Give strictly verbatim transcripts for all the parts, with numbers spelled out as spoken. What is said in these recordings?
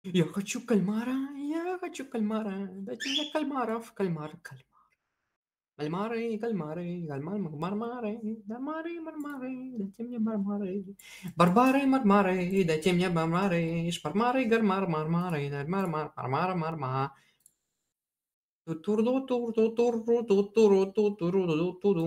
Я хочу кальмара, я хочу кальмара. Дайте мне кальмаров, кальмар, кальмар. Кальмары, кальмары, кальмар, мармары, мармары, мармары, дайте мне мармары. Барбары, мармары, дайте мне мармары. Шмармары, гармар, мармары, мармар, мармара, марма. Тутурду, турду, турду, тутуру, тутуру, тутуру.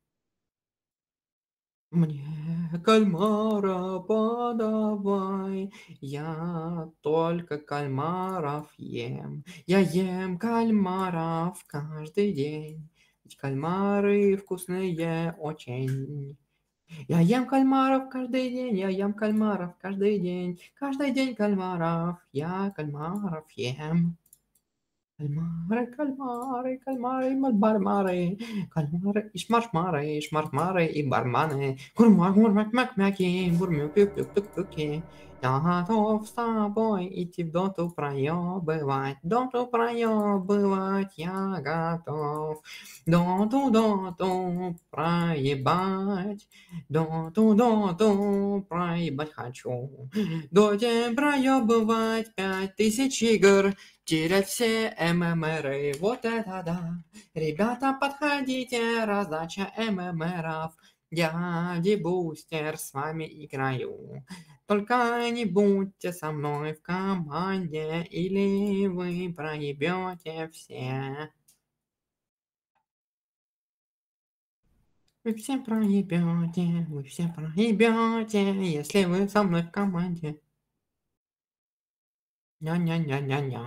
Мне кальмара подавай, я только кальмаров ем. Я ем кальмаров каждый день, ведь кальмары вкусные очень. Я ем кальмаров каждый день, я ем кальмаров каждый день, каждый день кальмаров, я кальмаров ем. Кальмары, кальмары, кальмары, бармары, кальмары и шмаршмары, и шмаршмары и барманы. Гурмар, гурмак, мак, мяки, гурмю, пюк, пюк, пюк, пюки. Я готов с тобой идти в доту проебывать, доту проебывать я готов. Доту, доту проебать, доту, доту проебать хочу. Доте проебывать пять тысяч игр, терять все ММРы, вот это да. Ребята, подходите, раздача ММРов. Я дебустер с вами играю. Только не будьте со мной в команде, или вы проебете все. Вы все проебете, вы все проебете, если вы со мной в команде. Ня-ня-ня-ня-ня.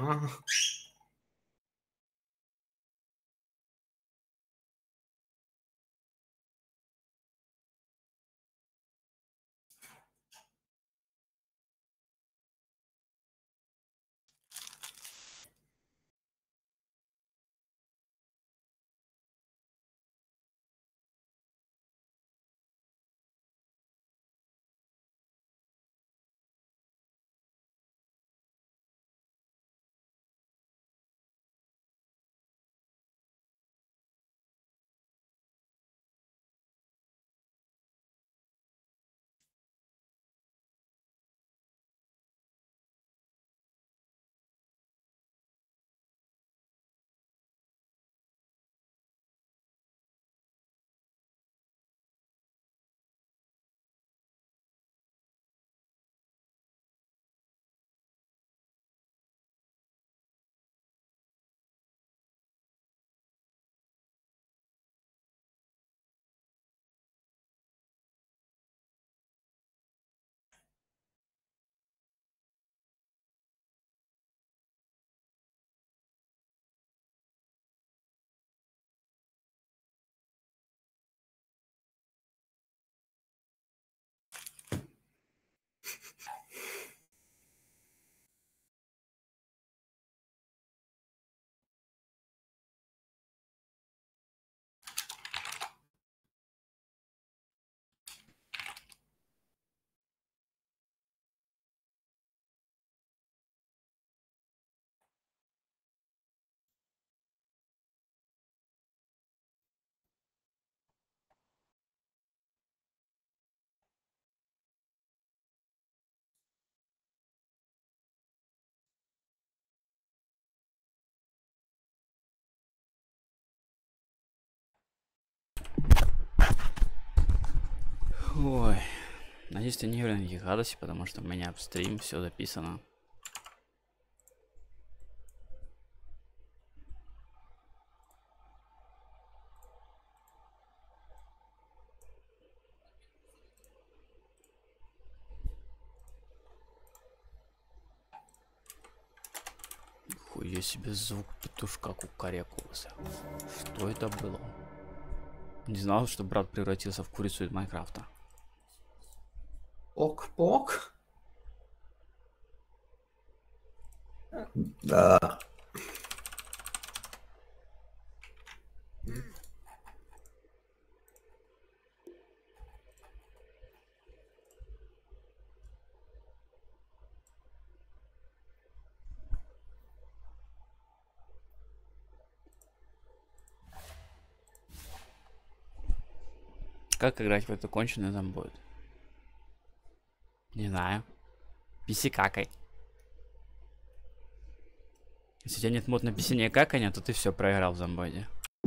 Ой, надеюсь, ты не говорил никаких гадостей, потому что у меня в стрим все записано. Хуя себе звук петушка кукарекулся. Что это было? Не знал, что брат превратился в курицу из Майнкрафта. Ок-пок. Да. Как играть в эту конченую зомбоид? Не знаю. Писи какай. Если у тебя нет мод на писение и каканье, то ты все проиграл в зомбоиде.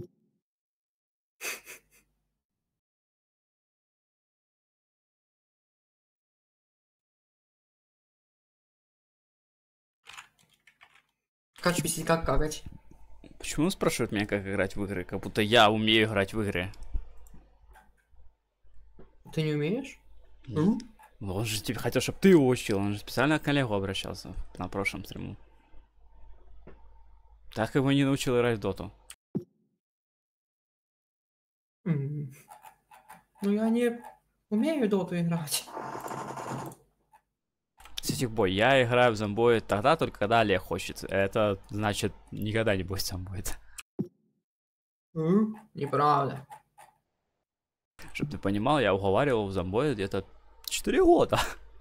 Как писать, как какать? Почему он спрашивает меня, как играть в игры? Как будто я умею играть в игры. Ты не умеешь? Ну, он же тебе хотел, чтобы ты его учил. Он же специально к коллегу обращался на прошлом стриму. Так его не научил играть в доту. Mm. Ну я не умею доту играть. Сетихбой, я играю в зомбоид тогда, только когда Олег хочет. Это значит, никогда не будет зомбоид. Mm. Неправда. Чтоб ты понимал, я уговаривал в зомбоид где-то четыре года.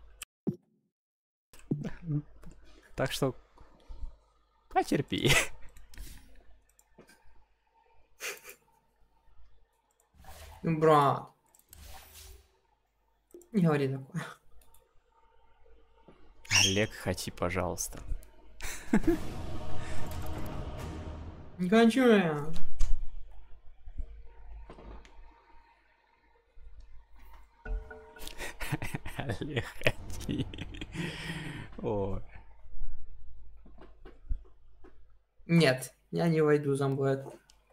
Так что потерпи. Брат. Не говори такое. Олег, хоти, пожалуйста. Не хочу я. Олег, хоти. Ой. Нет, я не войду в зомбоид.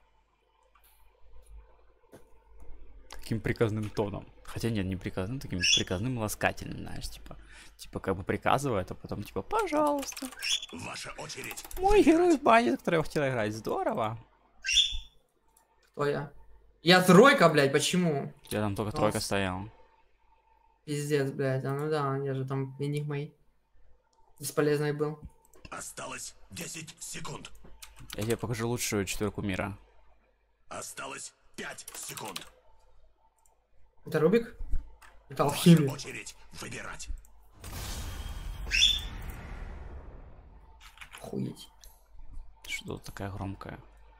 Таким приказным тоном. Хотя нет, не приказным, таким приказным ласкательным, знаешь, типа. Типа как бы приказывает, а потом типа, пожалуйста. Ваша очередь. Мой герой в бане, который я хотел играть. Здорово. Кто я? Я тройка, блядь, почему? У тебя там только О, тройка стояла. Пиздец, блядь. А ну да, я же там энигмой бесполезный был. Осталось десять секунд. Я тебе покажу лучшую четверку мира. Осталось пять секунд. Это Рубик? Это Ваша алхимик. очередь выбирать. Охуеть. Что такая громкая?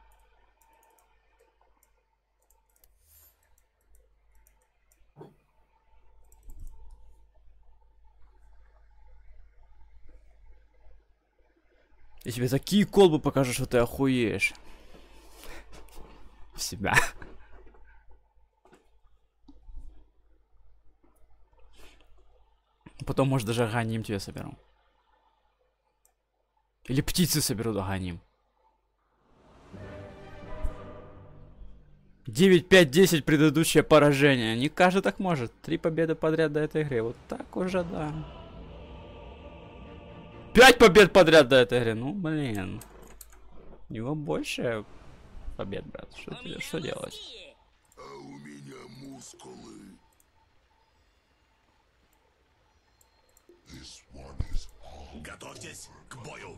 Я тебе такие колбы покажу, что ты охуеешь. В себя. Потом, может, даже аганим тебе соберу. Или птицы соберу аганим. девять, пять, десять предыдущее поражение. Не каждый так может. Три победы подряд до этой игры. Вот так уже, да. Пять побед подряд до этой игры. Ну, блин. У него больше побед, брат. Что, тебе, что делать? А у меня мускулы. Готовьтесь к бою.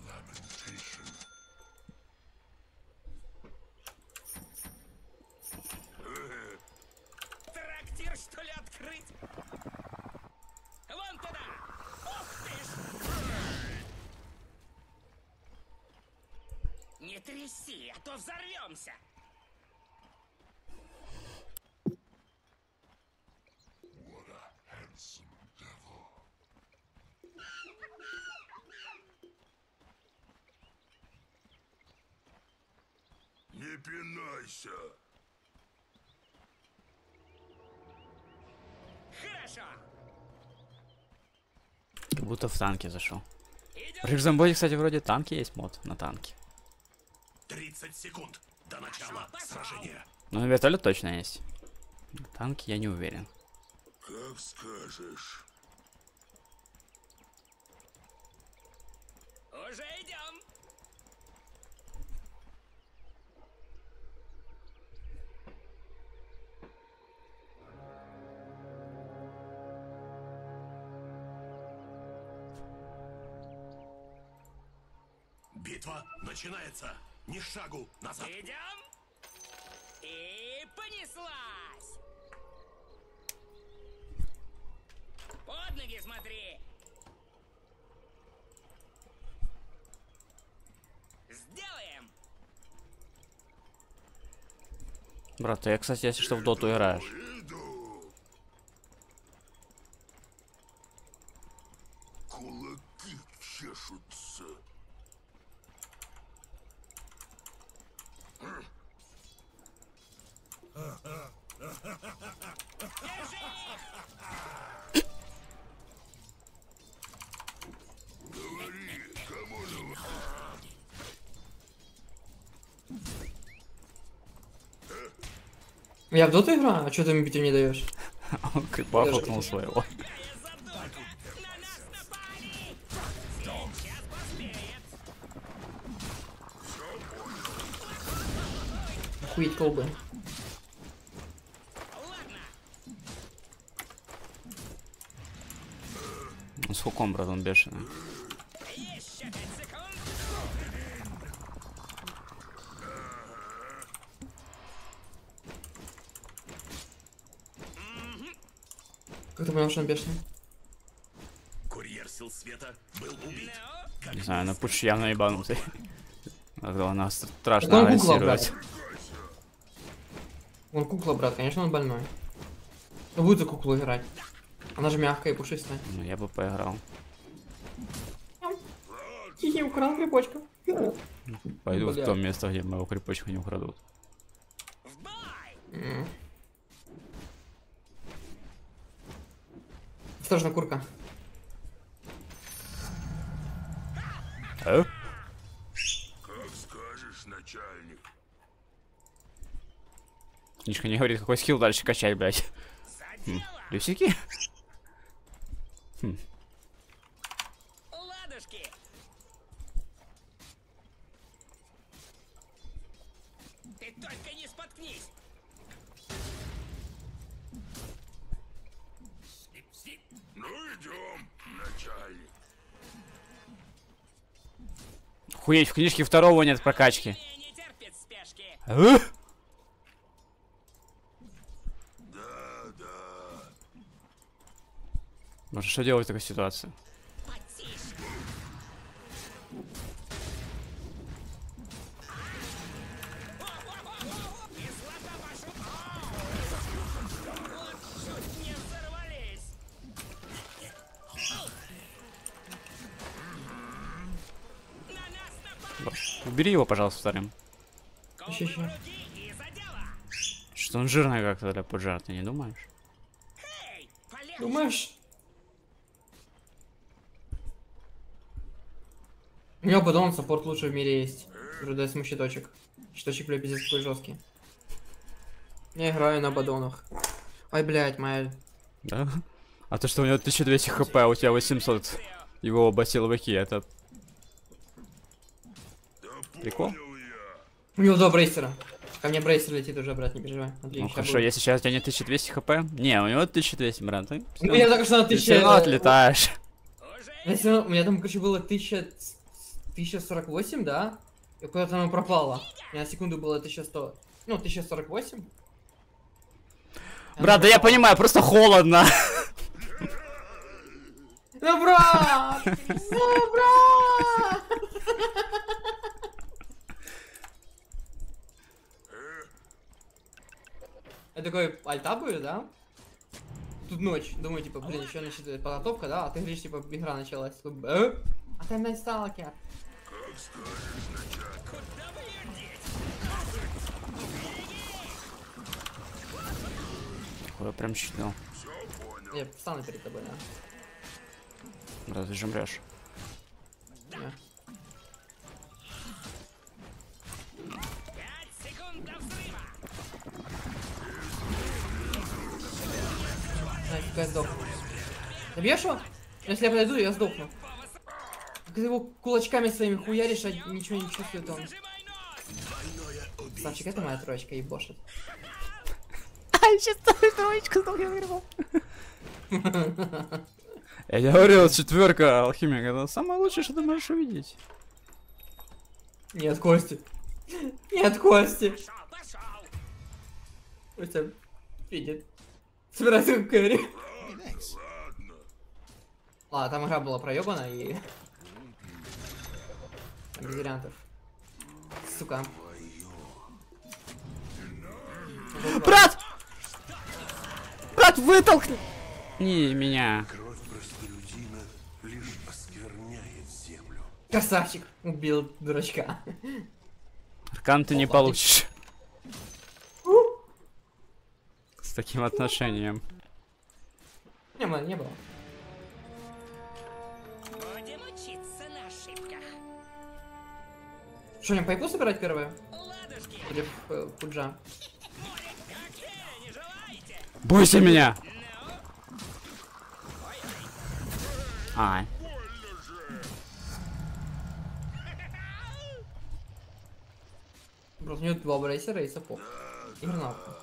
Трактир, что ли, открыть? Вон туда! Ух ты ж! Не тряси, а то взорвемся! Не пинайся. Хорошо! Как будто в танке зашел. Идем! В Рижзамбоде, кстати, вроде танки есть мод на танки. тридцать секунд до начала сражения. Но на вертолет точно есть. На танки я не уверен. Как скажешь. Уже идем! Битва начинается. Ни шагу назад. Идем! И понеслась! Под ноги смотри! Сделаем! Брат, ты, кстати, если что, в доту играешь. Иду. Кулаки чешутся. Я в доту играю? А что ты мне битву не даешь? Он крипа фотнул своего. Охуеть колбы. Он с хуком, брат, он бешеный. Еще пять секунд. Как ты понял, что он бешеный? Курьер сил света был убит. Не знаю, на пуш явно ебанутый. Когда она Так страшно он кукла, агрессировать. Он кукла, брат, конечно, он больной. Но будет за куклу играть. Она же мягкая и пушистая. Ну, я бы поиграл. Хихи, украл крепочку. Пойду в Бля. то место, где моего крепочку не украдут. В бой! М. Осторожно, курка. А? Как скажешь, начальник. Книжка не говорит, какой скилл дальше качать, блядь. За дело! Плюсики? Ладушки! Ты только не споткнись! Ну идем, начальник. Хуеть, в книжке второго нет прокачки. Мне не терпит спешки! А? Да, да. Может, что делать в такой ситуации? Потише! Кислота пошла! Вот чуть не взорвались! На нас напали! Убери его, пожалуйста, вторым. Ищи, ищи. Колбы в руки и за дело! Что он жирный как-то для поджара, ты не думаешь? Эй, полегче! Думаешь? У него подон саппорт лучший в мире есть. Уже дай ему щиточек. Щиточек, бля, пиздец такой жесткий. Я играю на бадонах. Ай, блядь, моя... Да? А то, что у него тысяча двести хп, а у тебя восемьсот. Его оба силовики, это Да прикол? понял я. У него два брейсера. Ко мне брейсер летит уже, брат, не переживай. Отлично, Ну ща хорошо, будет. если сейчас у тебя нет тысяча двести хп. Не, у него тысяча двести, брат. Ты, Ну, я только что на ты тысяча... всё равно отлетаешь. Уже Я всё равно- У меня там, короче, было тысяча... тысяча сорок восемь, да? И куда-то оно пропало. У меня на секунду было тысяча сто... Ну, тысяча сорок восемь. Брат, да я понимаю, просто холодно. Ну, брат! Ну, брат! Я такой, альта будет, да? Тут ночь. Думаю, типа, блин, еще начинается подготовка, да? А ты говоришь, типа, игра началась. Такой, «Э? А ты на сталкер. Как скажешь, начальник. куда бы ее деть? Я прям считал. Все понял. Я встану перед тобой, да? Брат, ты же мрешь. Не. Пять секунд до взрыва! Нафиг, я сдохну. Добьешь его? Если я подойду, я сдохну. Ты его кулачками своими хуяришь, а ничего не чувствует он. Зажимай нос! Двойное убийство. Савчик, это моя троечка, ебошит. Ай, сейчас троечка сдохнет. Я тебе говорил, четверка алхимика, это самое лучшее, что ты можешь увидеть. Нет, Кости. Нет, Кости. Пошел, пошел! Костя видит. Собирайся как Кэрри. Ладно. Ладно, там игра была проебана и... Без вариантов. Сука. Брат! Брат, вытолкни! Не меня. Кровь простолюдина лишь оскверняет землю. Красавчик. Убил дурачка. Аркан ты не Опа, ты- получишь. С таким отношением. Не, было, не было. Будем учиться на ошибках. Что, не пайпу собирать первое? Против э, Пуджа. Не желаете? Бойся меня! А, Просто у него два брейсера и сапог. И гранатка.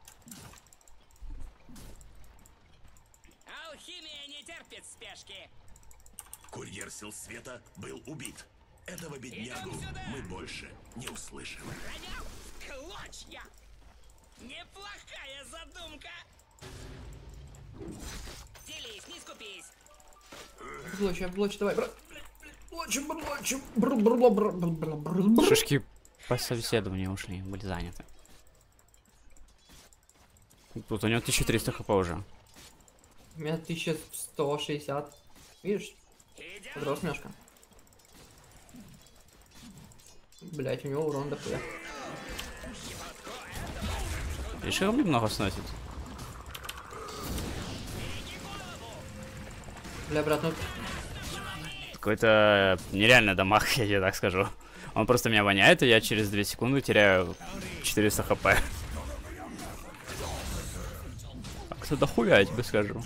Алхимия не терпит спешки. Курьер сил света был убит. Этого беднягу мы больше не услышим. Ронял в клочья. Неплохая задумка. Делись, не скупись. Блочь, блочь, давай, брат. Блочь, блочь, бр бр бр бр бр бр бр. шишки по собеседованию ушли, были заняты. Тут у него тысяча триста хп уже. У меня тысяча сто шестьдесят. Видишь? Подрос немножко. Блять, у него урон дохуя. Решил мне много сносит. Бля, брат, ну... Какой-то нереальный дамаг, я тебе так скажу. Он просто меня воняет, и я через две секунды теряю четыреста хп. Как-то дохуя, я тебе скажу.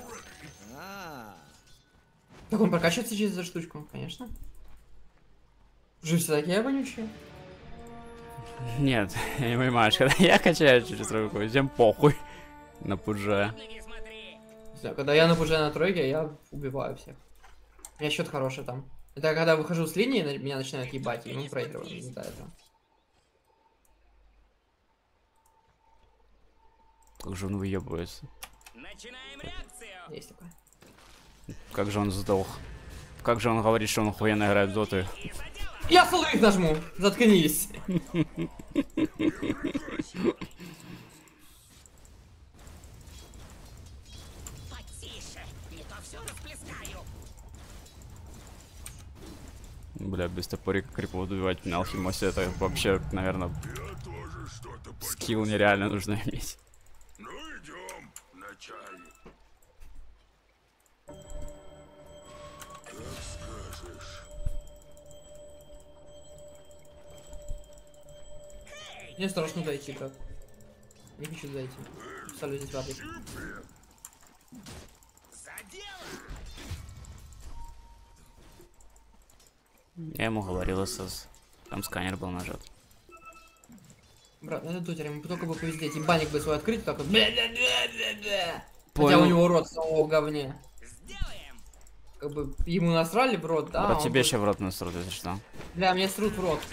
Так он прокачивается через эту штучку, конечно. Же все такие вонючие. Нет, я не понимаю, когда я качаю через руку, всем похуй на Пуджа. Не смотри. Не знаю, когда я на Пуджа на тройке, я убиваю всех. У меня счет хороший там. Это когда выхожу с линии, на- меня начинают ебать, и мы проигрываем из-за этого. Как же он выебывается. Начинаем реакцию. Есть такое. Как же он сдох. Как же он говорит, что он охуенно играет в доту. И за дело. Я слых нажму! Заткнись! Потише. Не то все расплескаю. Бля, без топорика крипов добивать на алхимосе, это вообще, наверное, Я тоже что-то скилл нереально нужно иметь. Ну идем, начальник. Как скажешь. Мне страшно зайти, брат. Не хочу зайти. Ставлю здесь ваты. За дело. Я ему говорил, СС. Там сканер был нажат. Брат, ну это тутерь, ему только бы повезде. Ебальник бы свой открыть, так вот. Бля-бля-бля-бля-бля. Хотя Понял. у него рот самого в говне. Сделаем. Как бы ему насрали в рот, да? Брат, он тебе просто- еще в рот насрут, если что. Бля, мне срут в рот.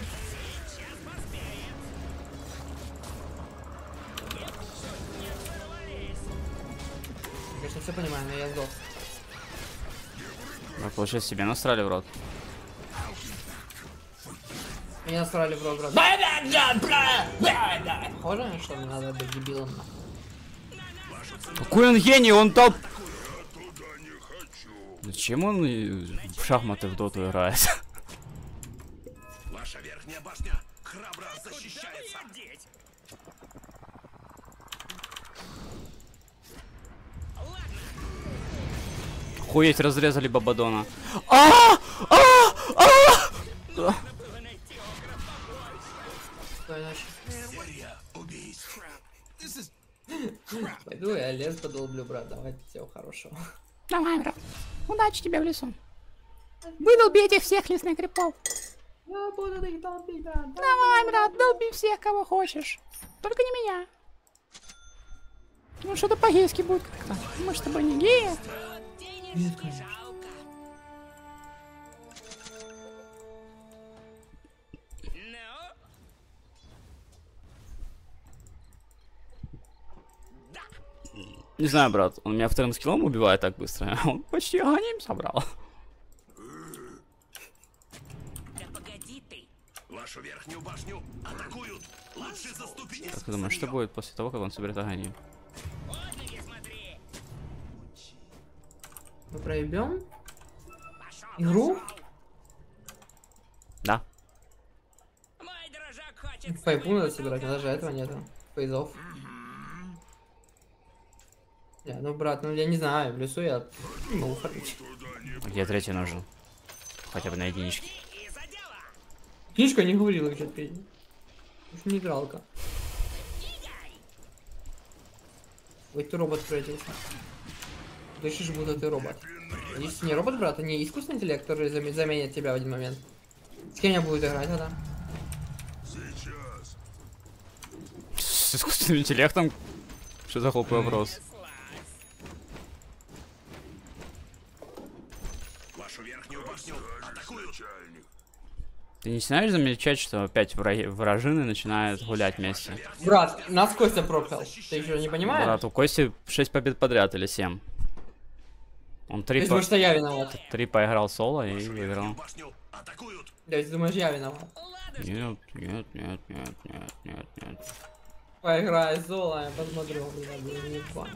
Конечно, все понимаю, но я сдох. Брат, получается, себе насрали в рот. Меня насрали в рот, брат. Бля-бля-бля-бля-бля. Похоже, что мне надо быть дебилом. Какой он гений, он топ! Туда не хочу. Зачем он э, в шахматы в доту играет? Ваша верхняя башня храбро защищается. Деть. Хуеть, разрезали Бабадона. А! А! А! Стой, иначе. Серия убийств. Пойду я лес подолблю, брат. Давайте всего хорошего. Давай, брат. Удачи тебе в лесу. Выдолби этих всех лесных крипов. Я буду их долбить, брат. Давай, брат, долби всех, кого хочешь. Только не меня. Ну что-то по-гейски будет как-то. Мы с тобой не геи. Нет, конечно. Жалко. Ну? Да. Не знаю, брат, он меня вторым скиллом убивает так быстро. Он почти агоним собрал. Да погоди ты. Вашу верхнюю башню атакуют. Лучше заступитесь. Как ты думаешь, что будет после того, как он соберет агоним? Под ноги смотри. Мы проебем Пошел. игру? пошел. Да. Мой дружок хочет. Файпу надо собирать, но даже этого нету. Фейзов. Не, ну брат, ну я не знаю, в лесу я не могу ходить. Где третий нужен? Хотя бы на единичке. И за дело. Книжка не говорила, что ты. Уж не игралка. Ой, ты робот превратился. Дышишь, же будто ты робот. Если не робот, брат, а не искусственный интеллект, который зам- заменит тебя в один момент. С кем я буду играть тогда? С искусственным интеллектом? Что за глупый вопрос? Вашу верхнюю башню атакуют. Ты не начинаешь замечать, что опять враги, вражины начинают гулять вместе? Брат, нас Костя проклял. Ты еще не понимаешь? Брат, у Кости шесть побед подряд или семь. Он Ты три, по... думаешь, что я виноват? три поиграл соло и Вашу выиграл. верхнюю башню атакуют. Да, ты думаешь, я виноват? Нет, нет, нет, нет, нет, нет, нет. Поиграй соло, я посмотрю. блин, блин, не план.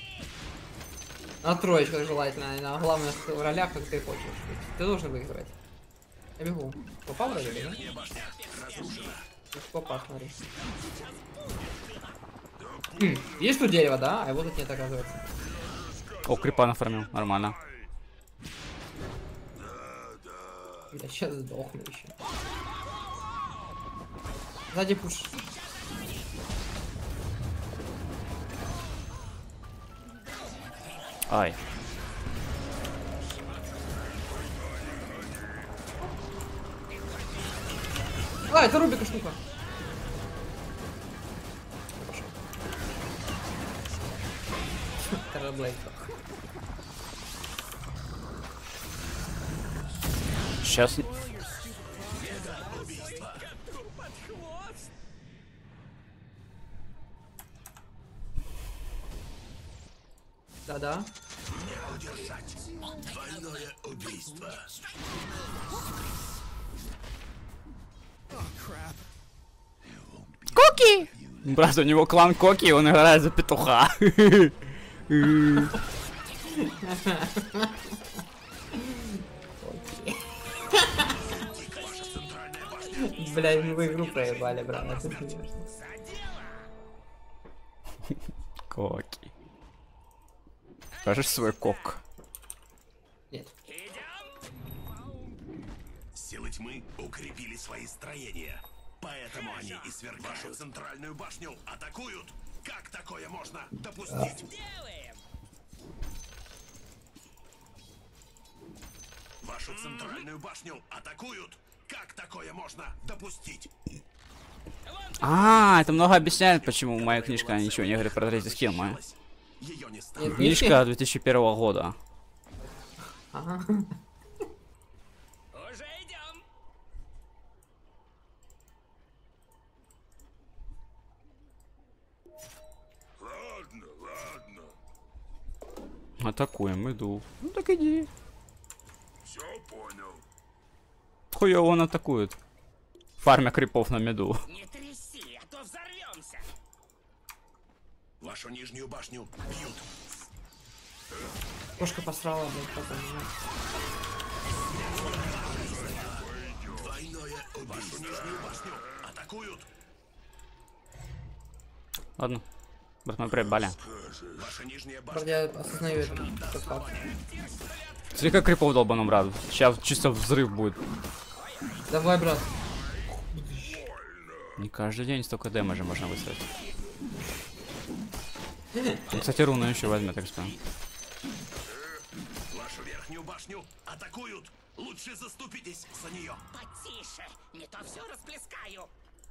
На троечках желательно, и на главных ролях, как ты хочешь. Ты должен выиграть. Я бегу. Попал вроде бы, да? Ты попал, смотри. Хм, есть тут дерево, да? А его тут нет, оказывается. О, крипа нафармил, нормально. Я сейчас сдохну еще. Сзади пуш. Ай. А, это Рубика штука. Терраблейд. Сейчас. Да-да. Двойное убийство. Куки! Брат, у него клан Коки, и он играет за петуха. Блядь, мы в игру проебали, брат. Это смешно. Коки. Покажешь свой кок. Нет. Силы тьмы укрепили свои строения. Поэтому они и свергают вашу центральную башню атакуют. Как такое можно допустить? Делаем! Вашу центральную башню атакуют. Как такое можно допустить? А, это много объясняет, почему моя книжка ничего не говорит про третий скилл мой. Ее не стало. Нет, Книжка две тысячи первого года. Ага. Уже идем! Ладно, ладно. Атакуем, иду. Ну так иди. Все понял. Хуёво он атакует. Фармя крипов на меду. Не тряси, а то взорвемся! Вашу нижнюю башню бьют. Кошка посрала, блядь, потом. Двойное убийство. Вашу нижнюю башню атакуют. Ладно. Брат, мы проебали. Ваша нижняя Правда, башня. я осознаю это. Как факт. Смотри, как крипов долбану, брат. Сейчас чисто взрыв будет. Давай, брат. Не каждый день столько дэмэджа можно выставить. Он, кстати, руну еще возьмет, так что. Вашу верхнюю башню атакуют. Лучше заступитесь за нее. Потише, не то все расплескаю!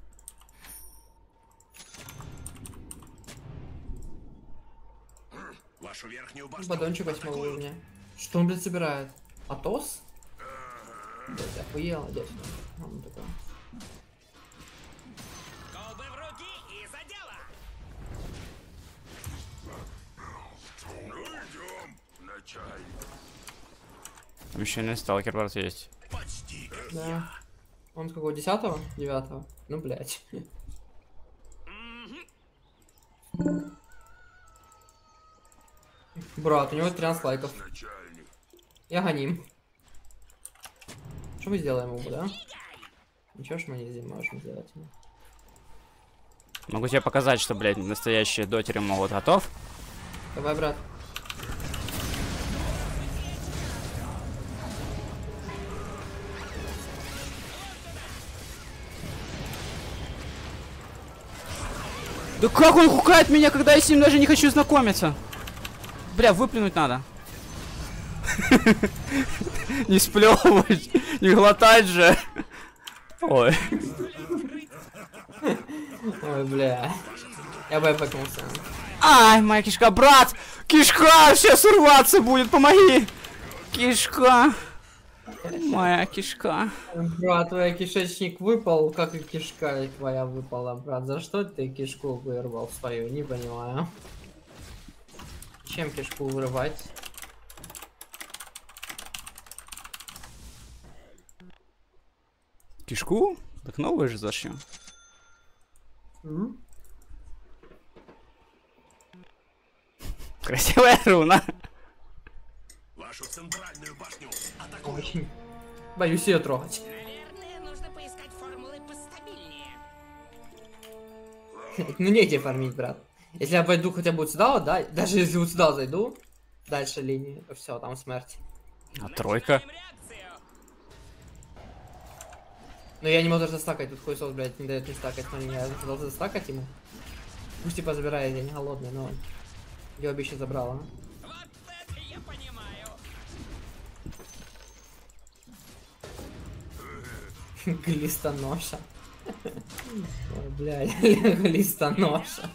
Вашу верхнюю башню Батончик восьмого атакуют. уровня. Что он, блядь, собирает? Атос? Блядь, охуел, иди сюда. Он такой. Колбы в руки и за дело! Ну идем на чай. Там еще не сталкер, брат, есть. Почти как Да. Он с какого? Десятого? Девятого? Ну, блядь. Брат, у него тринадцать лайков. начальник. Я гоним. Что мы сделаем ему, да? Ничего ж мы не можем сделать ему. Могу тебе показать, что, блядь, настоящие дотеры могут. Готов? Давай, брат. Да как он хукает меня, когда я с ним даже не хочу знакомиться? Бля, выплюнуть надо. Не сплевывать, не глотать же. Ой. Ой, бля. Я бы опекнулся. Ай, моя кишка, брат! Кишка сейчас урваться будет, помоги! Кишка. Моя кишка. Брат, твой кишечник выпал, как и кишка твоя выпала, брат. За что ты кишку вырвал свою? Не понимаю. Чем кишку вырывать? Кишку? Так новую же зачем? М? Красивая руна. Вашу центральную башню атакуют. Очень. Боюсь ее трогать. Наверное, нужно поискать формулы постабильнее. Ну негде фармить, брат. Если я пойду хотя бы вот сюда, вот, да, даже если вот сюда зайду, дальше линии, то все, там смерть. А тройка? Начинаем реакцию. Но я не могу даже застакать, тут хуесос, блядь, не дает не стакать, но я должен застакать ему. Пусть типа забирает, я не голодный, но я обещаю забрала. Вот это я понимаю. Глистоноша. Ой, блядь, глистоноша.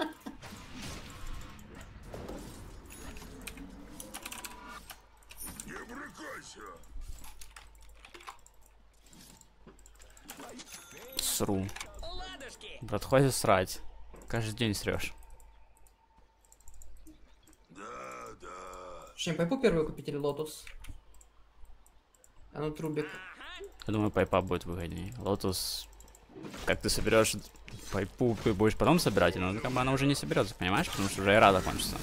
Не брыкайся. Сру. Ладушки. Брат, хватит срать. Каждый день срешь. Что, пайпу первую купить или лотус? А ну, трубик. Я думаю, пайпа будет выгоднее. Лотус, как ты соберешь пайпу, ты будешь потом собирать, но как бы она уже не соберется, понимаешь? Потому что уже эра закончится.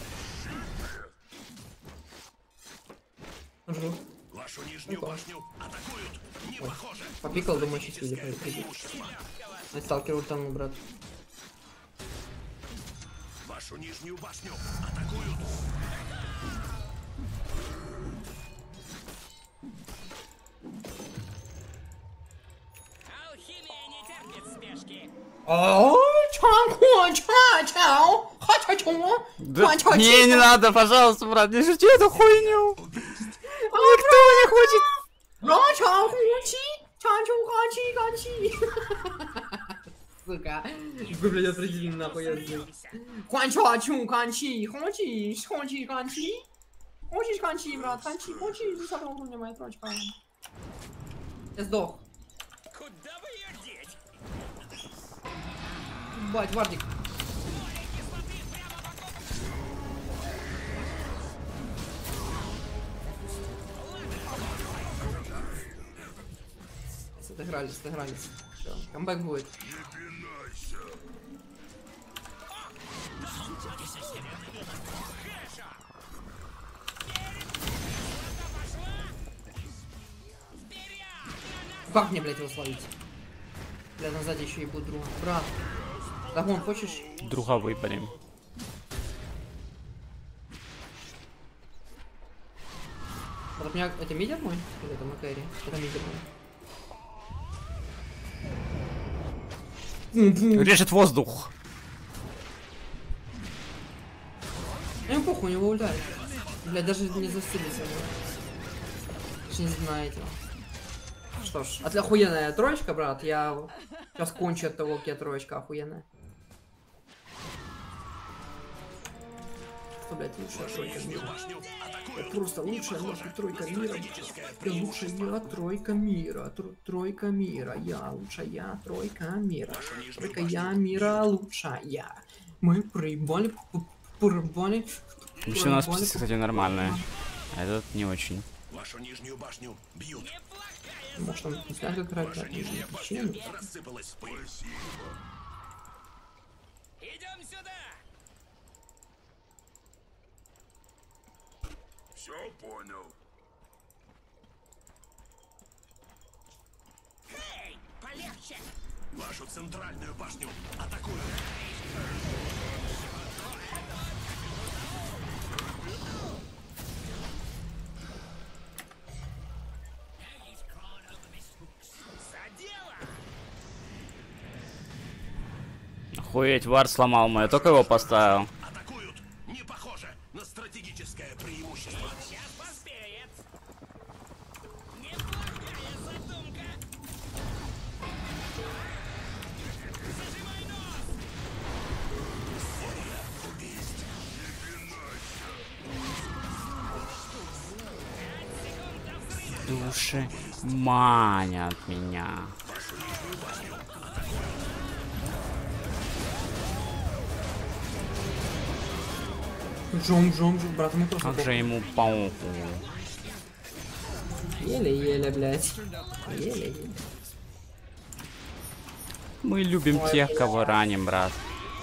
Жду. Вашу нижнюю Опа. башню атакуют. Не похоже. Попикал, думаю, сейчас люди придут. На сталкер ультанул, брат. Вашу нижнюю башню атакуют. Алхимия не терпит спешки. О, чанку, ча-чау, ха-ча-чу, Да, ча-ча-чи. не, не надо, пожалуйста, брат, не шути эту хуйню. Никто не хочет. Ра-ча-ху-чи, ча-чу-ха-чи-ха-чи. Сука, вы, блядь, определили нахуй язык. Хуан-ча-чу-хан-чи, хо-чи, хо-чи-хан-чи. Хочешь хан-чи, брат, хан-чи, хо-чи, засадал у меня моя строчка. Я сдох. Куда бы ее деть? Бать, вардик. Сыгрались, сыгрались. Все, камбэк будет. Как мне, блядь, его словить? Бля, назад еще и будет друг. Брат. Дагон, хочешь? Друга выпалим. Вот у меня это мидер мой? Или это Макэри? Это мидер мой. Режет воздух. Ну похуй, у него ударит. Бля, даже не застылись его. Даже не знаете. Что ж, от охуенная троечка, брат. Я сейчас кончу от того, какая троечка охуенная. Что, блядь, лучшая тройка мира. Это просто лучшая наша тройка мира. Я лучшая тройка мира. Тр тройка мира. Я лучшая тройка мира. Тройка я мира лучшая. Мы проебали, проебали. Вообще у нас птицы, кстати, нормальные. А этот не очень. Вашу нижнюю башню бьют. Может, он не знает, как играть, Ваша брат, нижняя не башня причина. рассыпалась в пыль. Идем сюда. Все понял. Эй, полегче. Вашу центральную башню атакуют. За дело. Охуеть, вард сломал мой, я только его поставил. Атакуют! Не похоже на стратегическое преимущество. Сейчас поспеет. Неплохая задумка. Зажимай нос. Души манят меня. Жом, жом, жом, брат, ему просто Как же похуй. ему пауку. Еле-еле, блядь. Еле-еле. Мы любим Ой, тех, бля. кого раним, брат.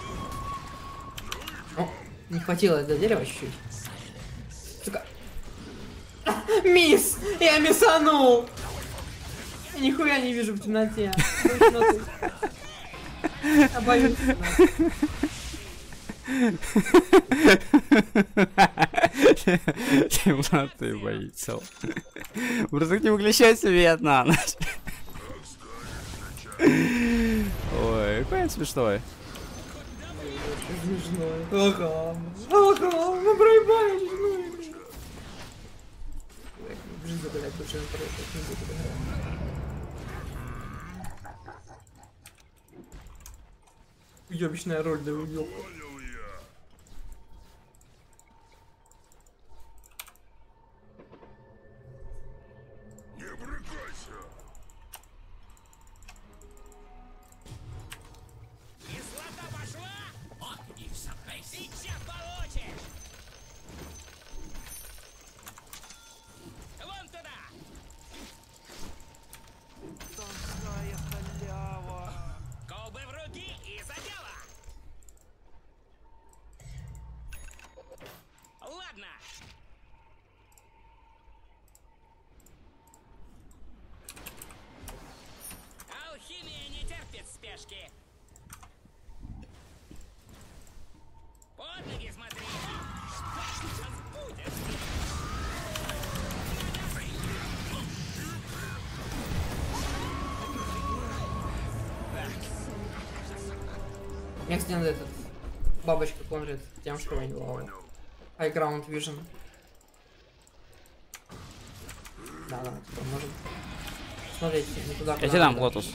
О, не хватило до дерева чуть-чуть. Сука. Мисс! Я миссанул! Я нихуя не вижу в темноте. Я боюсь темноты. Темноты боится. Просто не выключай свет на ночь. Ой, какой он смешной. Смешной. Ага. Ага, мы проебали, ну, блин. Ой, в жизни, блядь, лучше не проебать, не буду, блядь. Ёбищная роль, да уёбка. Кислота пошла. Сейчас получишь. Вон туда. Колбы в руки и за дело. Ладно. Алхимия не терпит спешки. Под ноги смотри. Что сейчас будет? Мне, кстати, надо этот... Бабочка контрит тем, что у него High Ground Vision. Да, да, типа, может... Смотрите, не туда, Я куда тебе дам, надо. Лотус.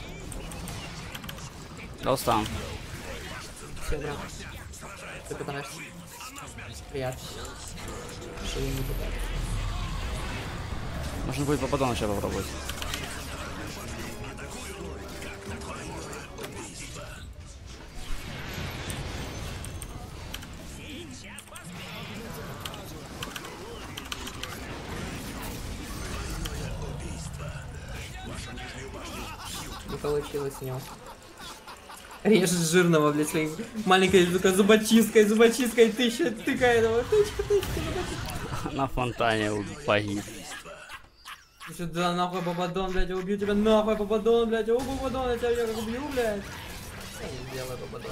Дал стан. Все, брат. Ты потратишься. Приятно. Что я не пытаюсь. Можно будет попадан сейчас попробовать. Не получилось у него. Режет жирного, блядь, своей маленькой такой зубочисткой, зубочисткой тысяча, тыкает его, тычка, тычка, зубочистка. На фонтане погиб. Ты сюда нахуй, Бабадон, блядь, я убью тебя нахуй, Бабадон, блядь, о, Бабадон, я тебя я как убью, блядь. Я не сделаю Бабадон.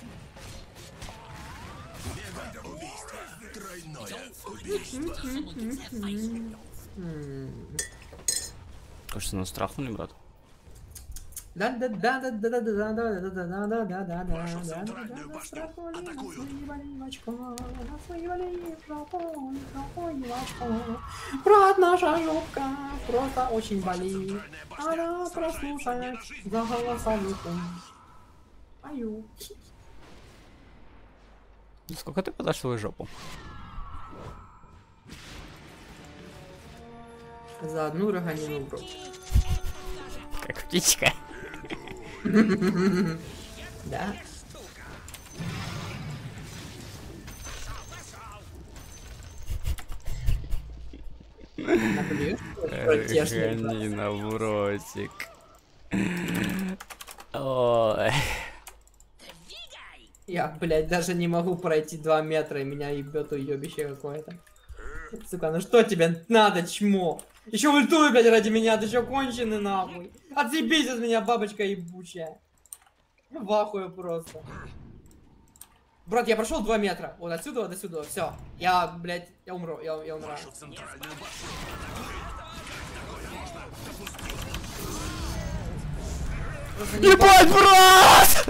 Кажется, нас страхнули, брат. Да да да да да да да да да да да да да да Вашу да центральную башню атакуют. Брат, наша жопка просто очень болит. Она прослушает за голосовиком. Аю. Сколько ты подашь свою жопу? За одну роганину в рот. Как птичка. Да. Наплюешь? Протяжный. Ганина в ротик. Ой. Двигай! Я, блядь, даже не могу пройти два метра, и меня ебет уебище какое-то. Сука, ну что тебе надо, чмо? Еще ультуй, блядь, ради меня, ты еще конченый нахуй. Отъебись от меня, бабочка ебучая. Я в ахуе просто. Брат, я прошел два метра. Вот отсюда, вот отсюда, все. Я, блядь, я умру, я, я умру. Вашу центральную башню Просто не Ебать, брат! Нет!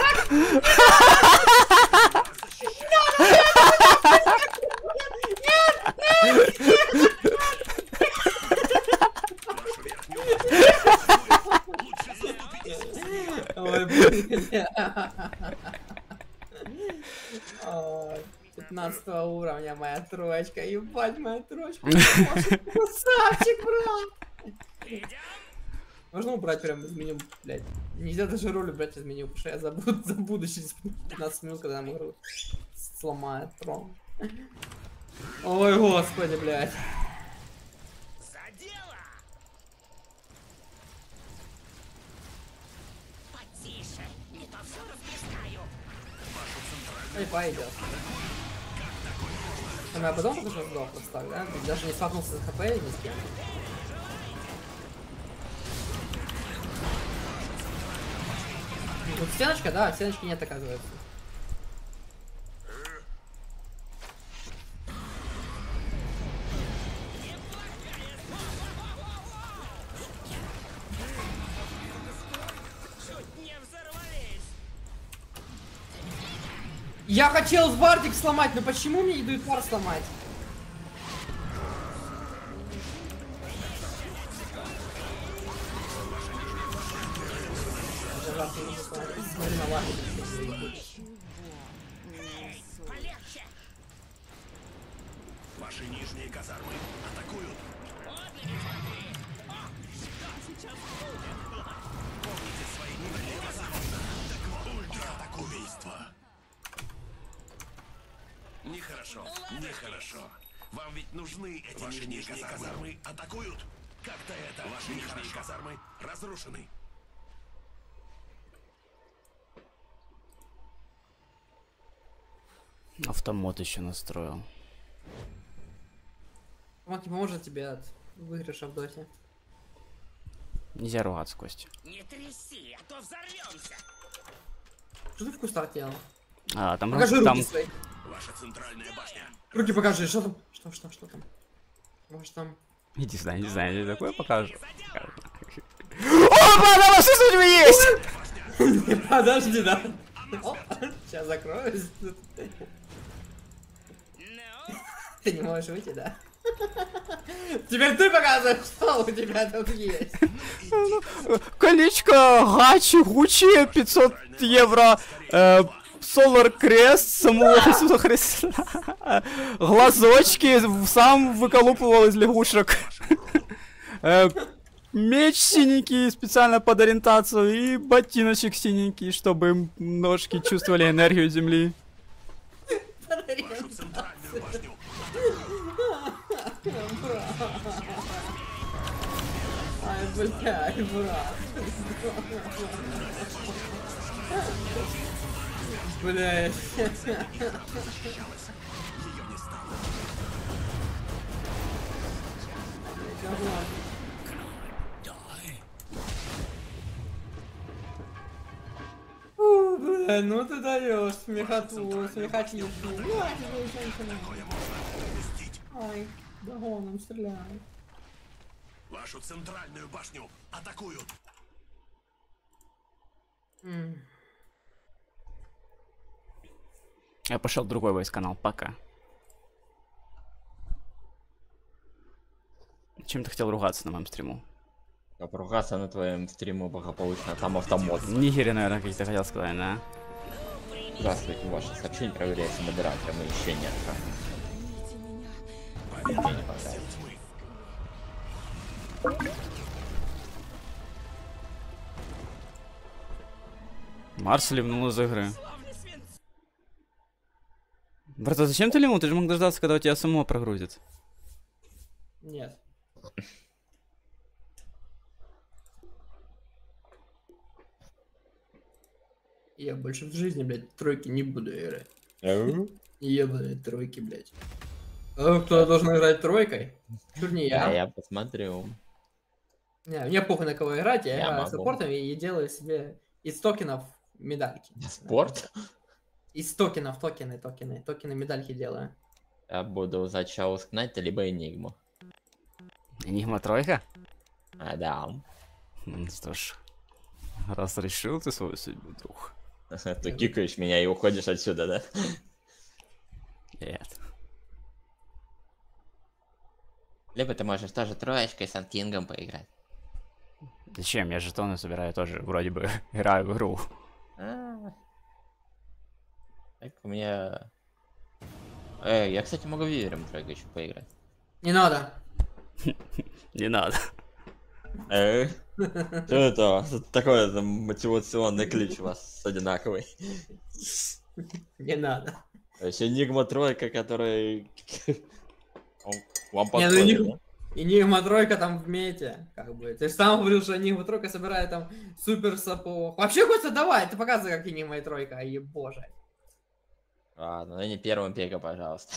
Ой, бля. Ой, пятнадцатого уровня моя троечка. Ебать, моя троечка. Красавчик, брат. Можно убрать прям из меню, блядь. Нельзя даже роль убрать из меню, потому что я забуду, забуду через пятнадцать минут, когда нам игру сломает трон. Ой, господи, блядь. За дело! Потише, не то все расплескаю. Эй, пойдет. А потом только что сдох просто так, да? Ты даже не столкнулся с хп ни с кем. Вот стеночка, да, стеночки нет, оказывается. Я хотел Бардик сломать, но почему мне не дают пар сломать? Смотри на лапу. Полегче! Ваши нижние казармы атакуют. Помните свои нижние казармы. Так вот, ультра-атаку убийства. Нехорошо, нехорошо. Вам ведь нужны эти ваши нижние казармы. казармы атакуют. Как-то это ваши нижние казармы разрушены. Автомат еще настроил. Вот не поможет тебе от выигрыша в доте. Нельзя ругаться, Костя. Не тряси, а то взорвемся! Что ты в кустах делал? А, там... Покажи там... руки свои. Ваша центральная башня. Руки покажи, что там? Что, что, что там? Может там? Иди сюда, не знаю, не такое покажу. Опа, на вашей судьбе есть! Подожди, да. Сейчас закроюсь. Ты не можешь выйти, да? Теперь ты показываешь, что у тебя тут есть. Колечко, гачи, гучи, пятьсот евро, э, Solar Крест, самого Иисуса Христа, глазочки, сам выколупывал из лягушек, э, меч синенький специально под ориентацию и ботиночек синенький, чтобы ножки чувствовали энергию земли. Вашу центральную башню. Ай, блядь, брат. Блядь. Фу, бля, ну ты даешь смехоту, смехотищу. Ай, догоном стреляй. Вашу центральную башню атакуют. Mm. Я пошел в другой войс-канал, пока. Чем ты хотел ругаться на моем стриму? А поругаться на твоем стриму благополучно, там автомат. Нигеры, наверное, какие-то хотел сказать, да? Здравствуйте, ваше сообщение проверяется модератором и еще нет. Мне не понравилось. Марс ливнул из игры. Брат, а зачем ты ливнул? Ты же мог дождаться, когда у тебя само прогрузит. Нет. Я больше в жизни, блядь, тройки не буду играть. Ебаные тройки, блядь. А кто должен играть тройкой? Чур не Да, я. я посмотрю. Не, мне похуй на кого играть, я, Я играю могу. саппортами и делаю себе из токенов медальки. Спорт? Из токенов, токены, токены, токены медальки делаю. Я буду за Чаус Кнайта, либо Энигму. Энигма тройка? А, да. Ну что ж. Разрешил ты свою судьбу, друг? Ты кикаешь меня и уходишь отсюда, да? Нет. Либо ты можешь тоже троечкой с Анкингом поиграть. Зачем? Я жетоны собираю тоже, вроде бы играю в игру. А. Так у меня... Эй, я, кстати, могу Вивером тройкой еще поиграть. Не надо. Не надо. Эй, что это? Такой это мотивационный клич у вас одинаковый. Не надо. То есть Энигма тройка, который... Он вам Не, ну подходит, Энигма- да? Энигма тройка там в мете, как бы. Ты же сам говорил, что Энигма тройка собирает там супер сапог. Вообще, Костя, давай, ты показывай, как Энигма и тройка, ай, боже. Ладно, ну не первым пека, пожалуйста.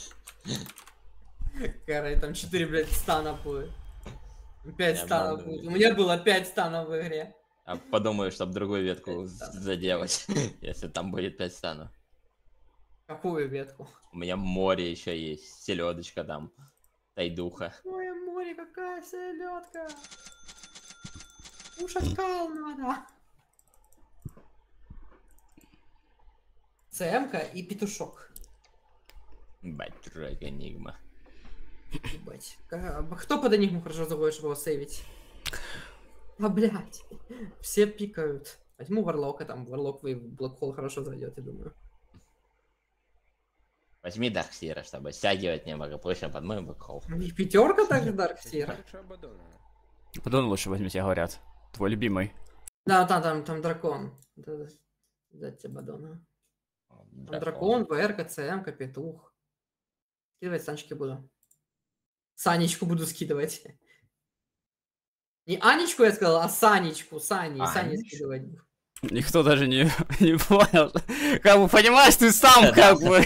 Короче, там четыре, блядь, стана будет. пять Я станов обманываю. будет. У меня было пять станов в игре. А подумаю, чтобы другую ветку Пять станов. заделать, если там будет пять станов. Какую ветку? У меня море еще есть, селедочка там, тайдуха. Ой, море, какая селедка. Кушать кал надо. ЦМ-ка и петушок. Бать, тройка Энигма. Ебать. Ка- Кто под Энигму хорошо заходит, чтобы его сейвить? А, блядь. Все пикают. Возьму Варлока, там Варлок в Блэкхолл хорошо зайдет, я думаю. Возьми Дарксира, чтобы стягивать неблагополучно под мой бэкхолл. И пятерка также Дарксира. Подон лучше возьмите, говорят. Твой любимый. Да, там, там, там дракон. Да, дать тебе Бадона. Там дракон, ВР, ЦМ, петух. Скидывать санечки буду. Санечку буду скидывать. Не Анечку я сказал, а Санечку. Сани, Сани Анечку? скидывать буду. Никто даже не, не понял. Как бы, понимаешь, ты сам как бы...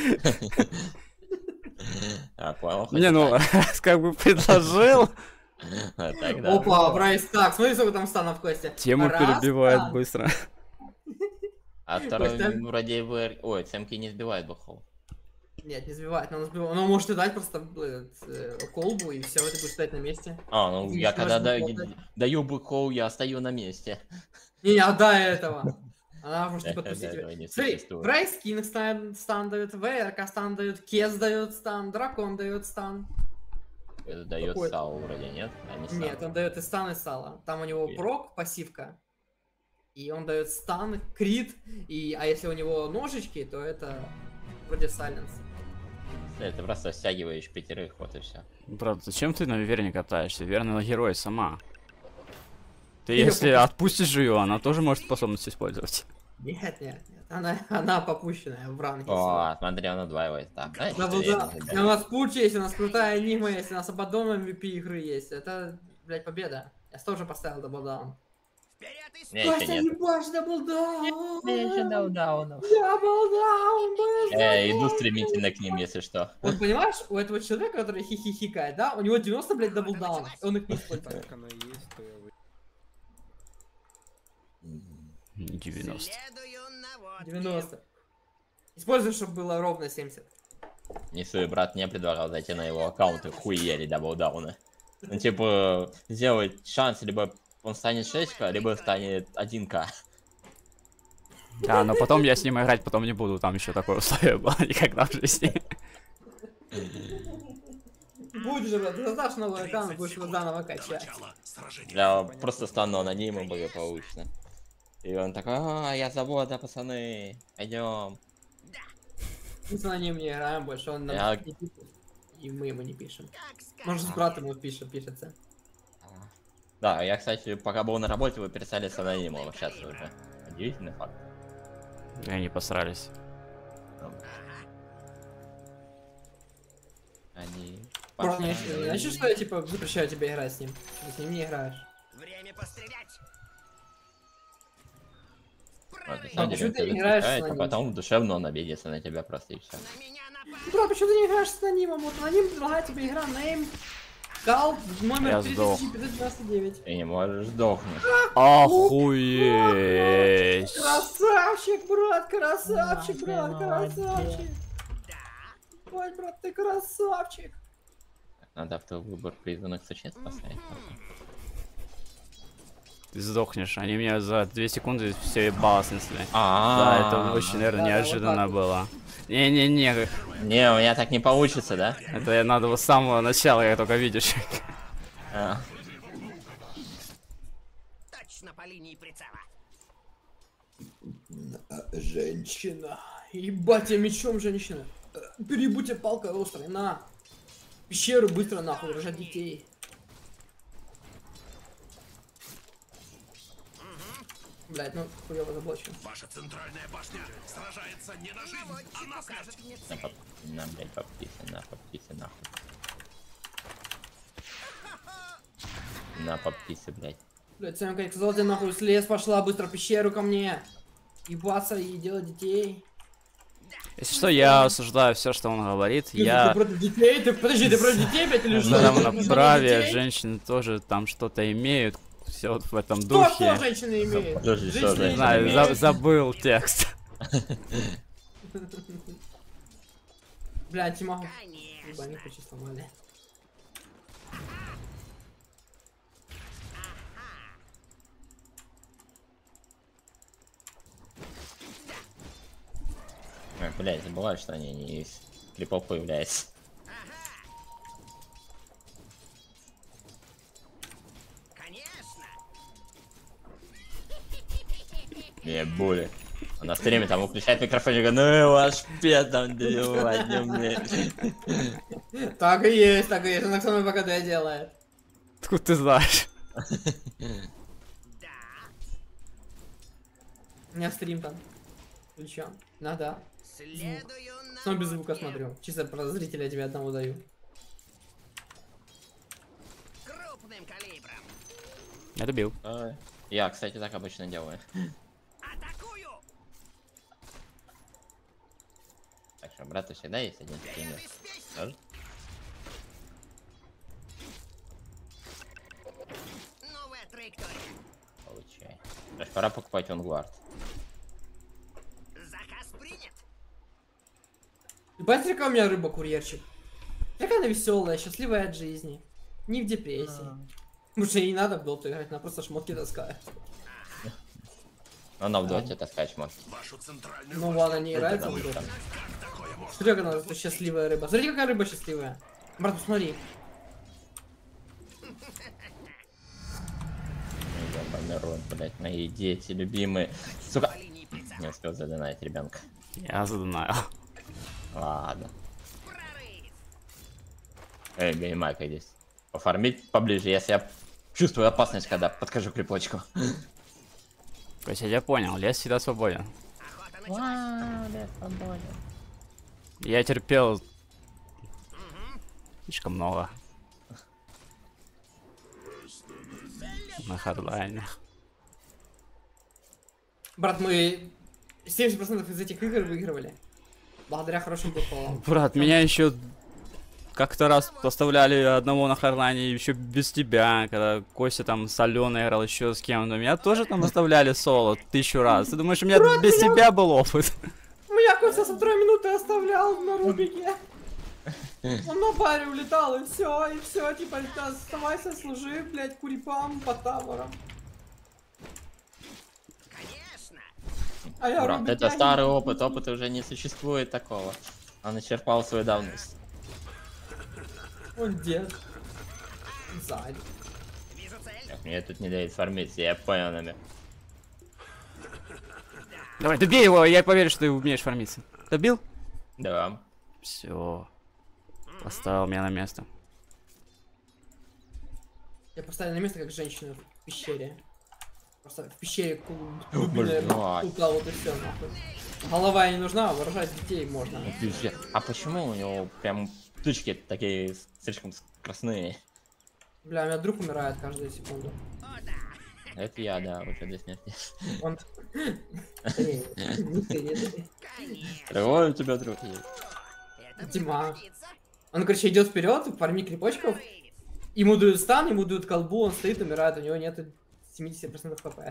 А, понял? Не, ну, раз как бы предложил. А, тогда. Опа, Брайс, так, смотри, сколько там станов в Косте. Тему Раз, перебивает стан. быстро. А второй Ой, там- ну, вроде бы... Ой, цемки не сбивает бэкхолл. Нет, не сбивает, но он сбивает. Он может и дать просто блядь, э, колбу, и все, ты будешь стоять на месте. А, ну Ты я не когда сможешь даю, работать. даю бэкхолл, я стою на месте. Не, не, отдай этого. Она может не Этого подпустить этого тебя. не Смотри, существует. Брайс Кинг стан, стан дает, ВРК стан дает, Кес дает стан, Дракон дает стан. Это дает Какой? сал вроде, нет? А не Нет, сал. он дает и стан, и сало. Там у него Окей. прок, пассивка. И он дает стан, крит, и, а если у него ножички, то это вроде сайленс. Э, Ты просто стягиваешь пятерых, вот и все. Брат, зачем ты на Вивере не катаешься? Верный герой сама. Ты Я если попу- отпустишь ее, она тоже может способность использовать. Нет, нет, нет. Она, она попущенная в ранге. О, смотри, он удваивает. Так, да, Да, четыре, да. ребят. И у нас путь есть, у нас крутая аниме есть, у нас Абадон эм ви пи игры есть. Это, блядь, победа. Я тоже поставил даблдаун. Вперед и Не, еще нет. ебашь, даблдаун! даундаунов. Даблдаун, блядь! Э, иду стремительно к ним, если что. Вот понимаешь, у этого человека, который хихихикает, да, у него девяносто, блядь, даблдаунов, и он их не использует. девяносто. следую наводке. девяносто. Используй, чтобы было ровно семьдесят. Несу, брат мне предлагал зайти на его аккаунт и хуели даблдауны. Ну, типа, сделать шанс, либо он станет шесть ка, либо станет один ка. Да, но потом я с ним играть потом не буду, там еще такое условие было никогда в жизни. Будешь же, блядь, ты создашь новый аккаунт, будешь его заново качать. Начало сражения. Я просто стану анонимом благополучно. И он такой, а, я завода, пацаны, пойдем. Мы за ним не играем больше, он нам Я- не пишет. И мы ему не пишем. Как скажешь. Может, с братом ему пишет, пишется. Да, я, кстати, пока был на работе, вы перестали с анонимом общаться уже. Удивительный факт. И они посрались. Они... Брат, не- пошли. Значит, что я, типа, запрещаю тебе играть с ним. Ты с ним не играешь. Время пострелять. Вот, Прорыв. на самом А деле, почему ты он не играешь отвечает, с а ним? потом душевно он обидится на тебя просто и все. На меня напали. Брат, почему ты не играешь с анонимом? Вот аноним предлагает тебе игра Name Кал номер Я три сдох. тысячи пятьсот девяносто девять. Ты не можешь сдохнуть. Охуеть! Красавчик, брат, красавчик, брат, красавчик. Да. Ой, брат, ты красавчик. Надо автовыбор призванных существ поставить. ты сдохнешь. Они меня за две секунды все ебало снесли. Да, А, это очень, наверное, Да, да, вот неожиданно так вот. было. Не-не-не, Не, у меня так не получится, да? это я надо с самого начала, как только видишь. А. Точно по линии прицела. Женщина. Ебать, я мечом, женщина. Э, Перебудьте палкой острой, на. В пещеру быстро нахуй, рожать детей. Блять, ну хуёво заблочено. Ваша центральная башня сражается не на жизнь, а на смерть. На, поп... на, блядь, попкисы, на попкисы, нахуй. На попкисы, блядь. Блять, Сэм, как сказал, ты нахуй с лес пошла, быстро в пещеру ко мне. Ебаться и делать детей. Если что, я осуждаю все, что он говорит. Ты- Я Ты против детей? Ты, подожди, ты против детей, блять, или что? на Ты против равноправие, детей? женщины тоже там что-то имеют. Все вот в этом Кто, что духе. женщины имеют? Подожди, что Женщины женщины Не знаю, имеют. за- забыл текст. Бля, Тимаху. Конечно. Ебать, не хочу сломали. А, блядь, забываю, что они не из клипов появляются. Конечно. Не, боли. А на стриме там выключает микрофон и говорит, ну ваш пет там добивать, не мне. Так и есть, так и есть. Она со мной пока делает. Откуда ты знаешь? Да. У меня стрим там. Включен. Надо. Следую на Снова без звука водке. смотрю. Чисто про зрителя тебе одному даю. Крупным калибром. Я добил. Ой. Я, кстати, так обычно делаю. Атакую. Так что, брат, всегда есть один стример. Обеспечь. Тоже? Новая траектория. Получай. Значит, пора покупать Vanguard. Заказ принят. Ебать, какая у меня рыба-курьерчик. Какая она веселая, счастливая от жизни. Не в депрессии. Потому что ей не надо в доту играть, она просто шмотки таскает. Она в доте таскает шмотки. Вашу центральную Ну башню ладно, не играется в Там, доту. там. такое можно. Смотри, как она счастливая рыба. Смотри, какая рыба счастливая. Брат, посмотри. Ебаный, блять, мои дети любимые. Сука. По линии прицела. Не успел задонать ребенка. Я задонаю. Ладно. Прорыв. Эй, я не знаю, как здесь. Пофармить поближе, если я чувствую опасность, когда подхожу к крепочку. То есть я понял, лес всегда свободен. Охота началась. Я терпел слишком много. На хардлайне. Брат, мы семьдесят процентов из этих игр выигрывали. Благодаря хорошим приколам. Брат, меня еще как-то раз поставляли одного на Харлайне еще без тебя, когда Костя там с Аленой играл, еще с кем-то. Меня тоже там оставляли соло тысячу раз. Ты думаешь, у меня без тебя был опыт? Меня Костя со второй минуты оставлял на Рубике. Он на баре улетал, и все, и все, типа, оставайся, служи, блядь, курипам по таборам. Конечно. А я Брат, Рубик, это я не- старый опыт, опыта уже не существует такого. Он исчерпал свою давность. Он дед. Сзади. Вижу цель. Так, мне тут не дают фармиться, я понял намек. Давай, добей его, я поверю, что ты умеешь фармиться. Добил? Да. Все. Поставил меня на место. Я поставил на место, как женщина в пещере. Просто в пещере Блядь. кукла, вот и все, нахуй. Голова ей не нужна, а выражать детей можно. Пиздец. А почему у него прям тычки такие слишком красные? Бля, у меня друг умирает каждую секунду. О, да. Это я, да, уже до смерти. Он... Эй, не ты, не ты. Конечно. Какой у тебя друг есть? Это мне Дима. пригодится. Он, короче, идет вперед, фармит крепочков. Прорыв. Ему дают стан, ему дают колбу, он стоит, умирает, у него нету семьдесят процентов хп.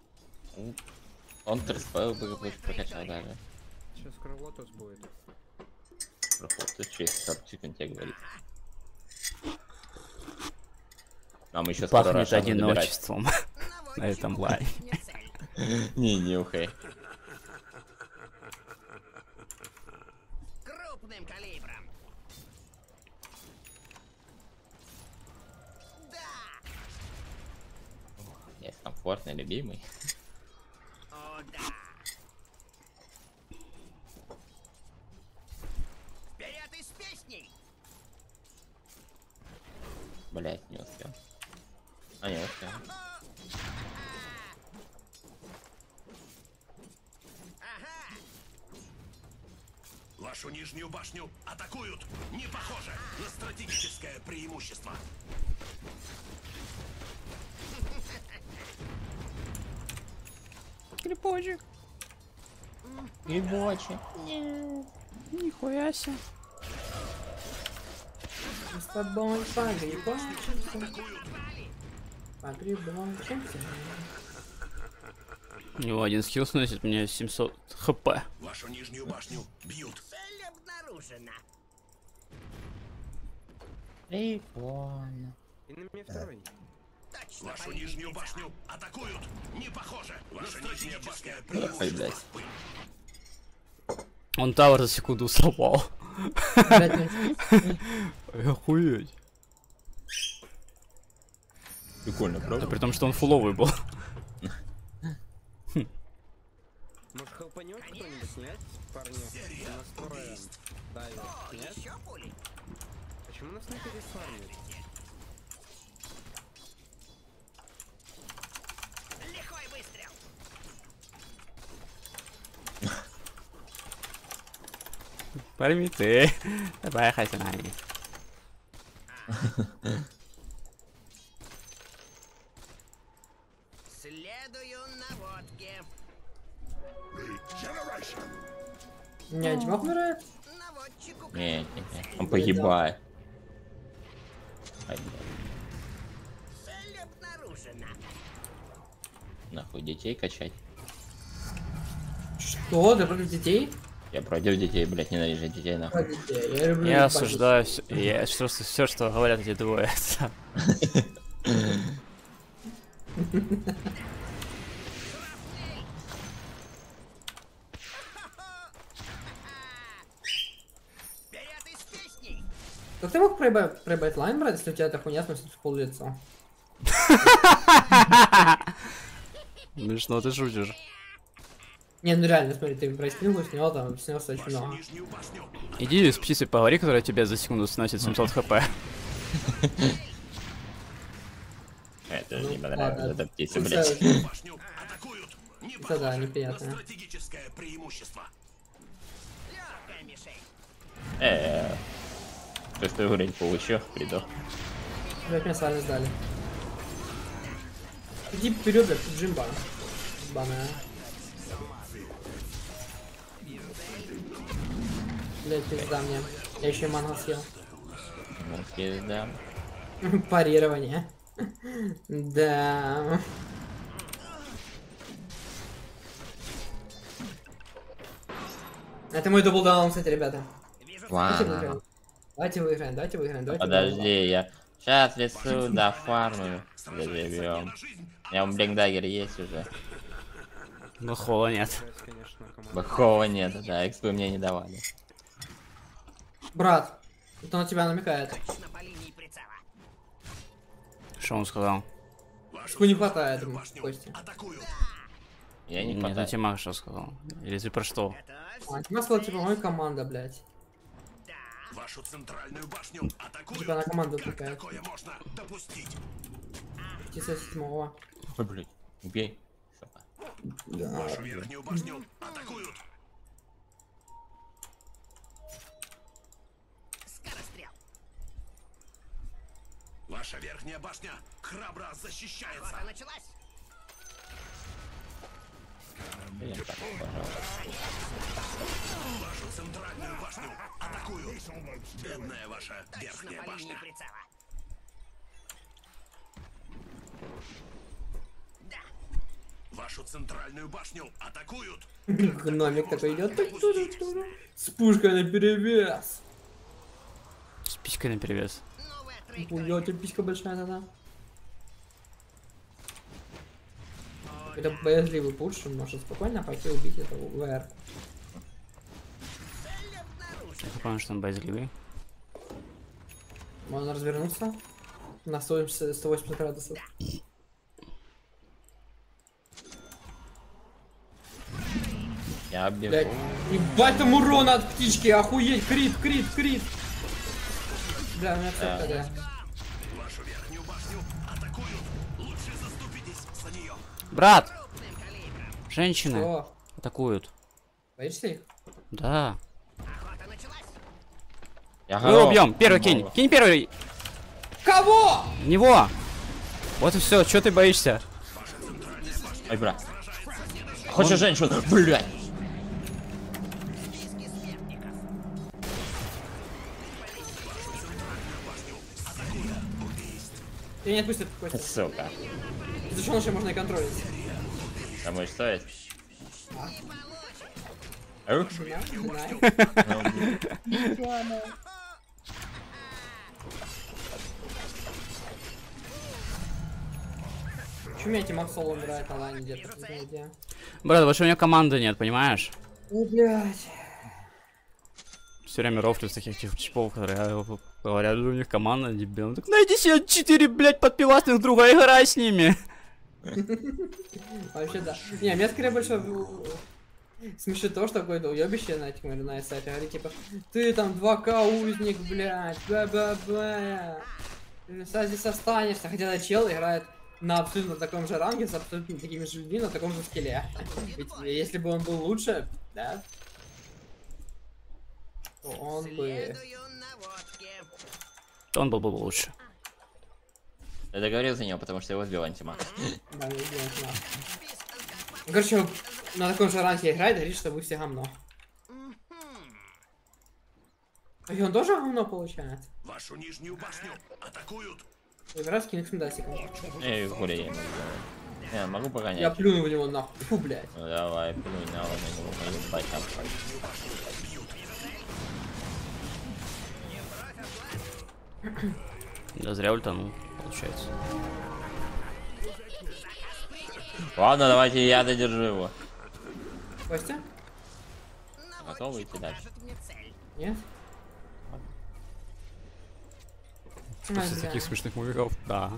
Он трспел бы прокачал даже. Сейчас Крылотос будет. Проход, тут через сорок секунд тебе говорит. Нам еще скоро Пахнет Рошана добирать. одиночеством. На на этом лайне. Не цель. Не нюхай. Крупным калибром. Да. Есть комфортный, любимый. О, да. Вперед из песней. Блять, не успел. А, не успел. Ага. Вашу нижнюю башню атакуют. Не похоже на стратегическое преимущество. Крипочек. Грибочек. Нихуя себе. Мы с тобой погребаемся. Погребаемся. У него один скилл сносит мне семьсот хп. Вашу нижнюю башню бьют. Цель обнаружена. Прикольно. И на меня второй. Точно Вашу по линии нижнюю прицела. башню атакуют. Не похоже. Ваша нижняя башня Ой, преимущество. блядь. Он тавер за секунду сломал. Блядь, Охуеть. Прикольно, Да правда? при том, что он фуловый был. Может, хелпанет кто-нибудь снять, парни? Настроим. Да, О, нет? еще пули. Почему нас не пересвармит? Лихой выстрел. Пойми ты. Давай, хозяин. Следую наводке. не, Антимаг умирает? Наводчику. Не, не, не. Он погибает. Ай, блядь. Цель обнаружена. Нахуй детей качать. Что? Ты против детей? Я против детей, блядь, ненавижу детей, нахуй. Против детей. Я люблю Я ебать осуждаю все, я просто все, что говорят эти двое. Вперед из песней. Как ты мог проебать, проебать лайн, брат, если у тебя эта хуйня сносит в пол лица? Смешно, ты шутишь. Не, ну реально, смотри, ты проспингу снял, там снялся очень много. Нижнюю башню. Иди с птицей поговори, которая тебе за секунду сносит семьсот хп. Это Ну, не понравилось, ладно. эта птица, Ну, блядь. всё, Башню атакуют. Не Это похоже да, на неприятно. стратегическое преимущество. Легкая мишень. Э, шестую уровень получу, приду. Блять, меня сами сдали. Иди вперед, блядь, Джимба. Баная. Блять, пизда мне. Я еще и мангал съел. Ну, пизда. Парирование. Да. Это мой даблдаун, кстати, ребята. Давайте Ладно. выиграем. Давайте выиграем, давайте выиграем, давайте Подожди, я сейчас лесу до фарму заживем. У меня блиндагер есть уже. Но хола нет. Жесть, конечно, команда. Бахова нет, да, экспы мне не давали. Брат, это он на тебя намекает. Точно по линии прицела. Что он сказал? Что не хватает ему, Башню Кости. атакуют. Я не Нет, это хватает. Тимак что сказал. Или ты про что? Готовь. А, тебя сказал, типа, моя команда, блядь. Да. Вашу центральную башню атакуют. Типа на команду Как отвлекает. такое можно допустить? Часа седьмого. Ой, блядь, убей. Сука. Да. Вашу верхнюю башню атакуют. Скорострел. Ваша верхняя башня храбро защищается. Охота началась. Блин, так, пожалуйста. Вашу центральную башню атакуют. Бедная ваша Точно верхняя по линии башня. прицела. Да. Вашу центральную башню атакуют. Гномик такой идет. С пушкой на перевес. С писькой наперевес. Новая У траектория. тебя писька большая тогда. Это боязливый пуш, он может спокойно пойти убить этого ВР. Я помню, что он боязливый. Можно развернуться на сто восемьдесят градусов. Я бегу. Блядь, ебать там урона от птички, охуеть, крит, крит, крит. Бля, у меня все Да. тогда. Вашу верхнюю башню атакуют. Лучше заступитесь за нее. Брат! Женщины Что? атакуют. Боишься их? Да. Охота началась. Я Мы его готов. убьем. Первый кинь. Много. Кинь первый. Кого? В него. Вот и все. Че ты боишься? Ой, брат. Хочешь женщину? Блядь. Тебя не отпустят, Костя. Сука. Зачем вообще можно и контролить? Кому стоит? Ух. Знаю. Чё меня Тимак Соло умирает, онлайн где-то? Где? Брат, больше у меня команды нет, понимаешь? Ой, блядь. Все время рофлю с таких типа чипов, которые говорят, что у них команда дебил. Так найди себе четыре, блядь, подпивасных друга и играй с ними. Вообще да. Не, меня скорее больше смешит то, что какое-то уебище на этих на сайте говорит, типа, ты там два ка узник, блядь, бля-бля-бля. Ты здесь останешься, хотя этот чел играет на абсолютно таком же ранге, с абсолютно такими же людьми, на таком же скилле. Ведь если бы он был лучше, да, то он бы... Следую наводке. То он был бы лучше. Я договорил за него, потому что его сбил антимаг. Да, не знаю, нахуй. Ну, короче, на таком же ранге играет, говорит, что вы все говно. И он тоже говно получает? Вашу нижнюю башню атакуют. Игра с кинексом дасиком. Эй, хули я не могу сделать. Не, могу погонять. Я плюну в него нахуй. Фу, блядь. Ну давай, плюнь на него, на него, ебать там. Да зря ультанул, получается. Ладно, давайте я додержу его. Костя? Готовы идти дальше? Покажет мне цель. Нет? После Ай, таких бля. смешных мувиков, да.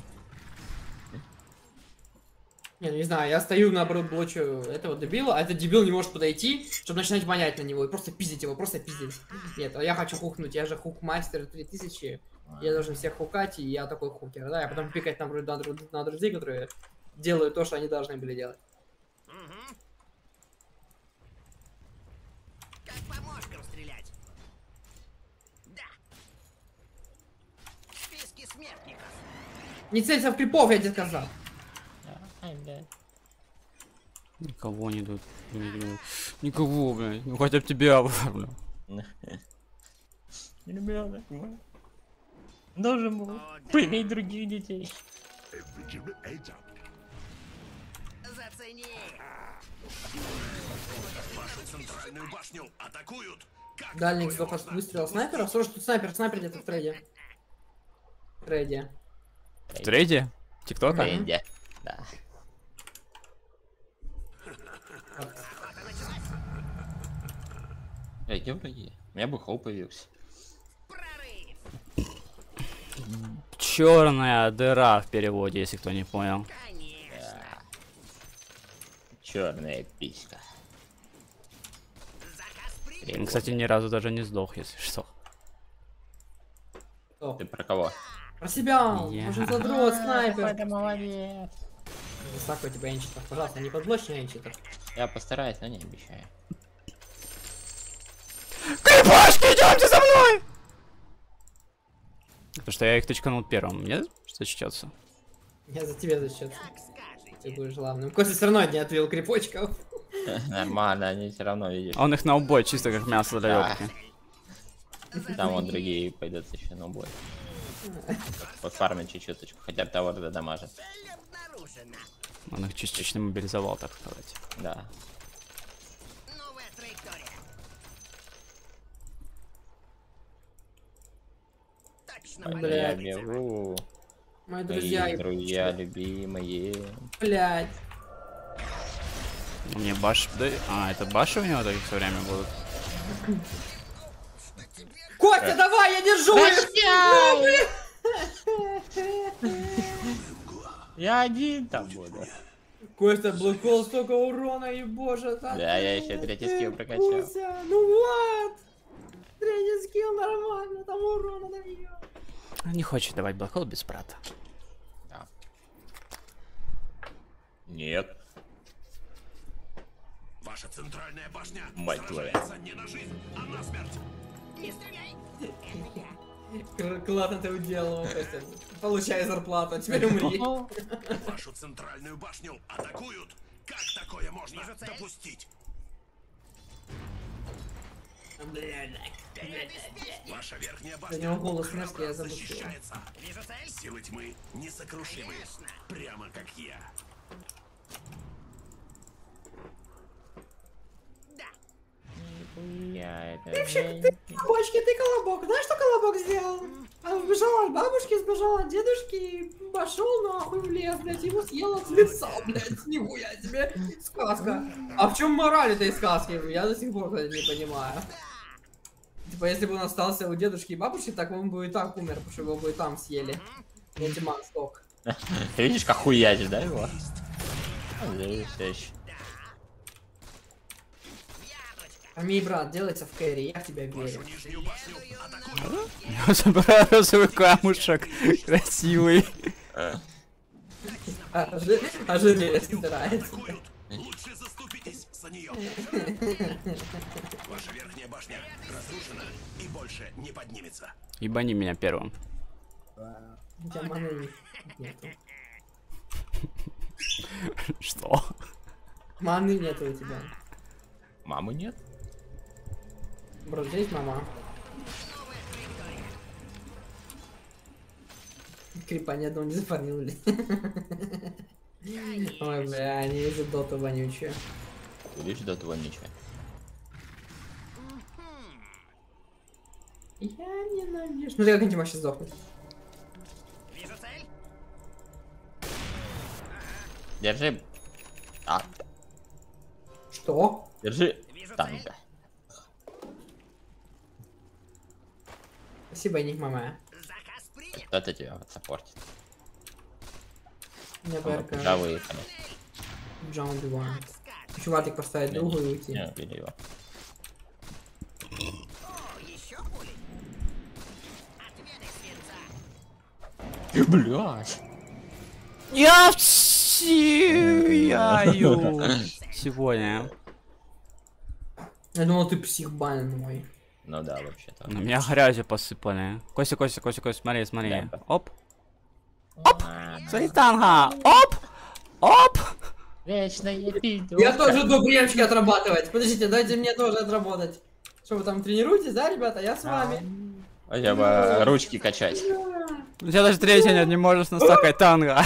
Не, ну не знаю, я стою наоборот блочу этого дебила, а этот дебил не может подойти, чтобы начинать вонять на него и просто пиздить его, просто пиздить. Нет, а я хочу хукнуть, я же хук-мастер три тысячи, я должен всех хукать, и я такой хукер, да, я потом пикать на, на, на друзей, которые делают то, что они должны были делать. Угу. Как по мошкам стрелять? Да. Списки смертников. Не целься в крипов, я тебе сказал. Ай, блядь. Никого не идут. Никого, блядь. Ну хотя бы тебя, блядь. Ребенок мой. Должен был поиметь других детей. Зацени. Вашу центральную башню атакуют. Как Дальний такое сдох от можно? выстрела снайпера, слушай, тут снайпер, снайпер где-то в трейде. В трейде. В трейде? Тиктока? Мгм. Энди. Да. Эй, где враги? У меня бы хоуп появился. Прорыв. Черная дыра в переводе, если кто не понял. Конечно. Черная писька. Заказ принят. Он, кстати, ни разу даже не сдох, если что. Кто? Ты про кого? Про себя! Я. Может задрот, снайпер! Это молодец. Высоко тебя энчитов, пожалуйста, не подблочь на энчитов. Я постараюсь, но не обещаю. Крепашки, идемте за мной! Потому что я их точканул первым. Мне зачтется. Я за тебя зачет. Как скажете. Ты будешь главным. Костя все равно не отвел крипочков. Нормально, они все равно видишь. Он их на убой, чисто как мясо для Да. ёбки. Там вот другие пойдут еще на бой. Пофармить чуть-чуточку, хотя бы того додамажит. Цель обнаружена. Он их частично мобилизовал, так сказать. Да. Новая траектория. Точно Ой, понятно. бля. Я бегу. Мои Мои друзья, и- друзья любимые. блядь. Мне баш... да- А, это баши у него так все время будут? Костя, давай, я держу их! Я один там буду. Костя, блокол, столько урона, и боже, так. Да, я еще третий скилл прокачал. Костя, ну вот! Третий скилл нормально, там урона дает. Не хочет давать блокхол без брата. Да. Нет. Ваша центральная башня Мать твою. сражается не на жизнь, а на смерть. Не стреляй! Классно ты уделал, Костя. Получай зарплату, теперь умри. Вашу центральную башню атакуют. Как такое можно допустить? Ваша верхняя У него башня голос храбро низкий, я забыл. защищается. Вижу цель? Силы тьмы несокрушимы, прямо как я. Да. Я это... Бабочки, ты колобок. Знаешь, что колобок сделал? Он сбежал от бабушки, сбежал от дедушки, пошел нахуй в лес, блядь, его съела с лица, блядь, нихуя себе. Сказка. А в чем мораль этой сказки? Я до сих пор, кстати, не понимаю. Типа, если бы он остался у дедушки и бабушки, так он бы и так умер, потому что его бы и там съели. Я тьма, сток. Ты видишь, как хуятишь, да, его? А, здесь всё ещё. Пойми, брат, делается в кэрри, я в тебя верю. Вашу нижнюю башню атакуют. Я собираю розовый камушек. Красивый. А, жи- а желез собирается. Атакуют. Лучше заступитесь за нее. Ваша верхняя башня разрушена и больше не поднимется. Ебани меня первым. У тебя маны нету. Что? Маны нету у тебя. Мамы нет? Бро, здесь мама. Крипа ни одного не зафармили. Ой, бля, они из-за доту вонючие. Видишь, до того ничего. Я ненавижу. Смотри, как они можешь сдохнуть. Вижу цель? Держи. А, Что? держи. Вижу Танка. цель? Спасибо, Ник, мама. Заказ принят. Кто-то тебя вот саппортит. Мне Да, БРК. выехали. Джон Диван. Как скажешь. Чувак, поставить другу и уйти. Не, убили его. О, еще пули. Отведай свинца. Блядь. Я всияю сегодня. Я думал, ты псих-бан мой. Ну да, вообще-то. На меня грязью посыпали. Костя, Костя, Костя, Костя, смотри, смотри. Да. Оп. А, Смотри, танга. Оп. Оп. Вечная пиду. Я тоже иду приемчики отрабатывать. Подождите, дайте мне тоже отработать. Что вы там тренируетесь, да, ребята? Я с вами. Хотя бы ручки качать. У тебя даже третья нет, не можешь настакать танга.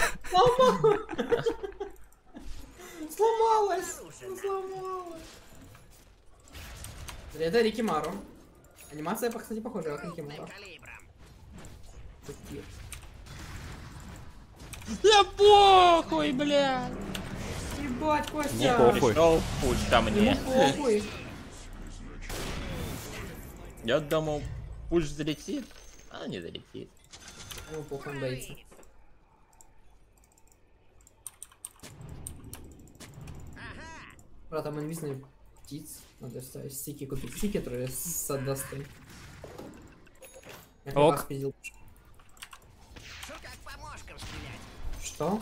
Сломалась. Сломалась. Это Рикимару. Анимация, кстати, похожа на Рикимару. Калибром. Да похуй, бля. Ебать, Не Костя. похуй. пришел путь ко мне. Ему похуй. Я думал, пусть залетит, а не залетит. Ему похуй, он боится. Брат, там инвизные птиц. Надо ставить стики, купить стики, которые с отдастой. Я как Ок. раз пиздил. Что как по мошкам стрелять? Что?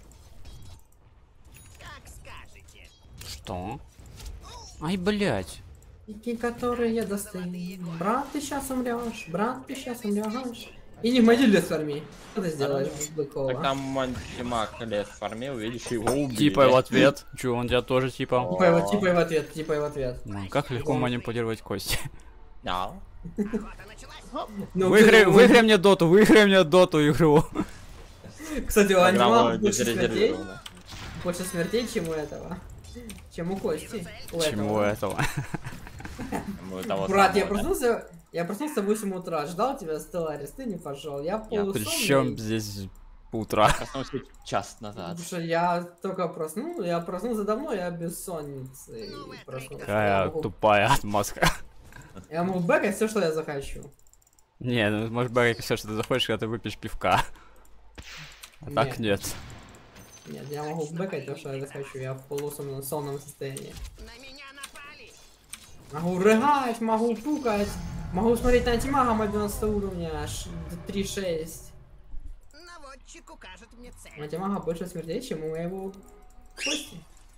Как скажете. Что? Ай, блядь. Стики, которые достаю. Брат, ты сейчас умрешь. Брат, ты сейчас умрешь. И не моди лес фарми. Что ты сделаешь, Быкова? Так там антимаг лес фармил, видишь, его убили. Типа в ответ. Чё, он тебя тоже типа? Типа его, типа и в ответ, типа и в ответ. Ну, как легко манипулировать кости. Да. Охота началась. Ну, Выиграй, кстати, выиграй мне доту, выиграй мне доту игру. Кстати, у Программа анима больше смертей. зарезервирована. Больше смертей, чем у этого. Чем у Кости. У Чему этого. этого? Мы того Брат, я самого, да? проснулся. Я проснулся в восемь утра, ждал тебя, Стелларис, ты не пошел. Я Я полусонный. при чем здесь утра. Проснулся час назад. Потому что я только проснулся, я проснулся давно, я бессонница. И проснулся. Я Какая могу, тупая отмазка. я могу бэкать все, что я захочу. Не, ну может быть все, что ты захочешь, когда ты выпьешь пивка. А так нет. Нет, я могу бэкать то, что я захочу, я в полусонном сонном состоянии. На меня напали! Могу рыгать, могу пукать, могу смотреть на антимага одиннадцатого уровня, аж три шесть. Наводчик укажет мне цель. У антимага больше смертей, чем у моего кости.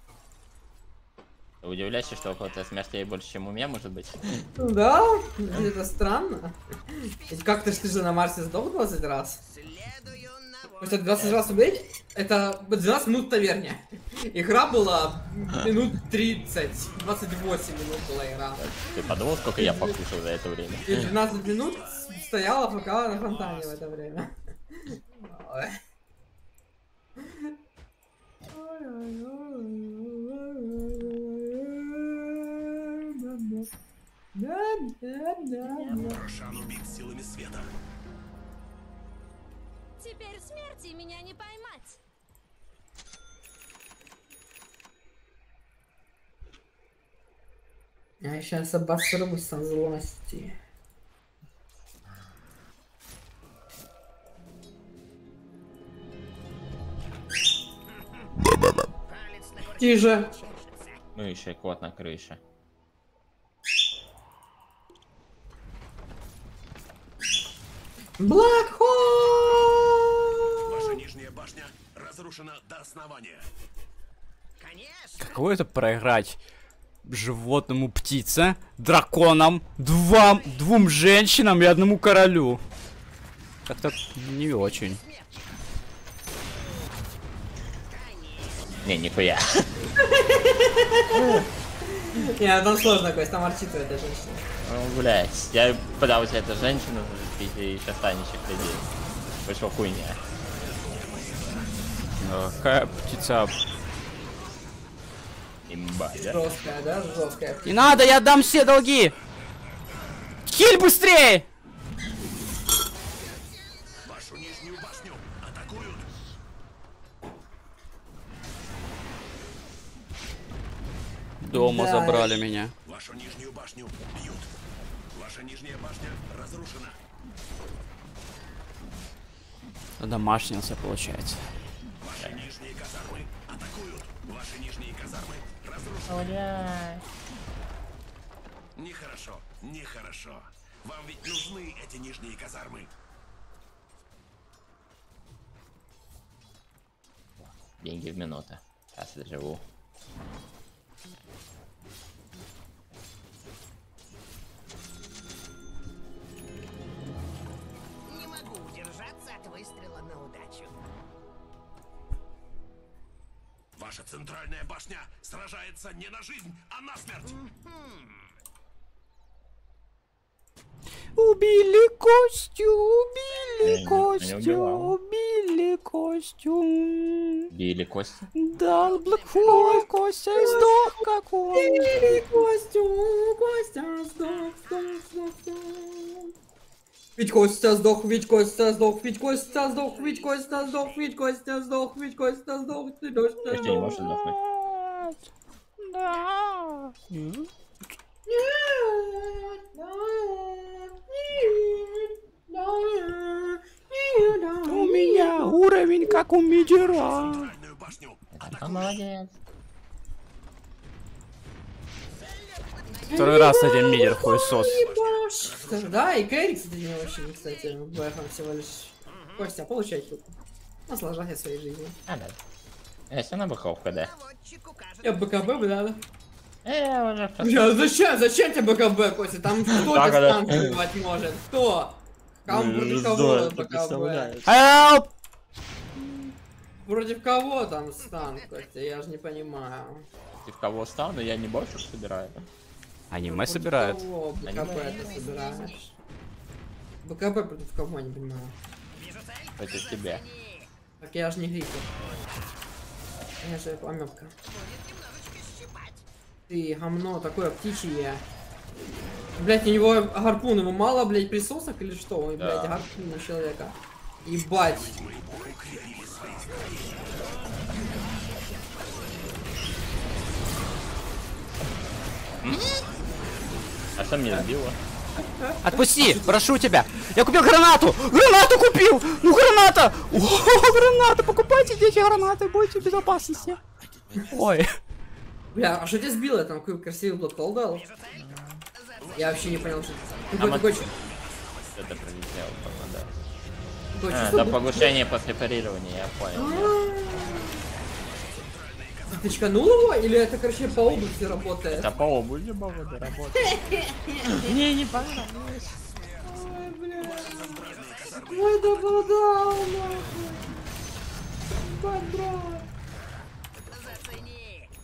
Ты удивляешься, что около тебя смертей больше, чем у меня, может быть? Да, это странно. Ведь как-то ж ты же на Марсе сдох двадцать раз. Следую Потому что двадцать раз умереть, это двенадцать минут в таверне. Игра была минут тридцать, двадцать восемь минут была игра. Ты подумал, сколько я покушал за это время? И двенадцать минут стояла пока на фонтане в это время. Ой. Рошан убит силами света. Теперь смерти меня не поймать. Я сейчас обосрусь со злости. Тише. Ну еще и кот на крыше. Black Hole! Ваша нижняя башня разрушена до основания. Конечно! Каково это проиграть животному птице, драконам, двум, двум женщинам и одному королю? Как-то не очень. Не, нихуя. Не, там сложно, Кость, там арчитывает эта женщина. Ну, блядь, я пытался эту женщину зацепить и еще станущих людей. Вышла хуйня. А какая птица? Имба, да? Жесткая, да? Жесткая. Не надо, я отдам все долги! Хиль быстрее! Вашу нижнюю башню атакуют. Дома Да. забрали меня. Вашу нижнюю башню бьют. Ваша нижняя башня разрушена. Домашнился, получается. Ваши нижние казармы атакуют. Ваши нижние казармы разрушены. Нехорошо, нехорошо. Вам ведь нужны эти нижние казармы. Деньги в минуту. Сейчас доживу. Не могу удержаться от выстрела на удачу. Ваша центральная башня сражается не на жизнь, а на смерть. Убили Костю, убили Я не- я не Костю, убивал. убили Костю. Били кости. Да, Блэкхолл, Костя сдох, как он. Костю, Костя сдох, сдох, сдох, сдох. Ведь Костя сдох, ведь Костя сдох, ведь Костя сдох, ведь Костя сдох, ведь Костя сдох, ведь Костя сдох, ты дождь. Костя не может сдохнуть. Да. У меня уровень как у Мидера. Центральную башню А, молодец. Второй раз один Мидер хуесос. Да, и Кэрри, кстати, не очень, кстати, в этом всего лишь. Костя, получай хилку. Наслаждайся своей жизнью. А, да. Если она бы хов КД. Наводчик укажет Я БКБ бы надо. Э, уже просто. Бля, зачем? Зачем тебе БКБ, Костя? Там кто Так, тебя да. танк убивать может? Кто? Кому против кого БКБ? Help! Против кого там стан, Костя? Я же не понимаю. Ты в кого стану, я не больше собираю. Аниме Против собирают. кого БКБ ты собираешь? БКБ против кого, не понимаю. Против тебя. Так я же не гриппер. Я же амебка. Ты гамно такое птичье. Блять, у него гарпун, ему мало, блять, присосок или что? Ой, Да. блять, гарпун у человека. Ебать. А что меня сбило? Отпусти, прошу тебя. Я купил гранату. Гранату купил. Ну граната. О, граната. Покупайте, дети, гранаты. Будете в безопасности. Ой. Бля, а что тебя сбило? Там какой красивый блокхол дал? Я вообще не понял, что А это. Такой, Что-то пролетело, по-моему, да. такой, А, чувство, до будто- повышения после парирования, я понял. А ты чканул его? Или это, короче, по области работает? Это по обуви было работать. Мне не понравилось. Ой, бля. Ой, да балда, нахуй. Бать, брат. Зацени.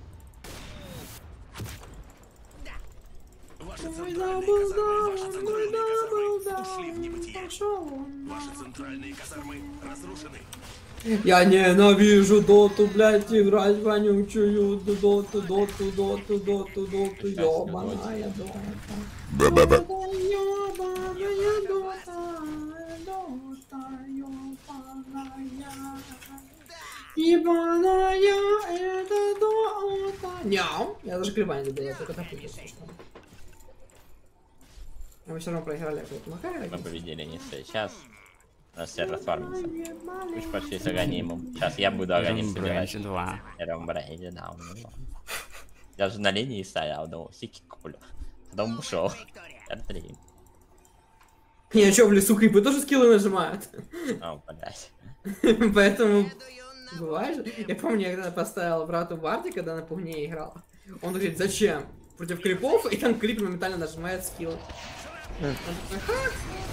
Ваши Ой, да центральные балда, казармы, ваши ой, да центральные казармы балда. ушли в небытие. Пошел он. Ваши центральные казармы разрушены. Я ненавижу доту, блядь, играть вонючую доту, доту, доту, доту, доту, ёбаная дота. Дота, ёбаная дота, дота, ёбаная. Ебаная это дота. Няу. Я даже клева не добила, только так и смешно. А мы все равно проиграли, а вот Макарий. Мы победили не все. Сейчас у нас все расфармится. Пусть почти с аганимом. Сейчас я буду аганим собирать. два. Эром Брейди, да, он не мог. Я же на линии стоял, думал, сики куплю. Потом ушел. эр три. Не, а чё, в лесу крипы тоже скиллы нажимают? О, блядь. Поэтому... Бывает же. Я помню, я когда поставил брату Барди, когда на пугне играл. Он говорит, зачем? Против крипов, и там крип моментально нажимает скилл. Он такой, «Ха».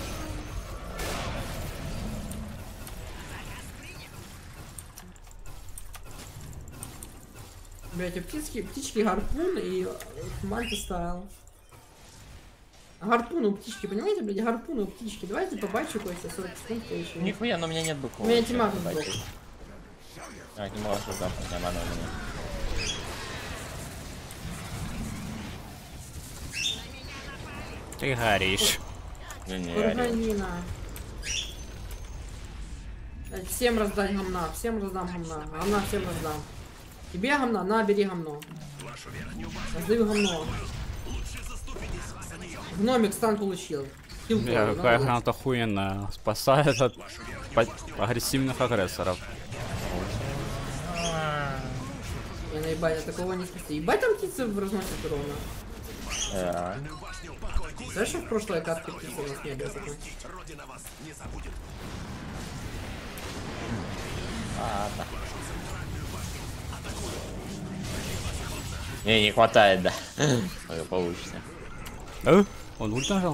Блять, а птички, птички гарпун и мальта стайл. Гарпун у птички, понимаете, блядь, гарпун у птички. Давайте побачу кое-что, сорок секунд еще. Нихуя, но у меня нет У быков. меня тьма как Ебать. блок. А, не можешь запомнить, нормально у меня. Ты горишь. Не, не, я орёл. Органина. Блядь, всем раздать гамна, всем раздам гамна. Гамна всем раздам. Тебе гамна, на, бери гамно. Раздаю гамно. Гномик стан получил. Хил Бля, полный, какая молодец. граната охуенная. Спасает от по- агрессивных агрессоров. Я наебать, я такого не спасти. Ебать там птицы разносят урона. Да. Знаешь, что в прошлой катке птицы у нас не было такой? Родина вас не забудет. Ладно. Не, не хватает, да. Ой, получится. Э? Он ульт нажал?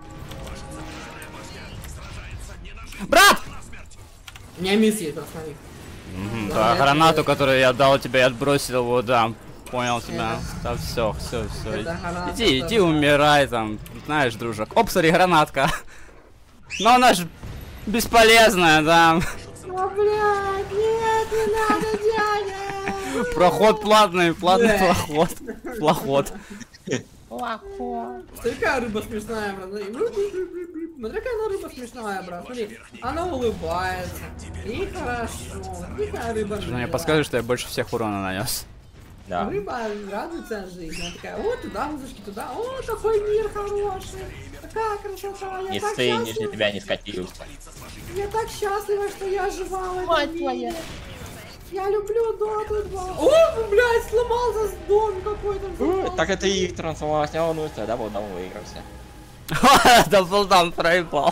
Брат! У меня мисс есть, посмотри. Мгм, Да, да, я гранату, тебе- которую я дал тебе, я отбросил его, да. Понял тебя. Да все, все, все. Это граната, Иди, это иди, да. умирай там. Знаешь, дружок. Оп, смотри, гранатка. Но она ж бесполезная, да. О, блядь, нет, не надо, дядя! Проход платный, платный Бля. проход. Плоход. Смотри, какая рыба смешная, брат. Смотри, смотри, какая она рыба смешная, брат. Смотри, она улыбается. И хорошо. И какая рыба Что мне милая. подскажешь, что я больше всех урона нанес. Да. Рыба радуется жизни. Она такая, о, туда, музычки, туда. О, такой мир хороший. Такая красота. Я Не так ссы, ниже счастлива. тебя не скатился. Я так счастлива, что я жива в этом мире. Я люблю Доту два. О, блядь, сломался дом какой-то. взорвался. Так это их трансформация, он ну да, вот давно выигрался. Даблдаун проебал.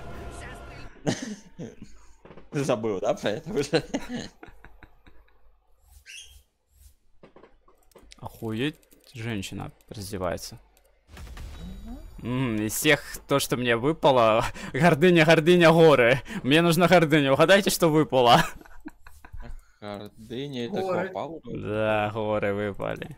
Забыл, да, про это уже? Охуеть, женщина раздевается. М, из всех то, что мне выпало, гордыня, гордыня, горы. Мне нужна гордыня. Угадайте, что выпало. Гордыня, это Горы. попал. Да, горы выпали.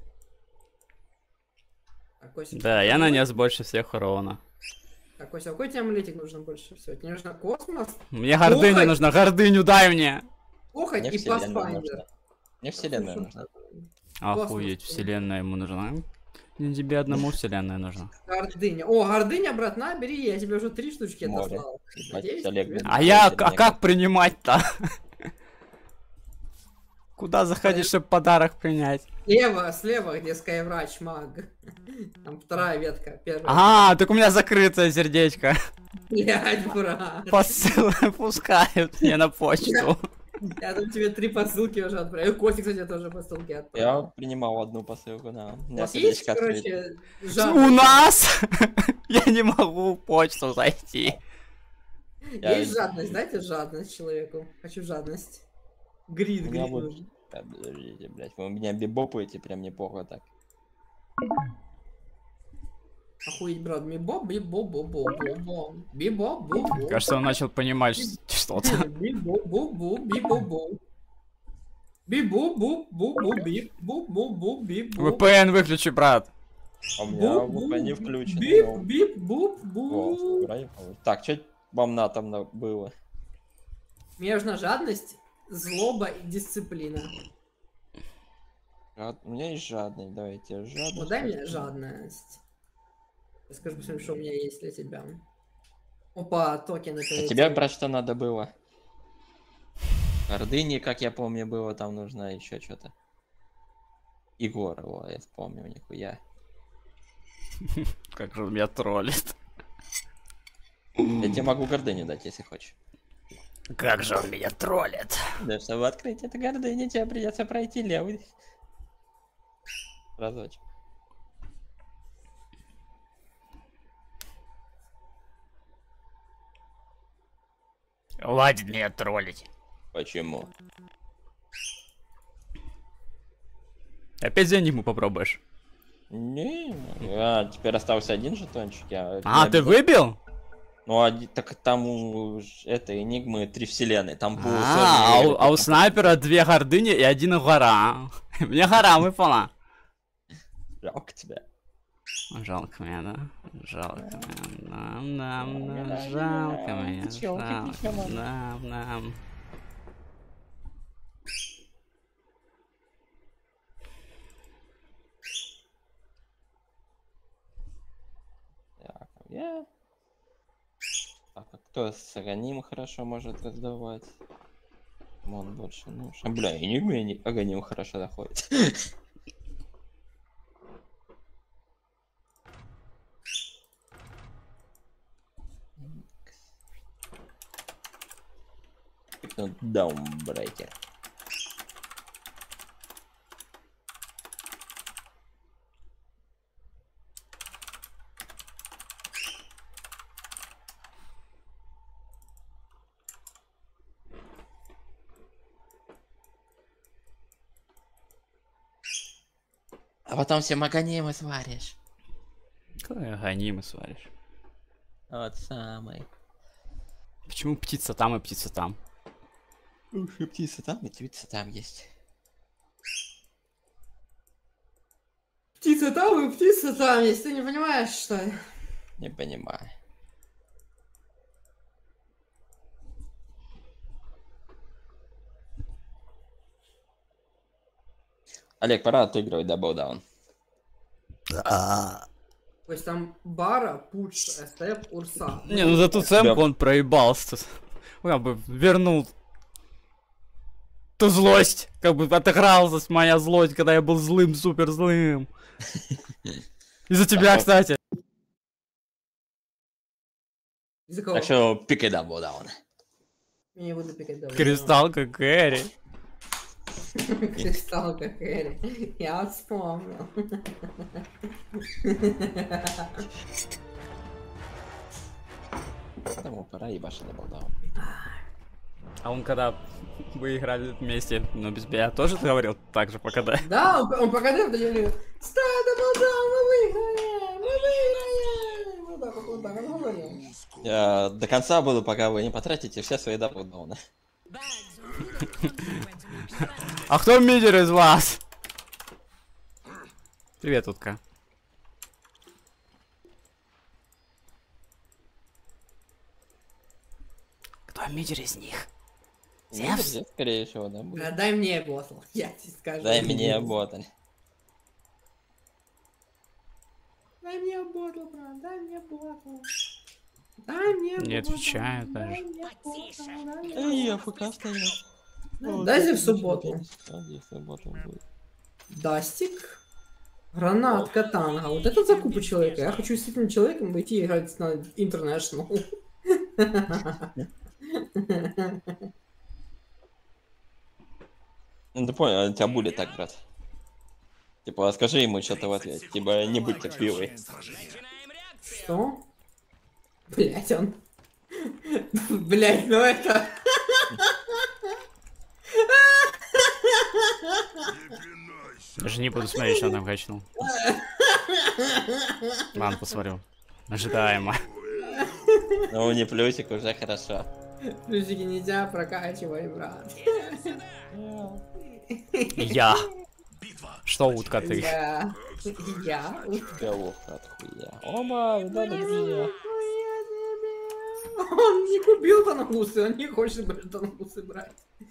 Так, Костя, Да, я нанес больше всех урона. Так, Костя, какой тебе амулетик нужен больше всего? Тебе нужно космос, Мне гордыня Охоть. нужна, гордыню дай мне. охоть Мне и вселенная пасфайндер. нужна. Мне вселенная нужна. Охуеть, Космос. вселенная ему нужна. Не тебе одному вселенная нужна. Гордыня. О, гордыня, брат, на, бери, я тебе уже три штучки Море. отослал. Ебать, Надеюсь, Олег, тебе- блин. А я, Мне а как принимать-то? Куда заходить, чтобы подарок принять? Слева, слева, где скайврач, маг. Там вторая ветка, первая. А, так у меня закрытое сердечко. Блядь, брат. Посылы пускают мне на почту. Я тут тебе три посылки уже отправил. Кофе, кстати, тоже посылки Я отправил. принимал одну посылку, да. У У меня вас есть, сердечко открыто. короче, У жадность? нас? Я не могу в почту зайти. Я- Есть жадность, дайте жадность человеку. Хочу жадность. Грид, У меня грид вот- нужен. Да, подождите, блядь, вы у меня бибопаете прям неплохо так. Охуеть, брат, бибоп, бибоп, бобо, бобо. Бибоп, бобо. Кажется, он начал понимать ш- что-то. Бибоп, бобо, бибобо. Бибоп, боб, бобо, бип, бобо, боб, бип, боб. ви пи эн выключи, брат. А у меня Бу- ВП не включен. Бип, но- бип, буп, О, бу. выбирай, по-моему. Так, что вам на там на- было? Мне нужна жадность, злоба и дисциплина. Жад- У меня есть жадный, давайте жадный. Вот дай мне жадность. Я скажу, посмотрим, что у меня есть для тебя. Опа, токены. А перед тебе, тем. брат, что надо было? Гордыни, как я помню, было, там нужно еще что-то. Егор, о, я вспомнил, нихуя. Как же он меня троллит. Я тебе могу гордыню дать, если хочешь. Как же он меня троллит. Да, чтобы открыть эту гордыню, тебе придется пройти левый. Разочек. Хватит меня троллить. Почему? Опять за ему попробуешь. Не, а, теперь остался один жетончик. Я А, не ты обязательно- выбил? Ну, один- так там у ж- этой энигмы три вселенной. Там был А, а сложный у- а у мир. снайпера две гордыни и один гора. Мне гора выпала. Жалко тебя. Жалко меня, да? Жалко меня. Нам, нам, нам, жалко меня. Жалко. Нам, нам. Так, я... Так, а кто с Аганим хорошо может раздавать? Кому он больше нужен? Бля, энигмы и Аганим хорошо доходит. Даунбрейкер. А потом все маганимы сваришь. Какой аганимы сваришь? Вот самый. Почему птица там и птица там? Уж и птица там, и птица там есть. Птица там и птица там есть, ты не понимаешь, что ли? Не понимаю. Олег, пора отыгрывать Double Down. То есть там Бара, Пуч, Эстеп, Урса. Не, ну за ту цемку он проебался. Он как бы вернул ту злость. Как бы отыгралась моя злость, когда я был злым, супер злым. Из-за тебя, кстати. Из-за кого? Так что пикай Double Down. Я не буду пикать давай. Кристалка Кэрри. Кристалл как Эри. Я вспомнил. Потому пора ебашить Double Down. А он когда вы играли вместе, но без меня, тоже говорил так же пока да? Да, он, он пока да, говорит, стой, Даблдаун, мы выиграем, мы выиграем. Вот так вот, вот так он говорил. Я до конца буду, пока вы не потратите все свои Double Down. А кто мидер из вас? Привет, утка. Кто мидер из них? Зевс? Зевс, скорее всего, да, будет. А, дай мне ботл, я тебе скажу. Дай мне боталь. Дай мне ботл, брат, дай мне ботл. Дай мне Не ботл, отвечает дай даже. мне ботл, дай мне Эй, я ботл. пока стоял. Дай Зевсу ботл. А, Зевсу ботл будет. Дастик. Гранатка танга. Вот это закупы человека. Я хочу с этим человеком пойти играть на International. Ну ты понял, у тебя будет так, брат. Типа, скажи ему что-то в ответ. Типа, не будь терпилой. Что? Блять, он... Блять, ну это... Даже не буду смотреть, что он там качнул. Ладно, посмотрю. Ожидаемо. Ну, не плюсик, уже хорошо. Плюсики нельзя прокачивать, брат. Я. Что, утка ты? Я. Я. Головка от хуя. Оба, да, да, друзья. Он не купил танагусы, он не хочет брать танагусы брать.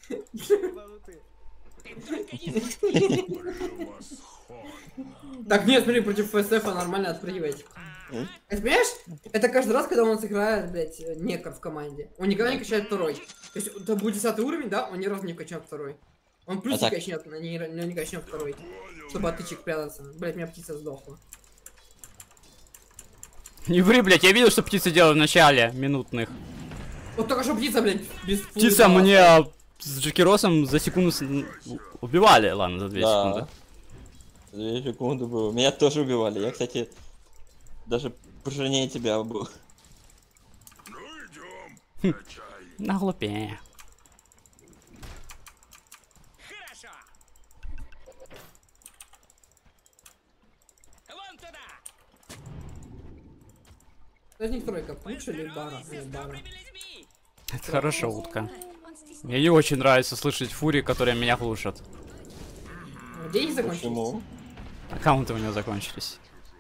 Так, нет, смотри, против ФСФ нормально отпрыгивать. Ты понимаешь? Это каждый раз, когда он сыграет, блять, некор в команде. Он никогда не качает второй. То есть это будет десятый уровень, да? Он ни разу не качнет второй. Он плюс а качнет, но не, но не качнет второй. Чтобы от тычек прятаться. Блять, у меня птица сдохла. Не ври, блядь, я видел, что птицы делают в начале минутных. Вот только что птица, блять, без Птица мне с Джекиросом за секунду с... убивали, ладно, за две Да. секунды. Две секунды было. Меня тоже убивали. Я, кстати, даже пожирнее тебя был. Наглупее. Хорошо. Вон туда. Это не тройка, пуш или бара? Не, бара. Это хорошая утка. Мне не очень нравится слышать фури, которые меня глушат. Деньги закончились? Почему? Аккаунты у него закончились.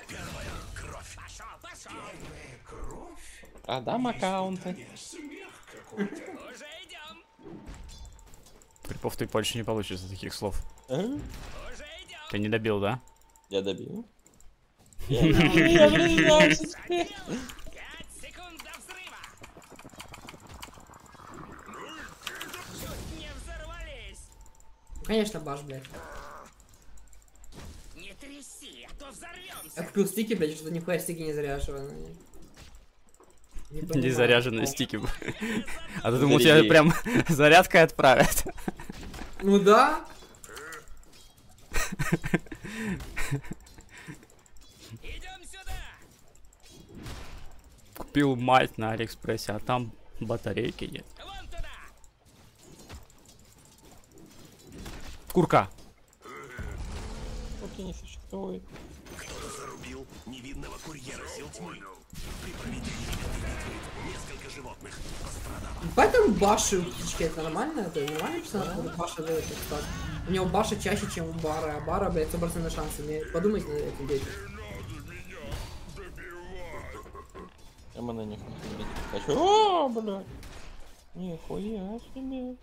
Продам аккаунты. Уже идем. Крипов ты больше не получишь за таких слов. А? Уже идем. Ты не добил, да? Я добил. Пять секунд до взрыва. Чуть не взорвались. Конечно, баш, блядь. Не тряси, а то взорвемся. Я купил стики, блядь, что-то нихуя стики не заряженные. Не Не понимаю. заряженные стики. А ты думал, тебя Заряди. прям зарядкой отправят? Ну да. Идем сюда. Купил мать на Алиэкспрессе, а там батарейки нет. Вон туда. Курка. Окей, не существует. Кто-то зарубил невинного курьера сил тьмы. При проведении этой битвы несколько животных пострадало. Поэтому баши у птички это нормально? Это нормальный персонаж, который баша дает, так сказать. У него баша чаще, чем у бара, а бара, блядь, сто процентов шансы. Мне подумайте над этим, дети. Я на них не хочу. О, блядь. Нихуя себе.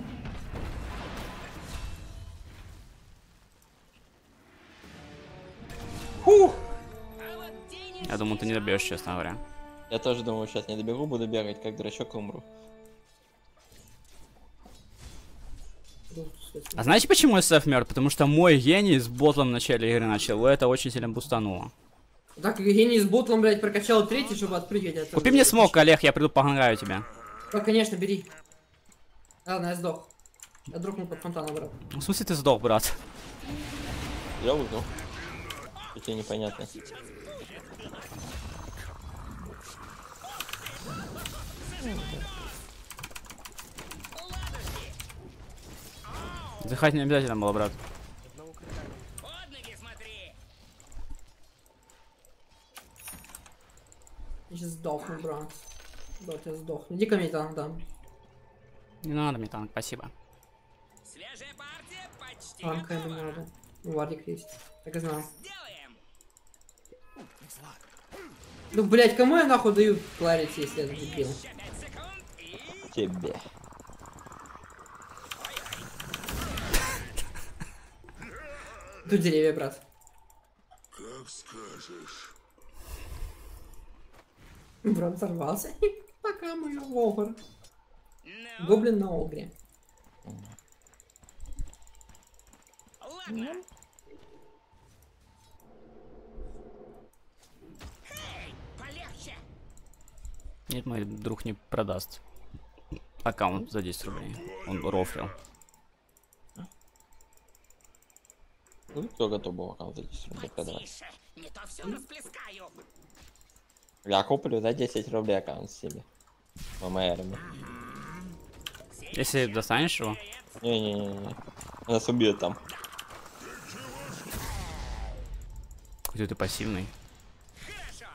Фух. Я думаю, ты не добьешь, честно говоря. Я тоже думаю, сейчас не добегу, буду бегать, как дурачок и умру. А знаете, почему эс эф мертв? Потому что мой гений с ботлом в начале игры начал. И это очень сильно бустануло. Так, гений с ботлом, блядь, прокачал третий, чтобы отпрыгивать. от Купи этого. мне смог, Олег, я приду погнаю тебя. Да, конечно, бери. Ладно, я сдох. Я дрогнул под фонтаном, брат. В смысле ты сдох, брат? Я выиграл. Это непонятно. Дыхать не обязательно было, брат. Под ноги смотри. Я сейчас сдохну, брат. Брат, я сдохну. Иди ко мне танк дам. Не надо мне танк, спасибо. Свежая партия почти Танка ему готова. надо. Ну, Вардик есть. Так и знал. Сделаем. Ну, блядь, кому я нахуй даю кларити, если я дебил? Еще пять секунд и... Тебе. Тут деревья, брат. Как скажешь. Брат взорвался. Пока мой огр. Гоблин на огре. Ладно. Эй, полегче. Нет, мой друг не продаст. Аккаунт за десять рублей. Он рофлил. Ну, кто готов был аккаунт за десять рублей продавать? Тише, не то все расплескаю. Я куплю за десять рублей аккаунт себе. По моей армии. Если достанешь его. Не-не-не. Нас убьют там. Какой ты пассивный. Хорошо.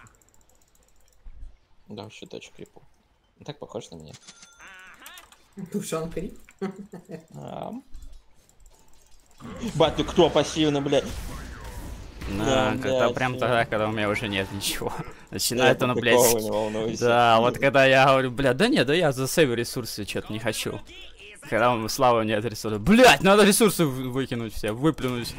Да, вообще точку крипу. Он так похож на меня. Тушан крип. А. Бать, ты кто пассивный, блядь? Да, Да, когда блядь, прям я- тогда, когда у меня уже нет ничего. Начинает Это оно, прикол, блядь. не волнуйся. Да, вот когда я говорю, бля, да нет, да я за сейв ресурсы что-то не хочу. Когда у Славы нет ресурсов. Блять, надо ресурсы вы- выкинуть все, выплюнуть.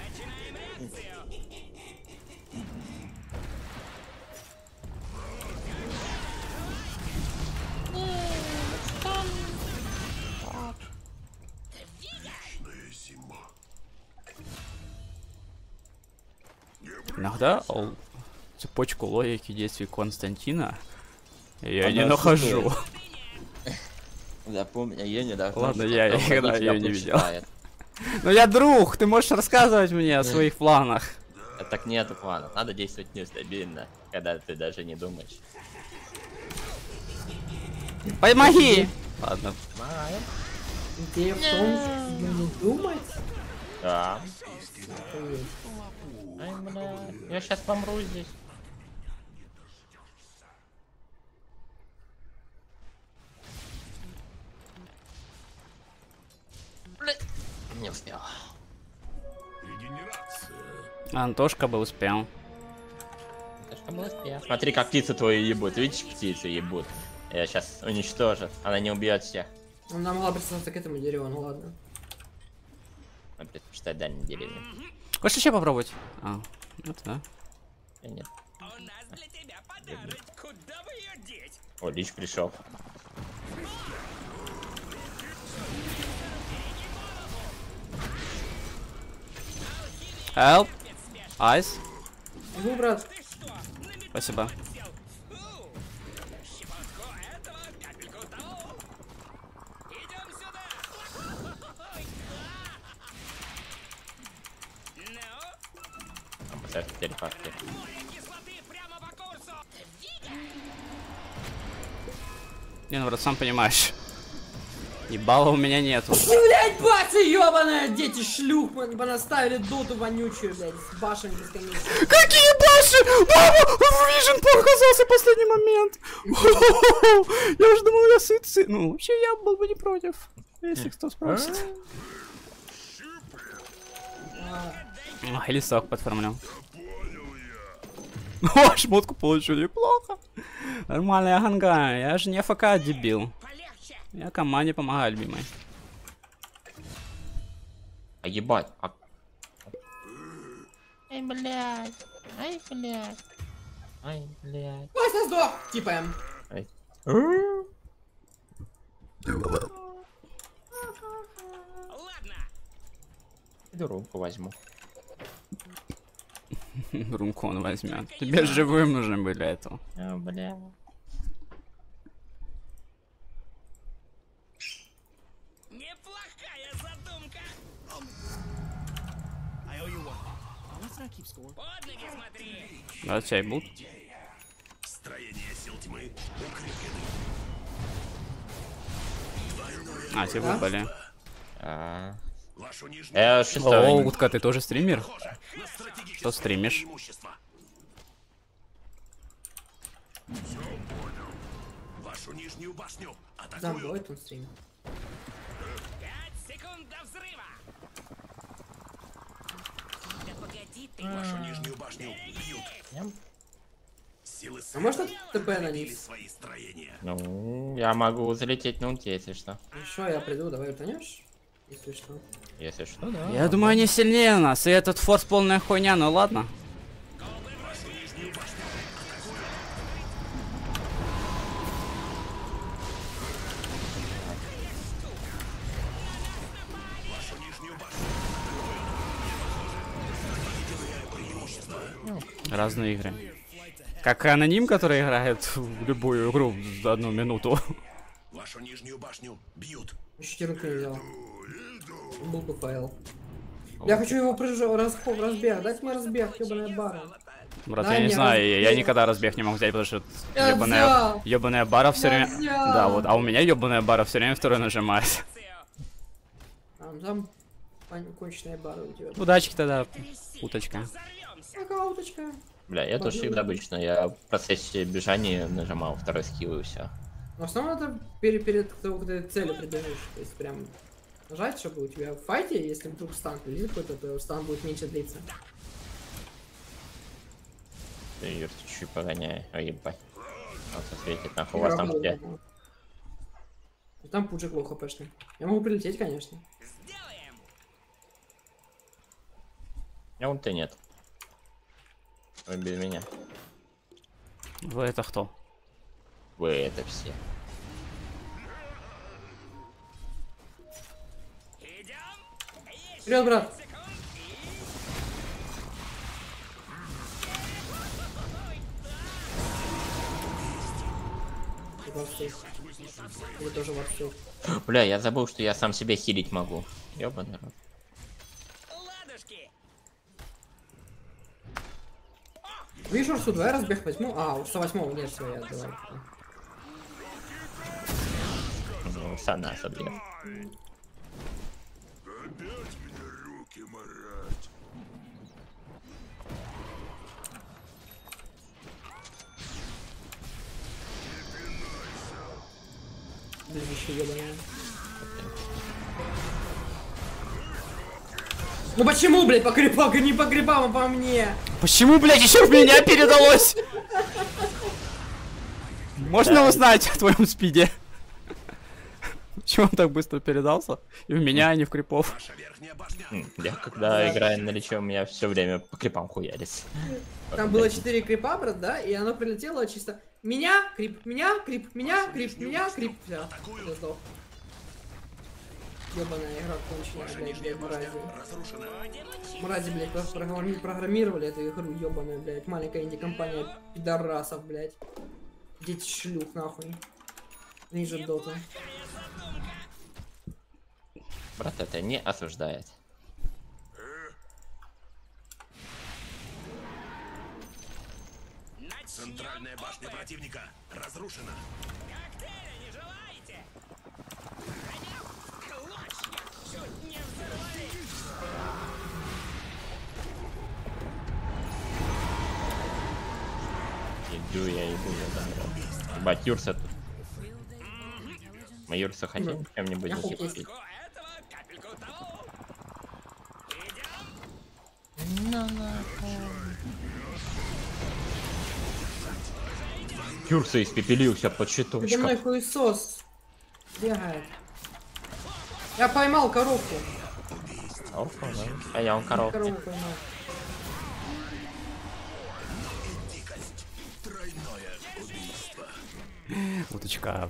Иногда л- цепочку логики действий Константина я не Она нахожу. Запомни, я не должен. Ладно, я никогда её не видел. Читает. Ну я друг, ты можешь рассказывать мне о своих планах. А так нету планов. Надо действовать нестабильно, когда ты даже не думаешь. Помоги! Ладно. Идея в том, чтобы не думать. Да. Ай, бля, я сейчас помру здесь. Бля, не успел. Антошка бы успел. Антошка бы успел. Смотри, как птицу твою ебут. Видишь, птицу ебут. Я сейчас уничтожу. Она не убьет всех. Она могла присоединиться к этому дереву, ну ладно. Надо предпочитать дальней деревни. Хочешь еще попробовать? А, это да. Я нет. У нас для тебя подарок. Куда бы ее деть? О, Лич пришел. Help. Айс. Ну, брат. Спасибо. Щепотку этого, капельку того. Идем сюда. Ну, Поставь телепатки. море кислоты прямо по курсу. Не, ну, брат, сам понимаешь. Ебала у меня нету. Блять, бацы, ёбаная! Дети шлюх, мы понаставили доту вонючую, блядь, с башен бесконечных. Какие баши! Мама! Вижен показался в последний момент! Я уже думал, я суицид. Ну, вообще, я был бы не против. Если кто спросит. Ах, лесок подформлял. О, шмотку получил неплохо. Нормальная ганга. Я же не АФК, дебил. Полегче. Я команде помогаю, любимой. А ебать. А... Ай, блядь. Ай, блядь. Ай, блядь. Вася сдох! Типаем. Ай. Ладно. Иду руку возьму. Румку он возьмет. Тебе живым нужен был для этого. А, бля. Неплохая задумка. Под ноги смотри. Да, чай будут. Строение сил тьмы укреплены. А, те выбыли. А. Вашу нижнюю Я О, шестой. утка, ты тоже стример? на стратегическое Что стримишь? преимущество. Вашу нижнюю башню Да, атакуют. бывает он стрим. Пять секунд до взрыва. Да погоди ты. Вашу нижнюю башню бьют. Силы А можно света ТП на укрепили них? свои строения. Ну, я могу залететь на ульте, если что. Хорошо, я приду, давай утонешь. Если что. Если что, да. Я думаю, они сильнее нас, и этот форс полная хуйня, ну ладно. Разные игры. Как аноним, который играет в любую игру за одну минуту. Вашу нижнюю башню бьют. Шестерку не взял. Был бы файл. Я хочу его прыжок, расход, разбег. Дайте мне разбег, ебаная бара. Брат, Дай я не мне знаю, я, я разбег. никогда разбег не мог взять, потому что Я ебаная, взял. ебаная бара все Я время... взял. Да, вот, а у меня ебаная бара все время второй нажимает. Там, там пон- конченая бара у тебя. Удачки тогда, уточка. Какая уточка? Бля, я тоже всегда обычно, я в процессе бежания нажимал второй скилл и все. В основном это перед, перед того, когда ты к цели прибежишь. То есть прям нажать, чтобы у тебя в файте, если вдруг стан прилетит какой-то, то стан будет меньше длиться. Ты Юр, чуть-чуть погоняй, ой, ебать. Вот светит, нахуй, у вас там где? Там пуджик лоу хпшный. Я могу прилететь, конечно. А вон ты нет. Вы без меня. Вы это кто? Вы это все. Вперед, брат! Вы тоже вовсю. Бля, я забыл, что я сам себя хилить могу. Ёбаный рот. Вижу, что давай разбег возьму. А, у сто восьмого нет, все, я давай. Ну, сана собьет. Ближайший ебаная. Ну почему, блядь, по крипам, не по крипам, а по мне? Почему, блядь, еще в меня передалось? Можно узнать о твоем спиде? Почему он так быстро передался? И в меня, а не в крипов. М, Я когда играю на лече, у меня все время по крипам хуярится. Там было четыре крипа, брат, да, и оно прилетело чисто. Меня, крип, меня, крип, меня, крип, меня, крип. Все, я сдох. Ёбаная игра конченая, блядь, блядь, мрази. Мрази, блядь, просто программи- программировали эту игру, ёбаная, блядь. Маленькая инди-компания пидорасов, блядь. Дети шлюх, нахуй. Ниже доту. Брат, это не осуждает. Центральная башня противника разрушена. Иду я, иду я, да. Ебать, Юрса тут. Мы Юрса хотим чем-нибудь Я захитить. хоккеист. Юрса испепелился под Передо мной щиточком. хуесос бегает. Я поймал коровку. Опа, да. А я он коров. Корову поймал. Тройное убийство. Уточка.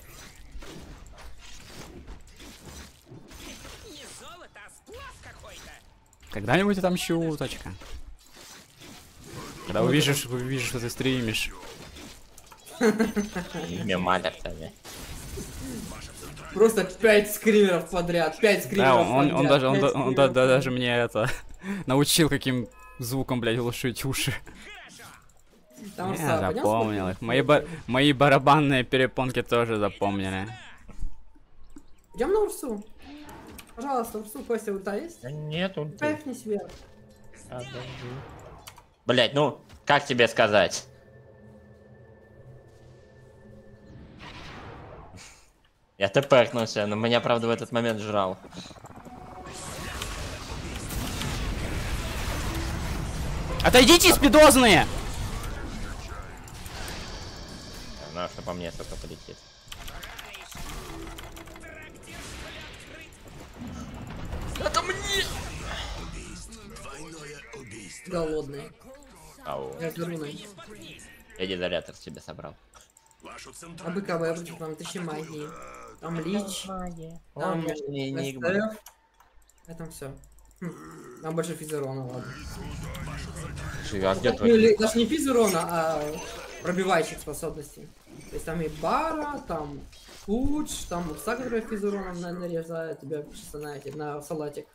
Когда-нибудь отомщу, уточка. Когда увидишь, увидишь, что ты стримишь. Мне малят сами. Просто пять скримеров подряд. Пять Да, скримеров он, подряд. он даже, он, пять да- он скримеров да- да- подряд. даже мне это научил, каким звуком, блядь, глушить уши. Там Я Сава, пойдём запомнил смотрим? их. Мои, ба- мои барабанные перепонки тоже запомнили. Идем на Урсу. Пожалуйста, Урсу, Костя, ульта есть? Да нет, он Пэфнись вверх. Блять, ну, как тебе сказать? Я тпхнулся, но меня, правда, в этот момент жрал. Отойдите, спидозные! Ну, что по мне, сука, полетит. Двойное убийство. Голодные. Ау. Я с руной. Я дезолятор себе собрал. Вашу А центральную быка вебричек, там тысячи магии. Там лич. Там Там не энигма. эс тэ эф. Это все. Там больше физерона, ладно. вашу Живи, а где Ну, твой? или даже не физ урона, а пробивающих способностей. То есть там и бара, там пуч, там упса, которая физ уроном на- нарезает тебя чисто на, эти, на салатик.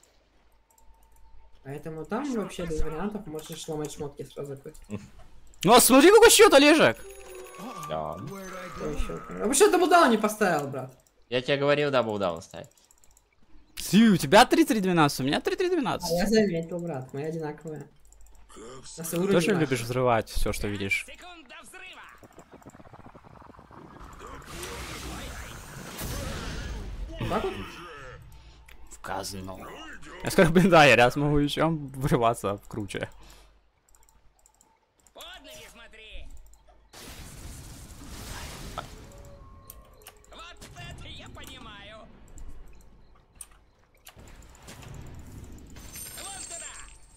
Поэтому там вообще без вариантов можешь ломать шмотки сразу. Хоть. Ну а смотри, какой счет, Олежек! Да. А вы что даблдаун не поставил, брат? Я тебе говорил, даблдаун ставь. Сью, у тебя три три двенадцать, у меня три три А двенадцать. я заметил, брат, мы одинаковые. Нас и уровень Тоже наш. любишь взрывать все, что видишь. Секунда взрыва! Так вот? В казну. Я скажу, блин, да, я раз могу еще врываться в круче. Под ноги смотри! Вот это я понимаю! Вон туда!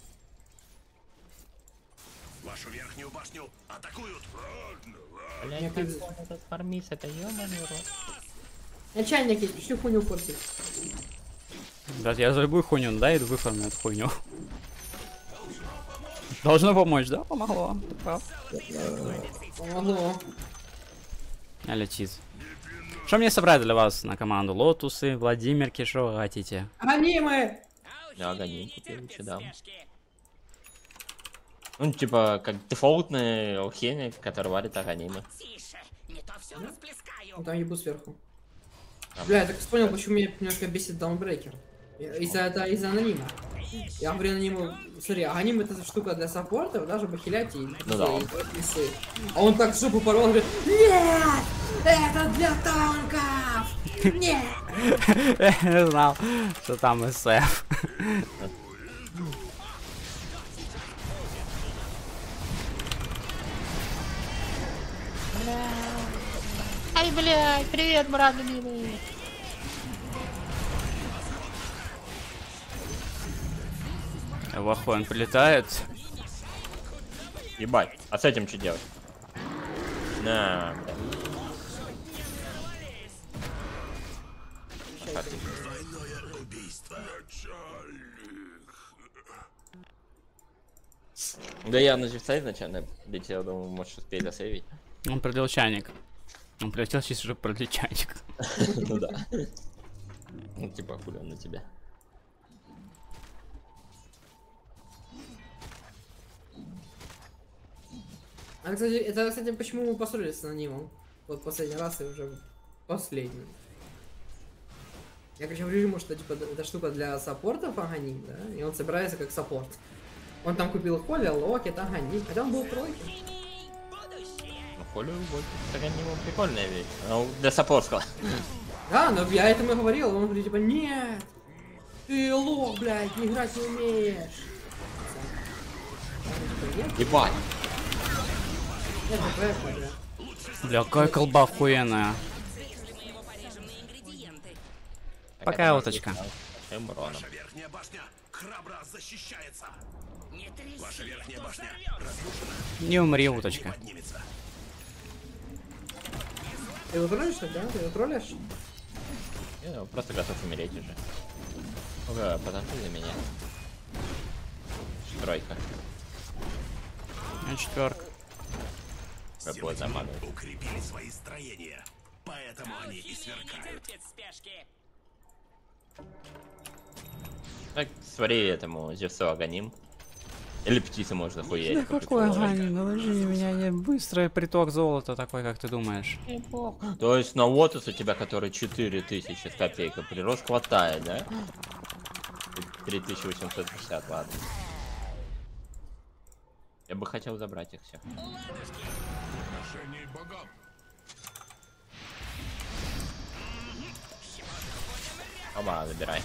Вашу верхнюю башню атакуют. Блять, как он этот фармис, это ёбаный рот. Я чайник есть, почему хуйню портить? Брат, я за любую хуйню, да, иду выформлю эту хуйню. Должно помочь, да? Помогло. Ты прав. Помогло. А летит. Что мне собрать для вас на команду? Лотусы, Владимирки, что вы хотите? Анимы! Я огонь купил, лучше дам. Ну, типа, как дефолтный алхимик, который варит аганимы. Тише! Не то все расплескаю! Ну, там ебу сверху. Бля, я так понял, почему меня немножко бесит даунбрейкер. Из-за это из-за анонима. Я говорю анониму, смотри, аноним это штука для саппортов, да, чтобы хилять и, Ну да. и, и сы. А он так жопу порвал, говорит, нет, это для танков, нет. Я не знал, что там эс эф. Ай, блядь, привет, брат, любимый. Плохой он прилетает. Ебать, а с этим что делать? На, бля. Двойное убийство. Да я на живца изначально летел, думаю, может успеть засейвить. Он продлил чайник. Он прилетел чисто, чтобы продлить чайник. Ну да. Ну типа хули он на тебя. А, кстати, это, кстати, почему мы поссорились с анонимом. Вот последний раз и уже последний. Я, короче, говорю ему, что типа эта штука для саппортов аганим, да, и он собирается как саппорт. Он там купил Холли, Локи, аганим, хотя он был в тройке. Ну хули вот с аганимом прикольная вещь. Ну, для саппортского. Да, но я этому и говорил, он говорит, типа, нет, ты лох, блядь, не играть не умеешь. Ебать. Нет, это твоя хуйня. Бля, какая колба охуенная. Пока, уточка. Всем уроном. Ваша верхняя башня храбро защищается. Не тряси! Ваша верхняя а то башня взорвётся. разрушена, Не умри, не уточка. поднимется. Ты его троллишь, да? Ты его троллишь? Я просто готов умереть уже. Ну-ка, потанцуй за меня. Тройка. Я четверка. Какой заман. Укрепили свои строения, поэтому они и Алхимия не сверкают. терпит спешки! Так, свари этому Зевсу аганим. Или птицу можно хуярить. Да какой огонь, наложи меня, не быстрый приток золота такой, как ты думаешь. То есть на Лотус у тебя, который четыре тысячи с копейкой прирост, хватает, да? три тысячи восемьсот пятьдесят, ладно. Я бы хотел забрать их все. Оба, забирай.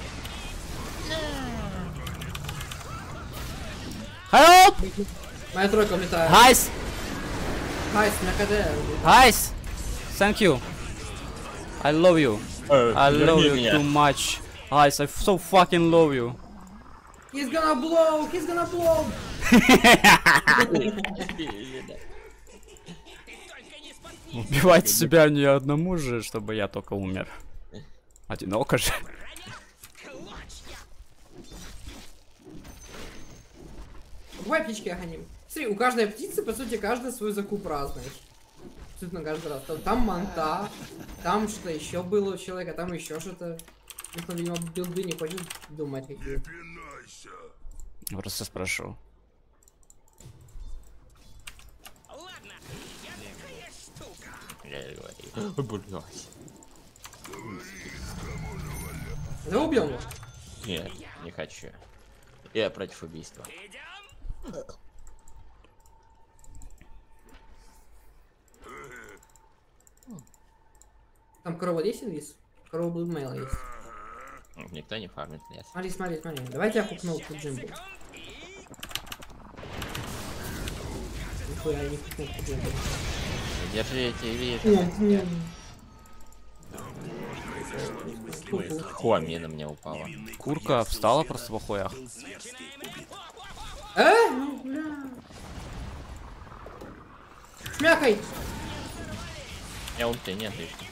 Help! Моя тройка улетает. Guys! Хайс, на КД. Guys! Thank you. I love you. I love you too much. Guys, I so fucking love you. He's gonna blow, he's gonna blow. Убивать себя не одному же, чтобы я только умер. Одиноко же. Покупай птички Аганим. Смотри, у каждой птицы, по сути, каждая свой закуп разный. Абсолютно каждый раз. Там, там манта, там что-то еще было у человека, там еще что-то. Никто, видимо, билды не хочет думать какие. Просто спрошу. Ладно, я такая штука. Я говорю. Блядь. Да убьем его. Нет, не хочу. Я против убийства. Идем? Там корова есть инвиз? Корова блудмейла есть. Никто не фармит лес. Смотри, смотри, смотри. Давайте я купнул тут джимбу. Нихуя, я не купнул тут джимбу. Держите, видите. Нет, нет. Хуа, мина мне упала. Курка встала просто в охуях. Э? Ну, бля. Шмякай! Я ульты нет лишних.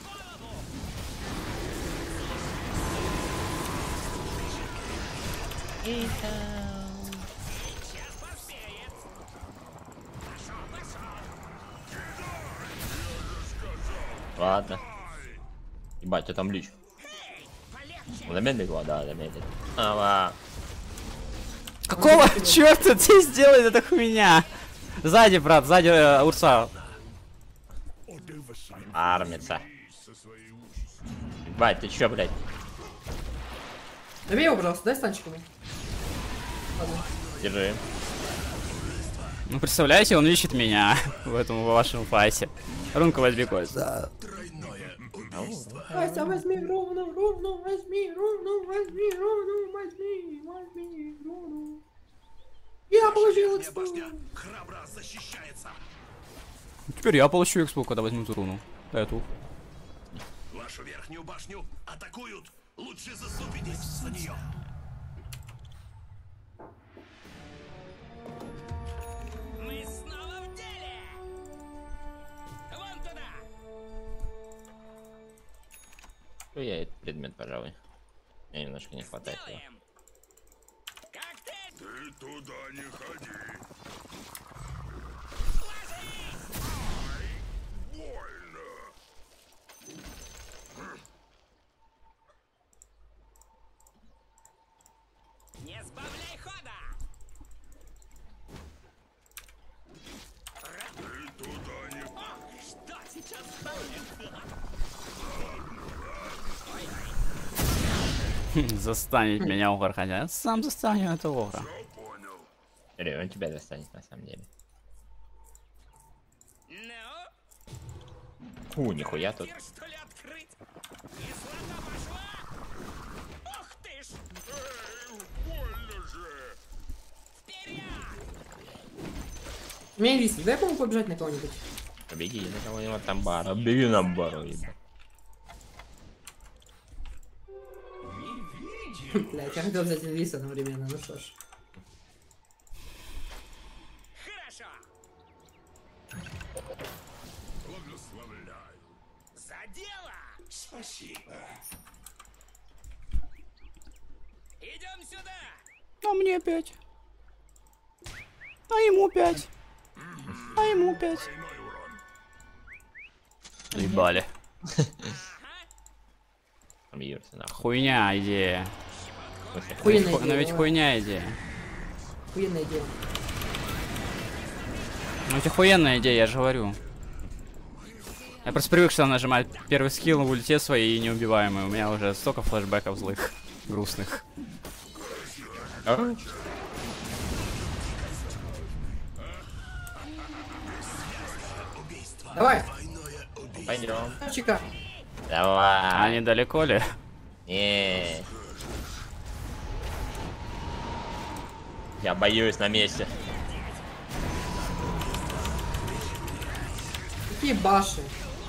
Ладно. Ебать, а там лич. Замедлить его, да, замедлить. Ава. Какого черта ты сделай эта хуйня? Сзади, брат, сзади э, Урса. Армится. Ебать, ты чё, блядь? Добей его, пожалуйста, дай станчик ему. Ладно. Держи. Ну, представляете, он ищет меня в этом в вашем файте. Рунку возьми, Костя. Костя, возьми руну, руну, возьми руну, возьми руну, возьми, возьми руну. Я получил Верхняя башня храбро защищается. Теперь я получу экспу, когда возьму эту руну. Эту. Вашу верхнюю башню атакуют. Лучше заступитесь за нее. Мы снова в деле. Вон туда. Ну, я этот предмет, пожалуй. Мне немножко не хватает его. Делаем. Как ты? Ты туда не ходи. Больно. Не сбавляй хода. Ты туда не Что сейчас будет? Застанет меня Огр, хотя я сам застану этого Огра. понял. Или он тебя достанет на самом деле. Ну, Фу, нихуя тут. дверь что ли открыть? Кислота пошла. Ух ты ж. Больно же. Вперед. У меня инвиз, дай по-моему побежать на кого-нибудь. Беги на кого-нибудь там бара. Беги на бару, ебать. Блять, я хотел взять инвиз одновременно, ну что ж. Хорошо. Благословляю. За дело. Спасибо. Идем сюда. А мне пять. А ему пять. А ему пять. Ебали. Там Юрса нахуй. Хуйня идея. В смысле? Охуенная Но идея, ведь давай. хуйня идея. Охуенная идея. Ну ведь охуенная идея, я же говорю. Я просто привык, что нажимать первый скилл в ульте своей и неубиваемый. У меня уже столько флешбеков злых, грустных. А? Давай, Пойдем. чика. А Давай. недалеко ли? Не. Я боюсь на месте. Какие баши.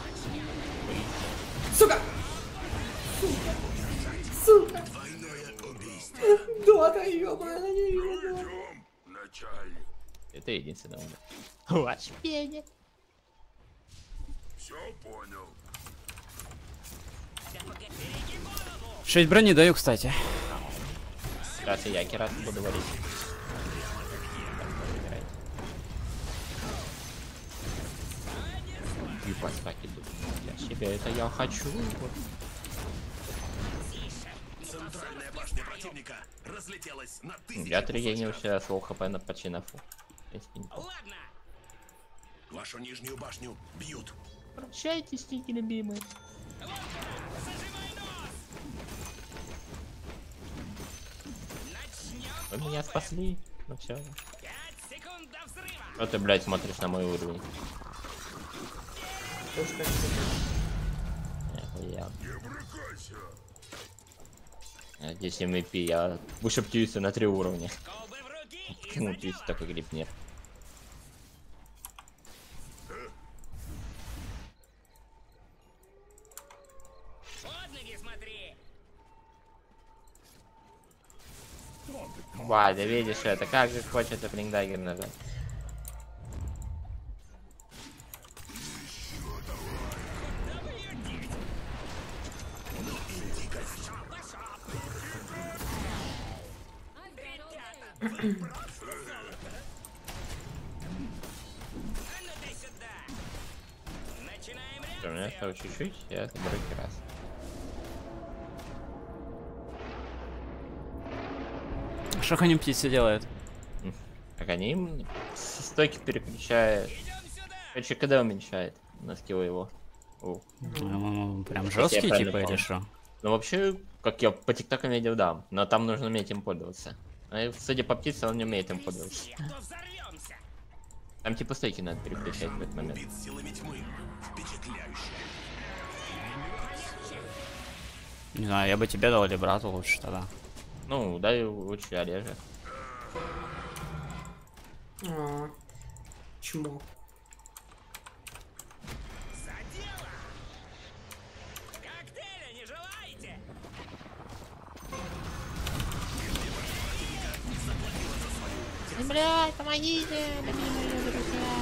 Сука! Сука! Сука! Дота, ёбаная, не вижу. Идем, начальник. Это единственное умер. Ваш пение. Все понял. Шесть брони даю, кстати. Раз и я раз буду варить. Пластаки будут. Я себе это я хочу. Центральная башня противника разлетелась на тысячи Я триггерил кусочков. себя свой хп на почти на фу. В принципе, неплохо. Ладно. Вашу нижнюю башню бьют. Прощайте, стики любимые. Зажимай нос. Начнем. Вы меня спасли. Ну все. Пять секунд до взрыва. Что ты, блядь, смотришь на мой уровень? Тоже как Нихуя. Я здесь эм ви пи, я выше птицы на три уровня. Колбы в руки и Почему за птицы дело. такой гриб нет? Под ноги смотри. Ва, да видишь это, как же хочет это Блиндагер нажать. А ну дай сюда. Начинаем Что, у меня реакцию. осталось чуть-чуть, я заберу раз. Что они птицы делают? Как они им со стойки переключают. Идем сюда. Короче, когда уменьшает на скилл его. О. Ну, прям Если я жесткие правильно типа или помню. что? Ну вообще, как я по тиктокам видел, да. Но там нужно уметь им пользоваться. А судя по птице, он не умеет им пользоваться. Все, то взорвемся. Там типа стойки надо переключать в этот момент. Бит силами тьмы. Впечатляюще. Не знаю, я бы тебе дал или брату лучше тогда. Ну, дай лучше Олежа. А, чмо. За дело. Коктейля не желаете? Блядь, помогите, любимые друзья.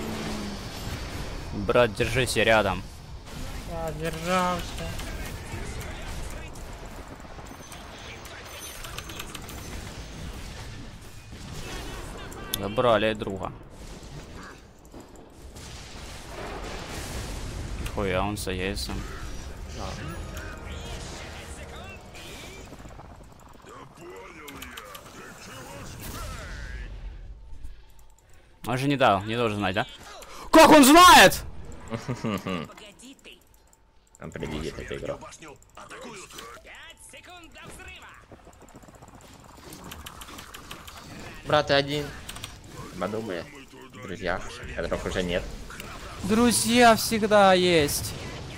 Брат, держись я рядом. Я держался. Забрали друга. Хуя, он с яйцем. Он же не дал, не должен знать, да? Как он знает? Погоди ты. Он предвидит эту игру. Башню атакуют. Пять секунд до взрыва. Брат, ты один. Подумай. Друзья, которых уже нет. Друзья всегда есть.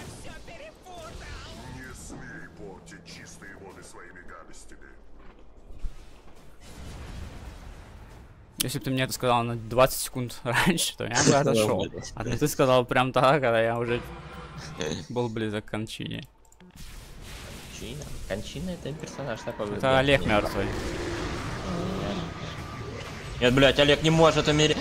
Не смей портить чистые воды своими гадостями. Если бы ты мне это сказал на двадцать секунд раньше, то я бы отошел. А ты сказал прям так, когда я уже был близок к кончине. Кончина. Кончина это персонаж такой. Это Олег мертвый. Нет, блять, Олег не может умереть.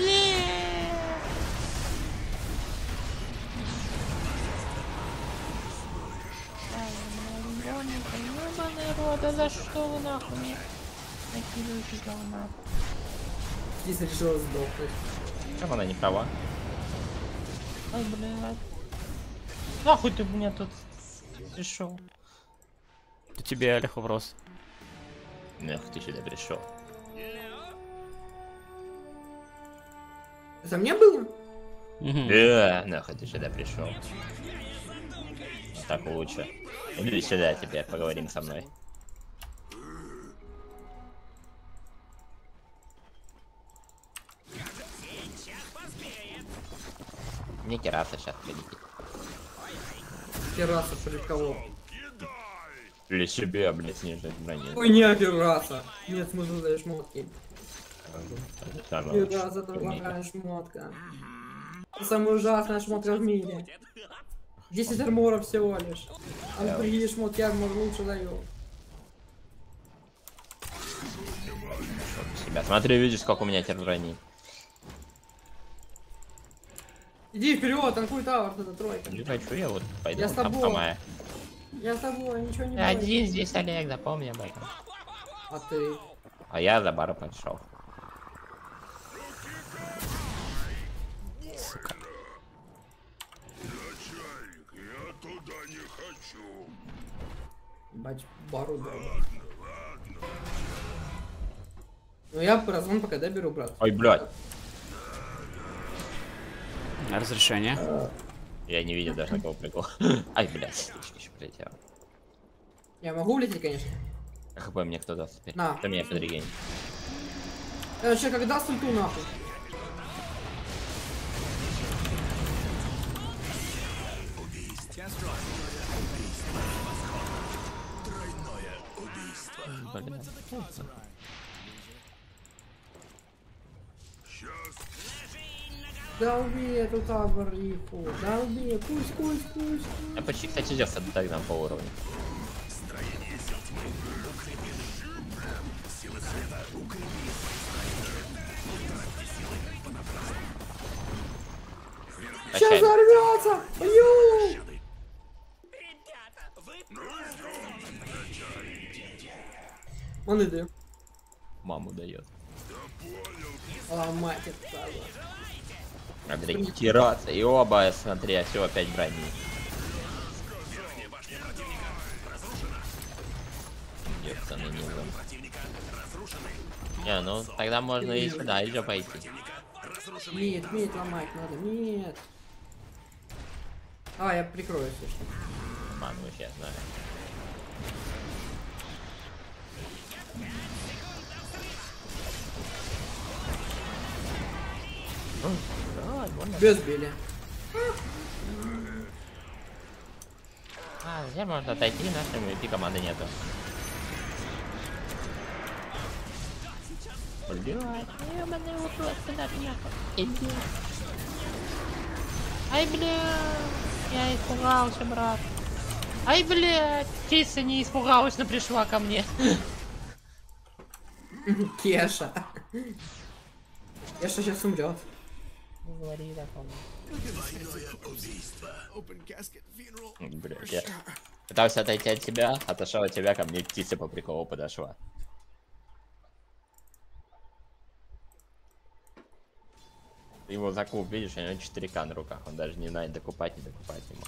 За что вы нахуй мне накидываете говна? Здесь решила сдохнуть. Как она не права? Ой, блядь. Нахуй ты меня тут пришел? Это тебе, Олег, вопрос. Эх, ты сюда пришел. Это мне было? Мгм. Да, нахуй ты сюда пришел. Так лучше. Иди сюда теперь, поговорим со мной. Мне кераса сейчас прилетит. Терраса при кого? Или себе, блядь, снижать брони. Ой, не терраса. Нет смысла за шмотки. Терраса это Умею. плохая шмотка. Самая ужасная шмотка в мире. десять арморов всего лишь. А в другие шмотки армор лучше даю. Себя. Смотри, видишь, как у меня теперь брони. Иди вперед, танкуй тавер, это тройка. Не хочу, я вот пойду Я с там тобой. помаю. Я с тобой, ничего не Один бойся. здесь Олег, запомни об этом. А ты? А я за бар пошел. Бач, бару беру. Ну я разгон пока доберу, брат. Ой, блядь. Разрешение. Я не видел даже такого прикола. Ай, блядь, слишком еще прилетело. Я могу улететь, конечно. ХП мне кто даст теперь? На. Кто меня подрегенит? Я вообще как даст ульту нахуй? Блин. Долби эту табориху, долби, пусть, пусть, пусть. Я почти, кстати, идёт тогда по уровню. Сейчас взорвется! Бью! Он иди. Маму дает. Ломать это сразу. Надо регенерироваться. И оба, смотри, все опять брони. Ёпта, ну не знаю. Не, ну тогда можно и сюда еще пойти. Нет, нет, ломать надо, нет. А, я прикрою, если что. Маму сейчас знаю. Без били. А, где можно отойти, нашему идти команды нету. Блядь, ебаный вопрос, куда нахуй. Ай, блядь, я испугался, брат. Ай, блядь, Киса не испугалась, но пришла ко мне. Кеша. Кеша сейчас умрет. Говори таком. Блядь, я пытался отойти от тебя, отошел от тебя, ко мне птица по приколу подошла. Ты его закуп, видишь, у него четыре ка на руках, он даже не знает докупать, не докупать ему.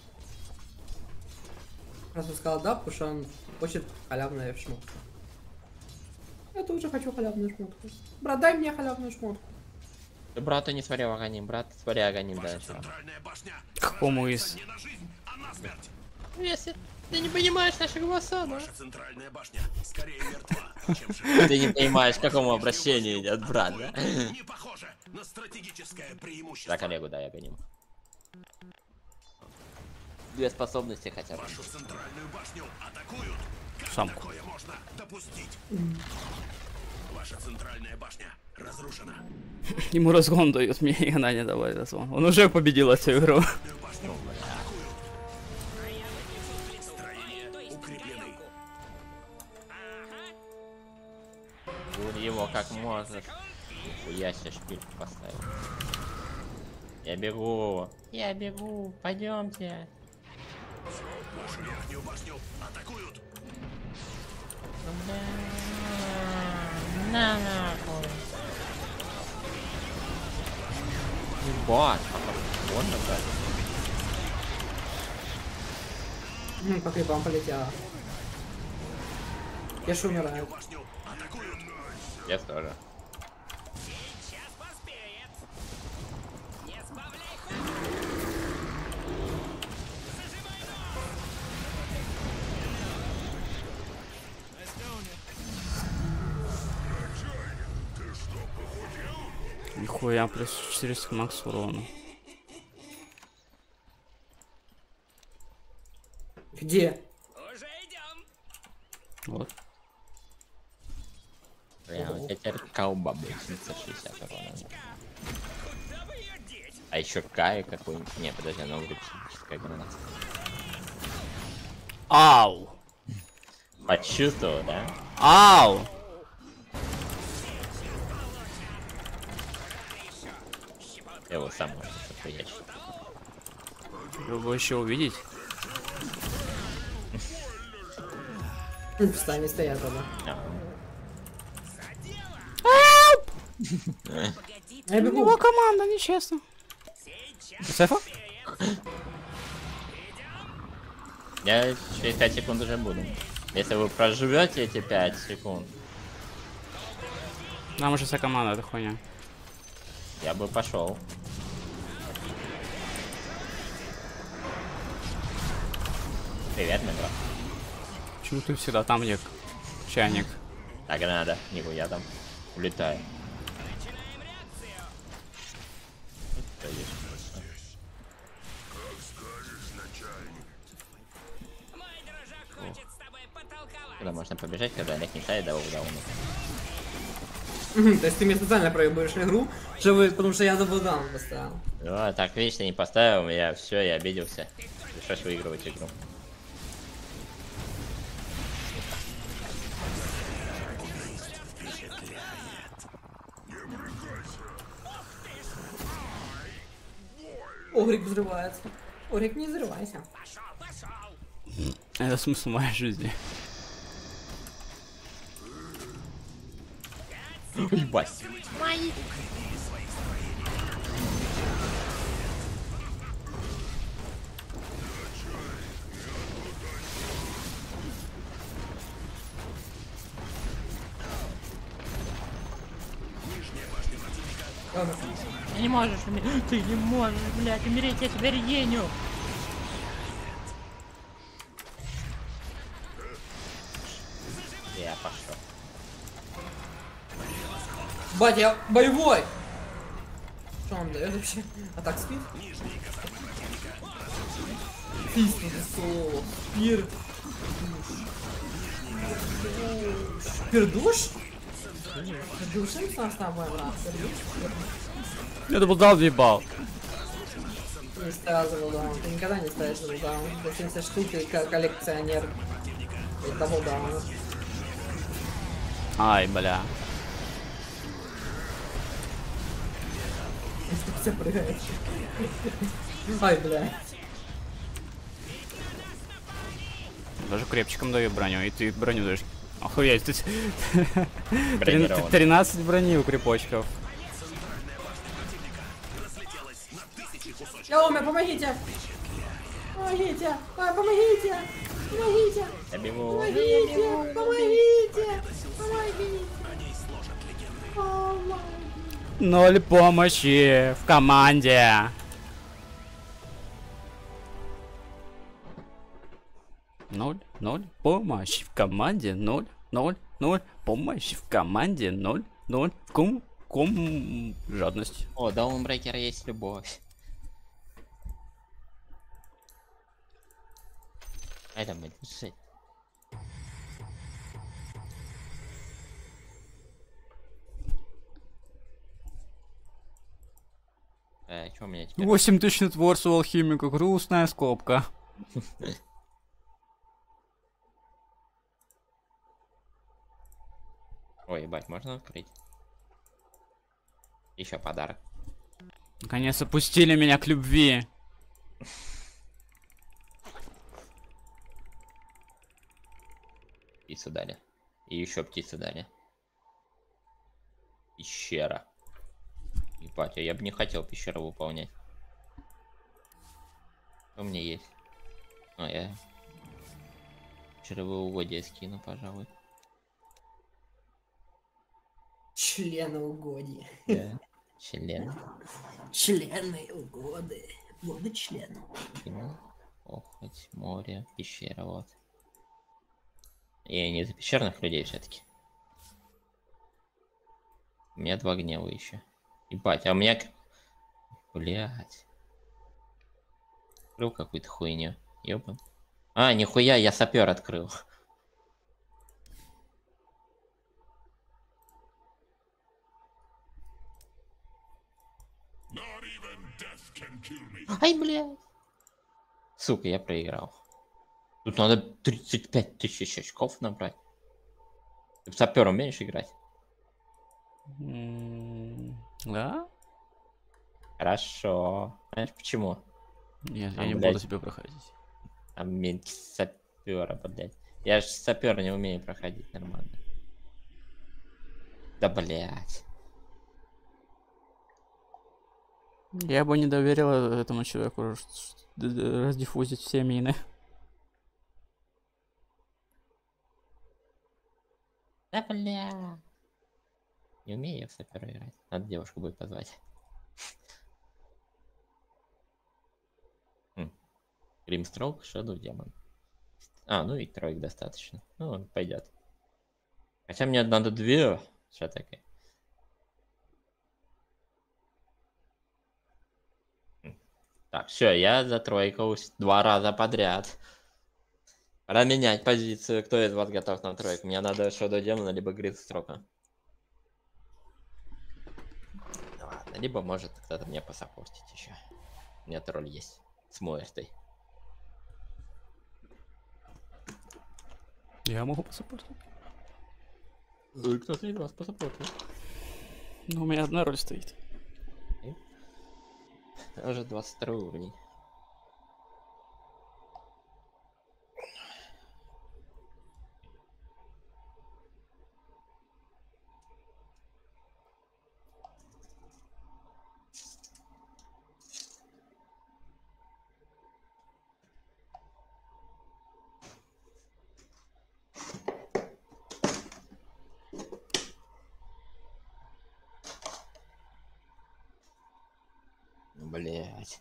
Просто сказал да, потому что он хочет халявную шмотку. Я тоже хочу халявную шмотку. Брат, дай мне халявную шмотку. Ты брата не смотрел Аганим, брат, смотри Аганим дальше. Какому из? Если ты не понимаешь наши голоса, да? Центральная башня скорее мертва, чем Ты не понимаешь, к какому обращению идет брат, да? не похоже на стратегическое преимущество. За коллегу дай Аганим. Две способности хотя бы. Вашу центральную башню атакуют. Как Самку. такое можно допустить? Ваша центральная башня разрушена. Ему разгон дают, мне и она не давай разгон. Он уже победил эту игру. Бури его как можешь. Я себе шпильку поставил. Я бегу. Я бегу. Пойдемте. Вашу верхнюю башню атакуют. На нахуй. Ебать, вот так. Ну, по крипам полетела. Кеша умирает. Я тоже. Сейчас поспеет. Не сбавляй ход. Нихуя, плюс четыреста макс урона. Где? Уже идем. Вот. Прям, у тебя теперь колба будет семьсот шестьдесят урона. Куда бы ее деть? А еще Кай какой-нибудь. Не, подожди, она говорит психическая граната. Ау! Почувствовал, да? Ау! Я его сам может соприячь. Его еще увидеть? В стане стоят оба. Я У бегу. него команда, нечестно. Сефа? Я через пять секунд уже буду. Если вы проживете эти пять секунд, Нам уже вся команда, это хуйня. я бы пошел. Привет, мой брат. Почему ты всегда там, где чайник? Так и надо, нихуя там. Улетаю. Мой дружок хочет с тобой потолковать. Куда можно побежать, когда Олег не ставит дауну? Мгм, То есть ты мне специально проебываешь игру, чтобы, потому что я даблдаун поставил. Ну, а так, видишь, ты не поставил, я все, я обиделся. Пришлось выигрывать игру. Огрик взрывается. Огрик, не взрывайся. Это смысл моей жизни. Ебать. Ладно. Ты не можешь умереть. Ты не можешь, блядь, умереть, я тебя регеню. Я пошел. Бать, я боевой! Что он дает вообще? А так спит? Фист, соло. Пир. Пердуш? Пердушим с тобой, брат. Я даблдаун въебал. Не ставил даблдаун. Ты никогда не ставишь даблдаун. За семьдесят штук ты ко- коллекционер. Даблдаун. Ай, бля. Все прыгает. Ай, бля. Даже крепчиком даю броню, и ты броню даешь. Охуеть, ты... Бронирован. тринадцать брони у крепочков. Я умер, помогите! Помогите! А, помогите! Помогите! Я бегу. Помогите! Помогите! Помогите! Помогите! Ноль помощи в команде. Ноль, ноль помощи в команде, ноль, ноль, ноль помощи в команде, ноль, ноль кум, кум, жадность. О, да у Даунбрекера есть любовь. Ай, там будет жить. Э, что у меня теперь? восемь тысяч нетворс у алхимика, грустная скобка. Ой, ебать, можно открыть? Еще подарок. Наконец опустили меня к любви. Птицу дали. И еще птицу дали. Пещера. Ебать, а я бы не хотел пещеру выполнять. Что у меня есть? А, я... Пещеровые угодья скину, пожалуй. Члены угодья. Да. Член. Члены угоды. Годы членов. Скинул. Охоть, море, пещера, вот. Я не за пещерных людей все-таки. У меня два гнева еще. Ебать, а у меня... Блять. Открыл какую-то хуйню. Ёбан. А, нихуя, я сапер открыл. Ай, блядь. Сука, я проиграл. Тут надо тридцать пять тысяч очков набрать. Ты в сапер умеешь играть? М, Да? Хорошо. Знаешь почему? Нет, А, я не блядь. буду себе проходить. А мне сапера, блядь. Я же сапер не умею проходить нормально. Да блядь. Я бы не доверил этому человеку ш- ш- д- д- раздиффузить все мины. Да бля. Не умею я в сапера играть. Надо девушку будет позвать. Гримстроук, Shadow Демон. А, ну и троек достаточно. Ну, пойдет. Хотя мне надо две. Что такое? Так, все, я затройкаюсь два раза подряд. Пора менять позицию. Кто из вас готов на тройку? Мне надо Shadow Демона, либо Гримстроука. Ну ладно, либо может кто-то мне посаппортить еще. У меня тролль есть. С Муэртой. Я могу посаппортить. Кто-то из вас посаппортит. Ну, у меня одна роль стоит. Уже двадцать второй уровень. Блять.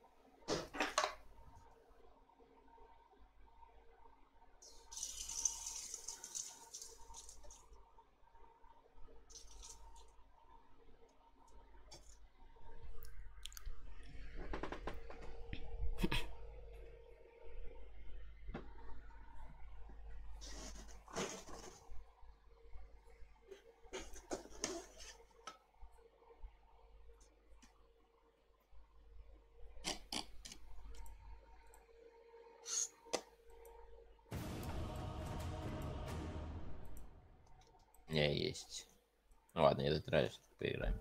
У меня есть. Ну ладно, я затираюсь, поиграем.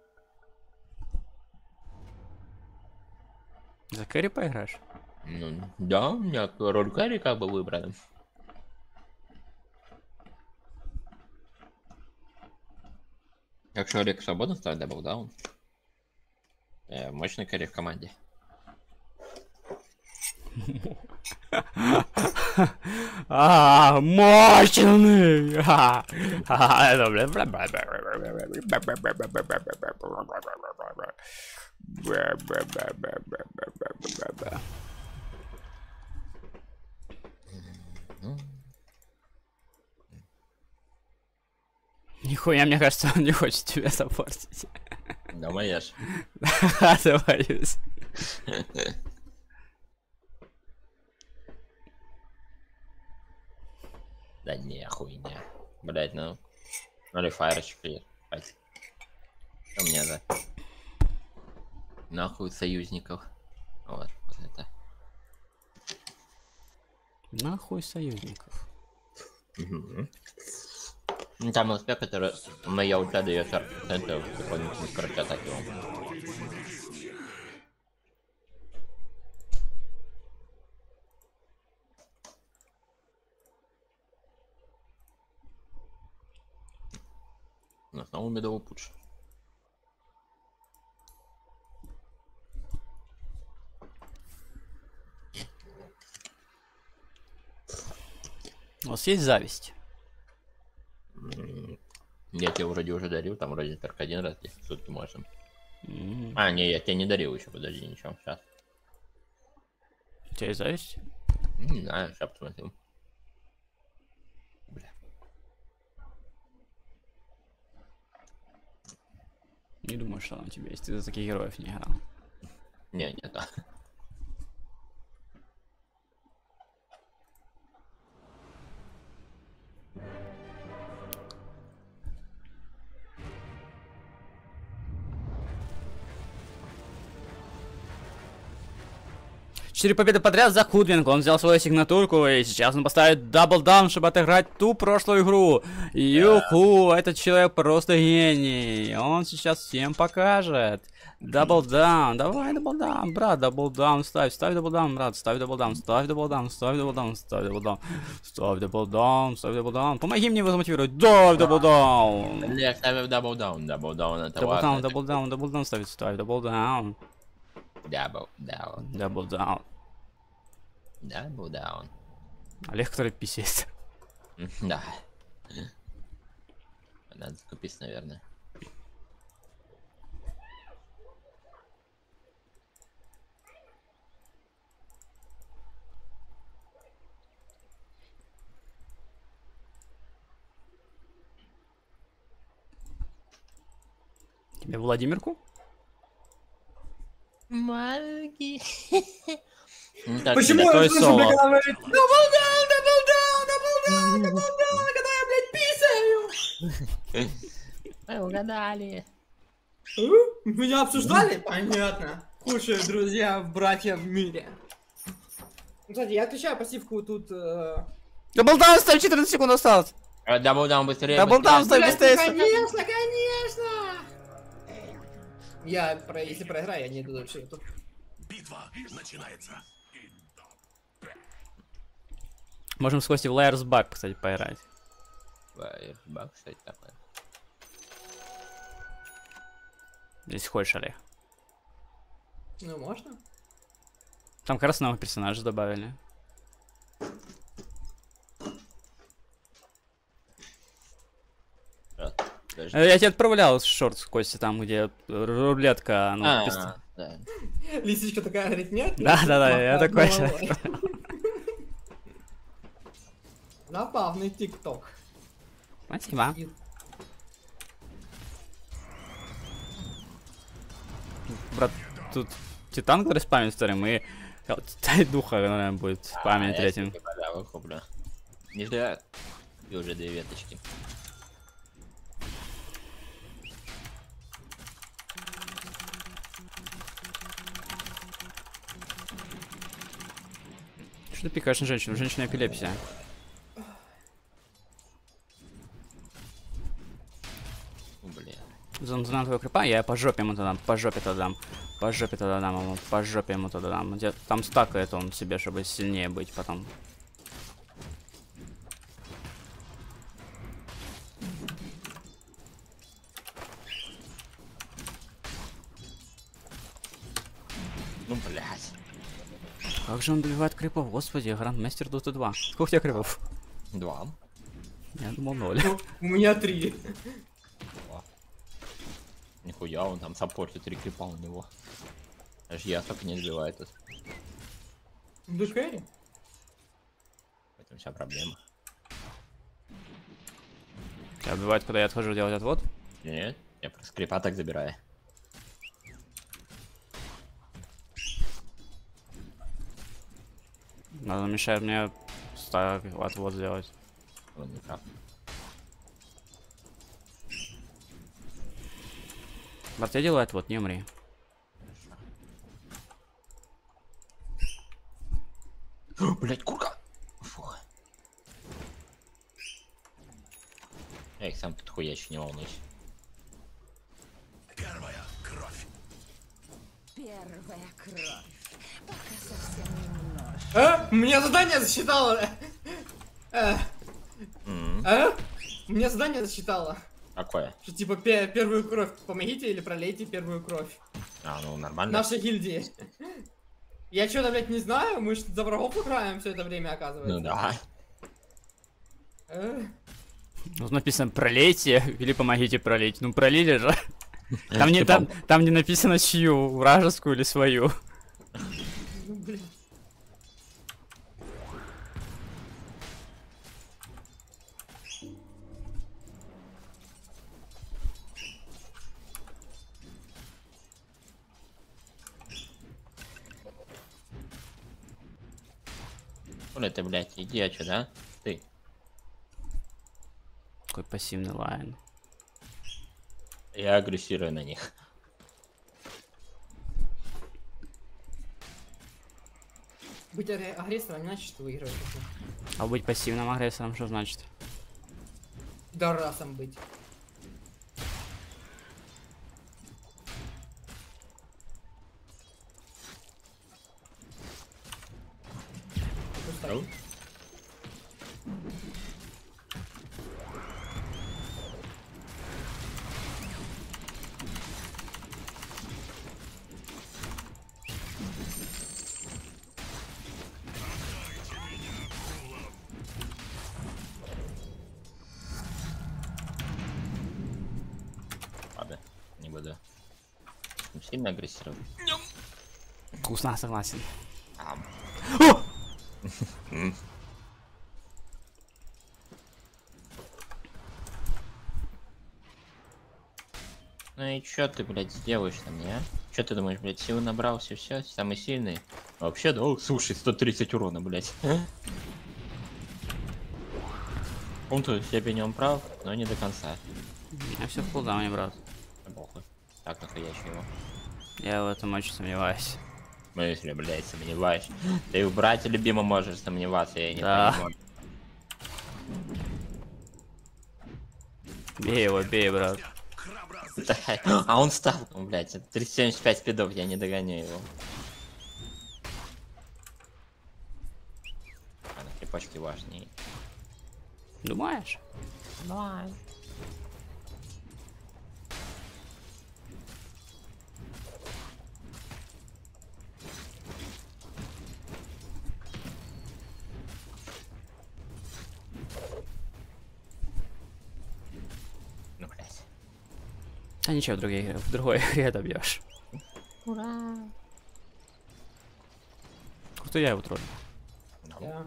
За кэрри поиграешь? Ну, да, у меня роль кэрри как бы выбрана. Якщо Олег свободно ставит даблдаун. Э, мощный кэрри в команде. А, мощный! Нихуя, мне кажется, он не хочет тебя саппортить. Думаешь? Боюсь. Да не, хуйня. Блять, ну. Ну или фаерочек приедет. Что мне за? Нахуй союзников. Вот, вот это. Нахуй союзников. Угу. Ну, там успех, который моя ульта дает сорок процентов дополнительной скорости атаки. На снова медовый пуш. У вас есть зависть? Я тебе вроде уже дарил, там вроде только один раз здесь в сутки можно. Mm. А, не, я тебе не дарил еще, подожди, ничего, сейчас. У тебя есть зависть? Не знаю, сейчас посмотрим. Бля. Не думаю, что она у тебя есть, ты за таких героев не играл. Не, не так. Четыре победы подряд за Худвинг. Он взял свою сигнатурку, и сейчас он поставит даблдаун, чтобы отыграть ту прошлую игру. Юху, этот человек просто гений. Он сейчас всем покажет. Даблдаун, давай даблдаун, брат, даблдаун ставь, ставь даблдаун, брат, ставь даблдаун, ставь даблдаун, ставь даблдаун, ставь даблдаун, ставь даблдаун, ставь даблдаун. Помоги мне его замотивировать. Дай даблдаун. Я ставил даблдаун, даблдаун это Даблдаун, даблдаун, даблдаун ставить, ставь даблдаун. Даблдаун. Даблдаун. Даблдаун. Олег, который писец. Да. Надо закупить, наверное. Тебе Владимирку? Маленький. Ну, так, Почему себе, я той слышу, соло. как она говорит даблдаун, даблдаун, даблдаун, даблдаун, когда я, блядь, писаю? Мы угадали. А? Меня обсуждали? Понятно. Худшие друзья, братья в мире. Кстати, я отключаю пассивку тут... Э... Даблдаун, ставь, четырнадцать секунд осталось. Даблдаун быстрее. Даблдаун, ставь, Блядь, быстрее. ну, конечно, конечно! Я, про... если проиграю, я не иду дальше. Я тут... Битва начинается. Можем с Костей в Liar's Bug, кстати, поиграть. Баг, кстати, такой. Если хочешь, Олег. Ну, можно? Там как раз новых персонажей добавили. Раз, подожди. Э, Я тебе отправлял шорт с Костей, там, где рулетка, ну, А, пист- да. Лисичка такая говорит, нет? Да, да, да, я Махает такой же. головой. Забавный тикток. Спасибо. Брат, тут Титан, который спамит вторым, и Тай Духа, наверное, будет спамить А, третьим. я себе подарок куплю. Не зря. И уже две веточки. Что ты пикаешь на женщину? У женщины эпилепсия. Ну, бля. За на твою крипа, я по жопе ему тогда дам, по жопе тогда дам, по жопе тогда дам ему, по жопе ему тогда дам. Где там стакает он себе, чтобы сильнее быть потом. Ну, блядь. Как же он добивает крипов, господи, грандмастер Дота два. Сколько у тебя крипов? Два. Я думал ноль. Ну, у меня три. Нихуя, он там саппортит три крипа у него. Даже я только не сбивает тут. Да кэри. В этом вся проблема. Тебя убивает, когда я отхожу делать отвод? Нет, я просто крипа так забираю. Надо мешает мне ставь отвод сделать. Он не прав. Брат, я делаю отвод, не умри. Блять, курка! Фух. Я их сам подхуячу, не волнуйся. Первая кровь. Первая кровь. Пока совсем немного. А? Мне задание засчитало. А? М, А? Мне задание засчитало. Какое? Что типа пе- первую кровь помогите или пролейте первую кровь. А, ну нормально. Нашей гильдии. Я что-то, блядь, не знаю, мы ж за врагов играем все это время, оказывается. Ну да. А? Тут написано пролейте или помогите пролить. Ну пролили же. Там не, Ты там, пом- там не написано чью, вражескую или свою. Ну, блин. Оля, ты, блядь, иди отсюда, а? Ты. Какой пассивный лайн. Я агрессирую на них. Быть агре- агрессором не значит, что выигрываешь. А быть пассивным агрессором что значит? Дарасом быть. Просто Ау. сильно агрессировал. Вкусно, согласен. Ам. О! Ну и чё ты, блядь, сделаешь на мне, а? Чё ты думаешь, блядь, силы набрался, все, самый сильный? А вообще, да, о, слушай, сто тридцать урона, блядь. В каком-то степени он прав, но не до конца. Я все в кулдауне, брат. Похуй. Так, настоящий его. Я в этом очень сомневаюсь. В смысле, блядь, сомневаешь? Ты и в брате любимом можешь сомневаться, я не Да. понимаю. Бей его, бей, брат. А он стал, блядь, триста семьдесят пять спидов, я не догоню его. А на крепочке важнее. Думаешь? Давай. Ну, блядь. А ничего, в другой игре, в другой игре добьешь. Ура! Кто я его троллю? Я.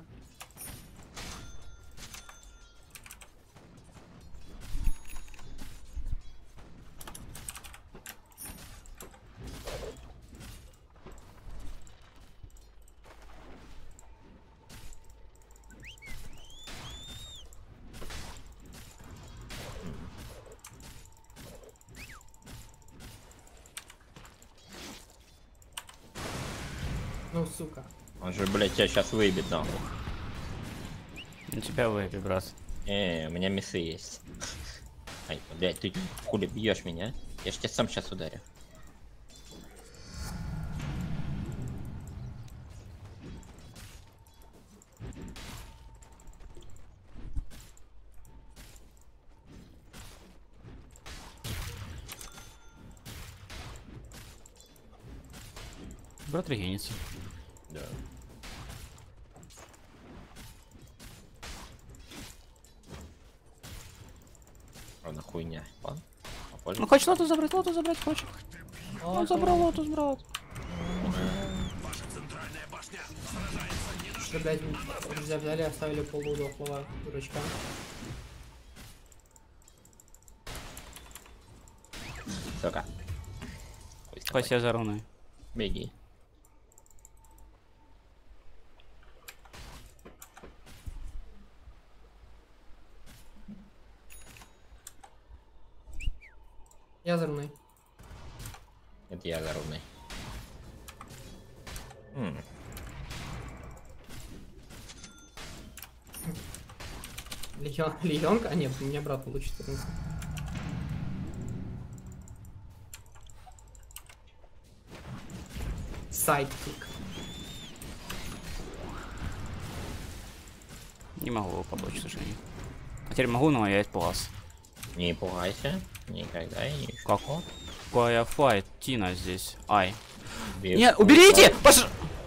Ну, сука. Он же, блядь, тебя сейчас выебет, нахуй. На тебя выебет, брат. Э, у меня мясы есть. Ай, блядь, ты хули бьешь меня? Я ж тебя сам сейчас ударю. Брат регенится. Да. Ладно, хуйня. Ладно. Ну хочешь лотус забрать, лотус забрать хочешь. Он забрал лотус, брат. Что, блядь, друзья взяли, оставили полудохлого дурачка. Сука. Спасибо за руны. Беги. Я за руной. Это я зарубный. М. Легион, легионка? А нет, у меня брат получит. Сайдкик. Не могу его помочь, к сожалению. А теперь могу, но я испугался. Не пугайся. Никогда и не Как? Какая файт, Тина здесь. Ай. Без Нет, пуга. уберите! Пош...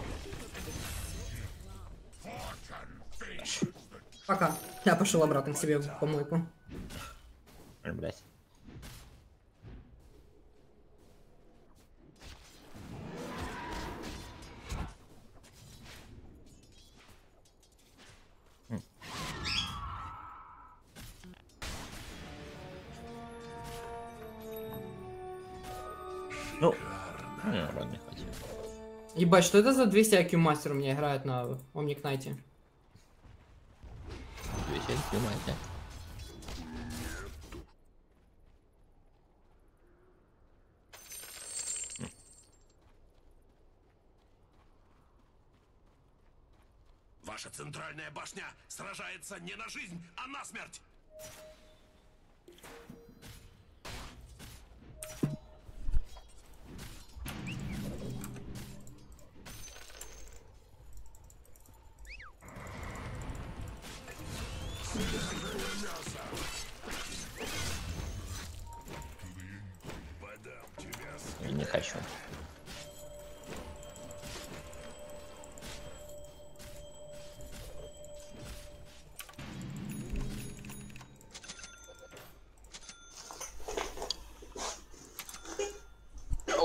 Пока. Я пошел обратно к себе в помойку. Ой, блядь. М. Ну, не, ладно, не хватит. Ебать, что это за двести ай кью мастер у меня играет на Омникнайте? двести снимайте. Ваша центральная башня сражается не на жизнь, а на смерть. Я не хочу.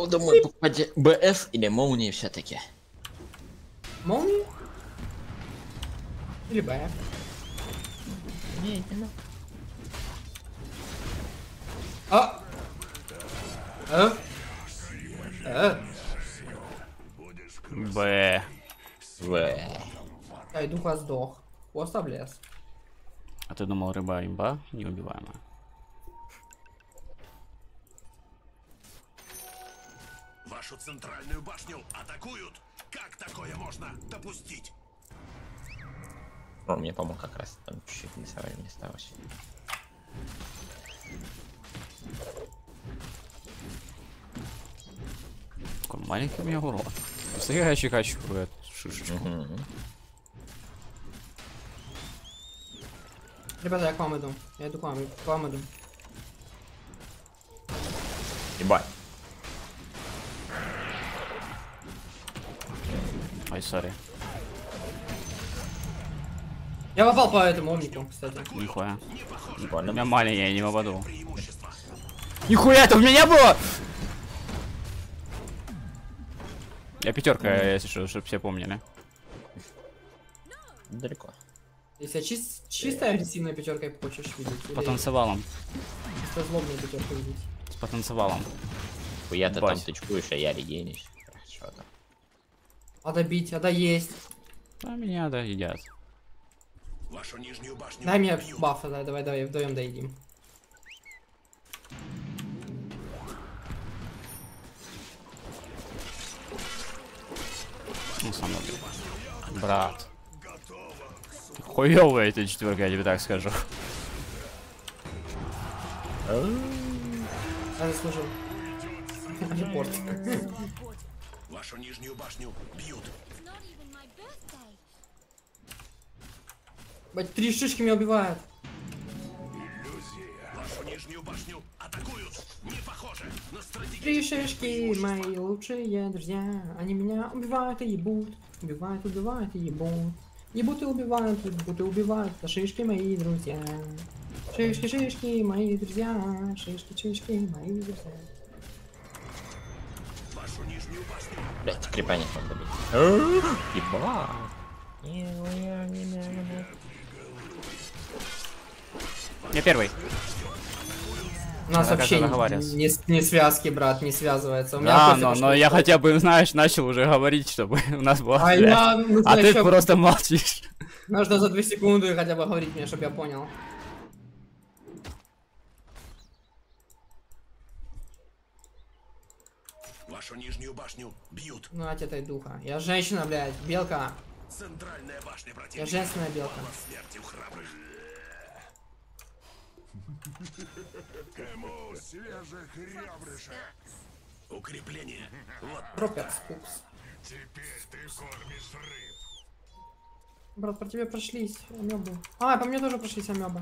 Ну, думаю, попади БФ или молнии все-таки. Молнии? Или Б? А! А? А? Б. В. Ай, духа сдох. Хвост облез. А ты думал, рыба имба неубиваемая? Вашу центральную башню атакуют. Как такое можно допустить? О, мне, по-моему, как раз там чуть-чуть не совсем не осталось. Какой маленький у меня урон. Я чекачу эту шишечку. Угу. Ребята, я к вам иду. Я иду к вам, к вам иду. Ебать. Ой, сори. Я попал по этому умнику, кстати. Нихуя. У Больно. меня маленький, я не попаду. Нихуя, это в меня было! Я пятерка, если что, чтобы все помнили. Далеко. Если чис чистая агрессивная пятерка хочешь видеть? С Или потанцевалом. чисто злобную пятерку видеть? С потанцевалом. Я-то там Бать. тычкуешь, а я регенюсь. Хорошо там. А добить, а да есть. А меня, да, едят. Вашу нижнюю башню Дай мне бьют. бафа, дай, давай, давай, вдвоем доедим. Ну, сам убил. Брат. Ты хуёвая эта четверка, я тебе так скажу. Я заслужил. Репорт. Вашу нижнюю башню бьют. Бать, три шишки меня убивают. Вашу нижнюю башню атакуют. Не похоже на стратегию. Три шишки, мои лучшие друзья. Они меня убивают и ебут. Убивают, убивают и ебут. Ебут и убивают, ебут и убивают. Это шишки, мои друзья. Шишки, шишки, мои друзья. Шишки, шишки, мои друзья. Вашу нижнюю башню. Блять, крипа не смог добить. Ебать. Я первый. У нас Надо вообще как-то договариваться. не, не связки, брат, не связывается. У меня Да, кофе но, пошел. но я хотя бы, знаешь, начал уже говорить, чтобы у нас была А связь. я, ну, А ты ещё просто молчишь. нужно за две секунды хотя бы говорить мне, чтобы я понял. Вашу нижнюю башню бьют. Ну, от этой духа. Я женщина, блядь, белка. Центральная башня Я противника. женственная белка. Смертью храбрых. Кому свежих храбрышек? Укрепление. Вот Пропер спукс. теперь ты кормишь рыб. Брат, по тебе прошлись амебы. А, по мне тоже прошлись амебы.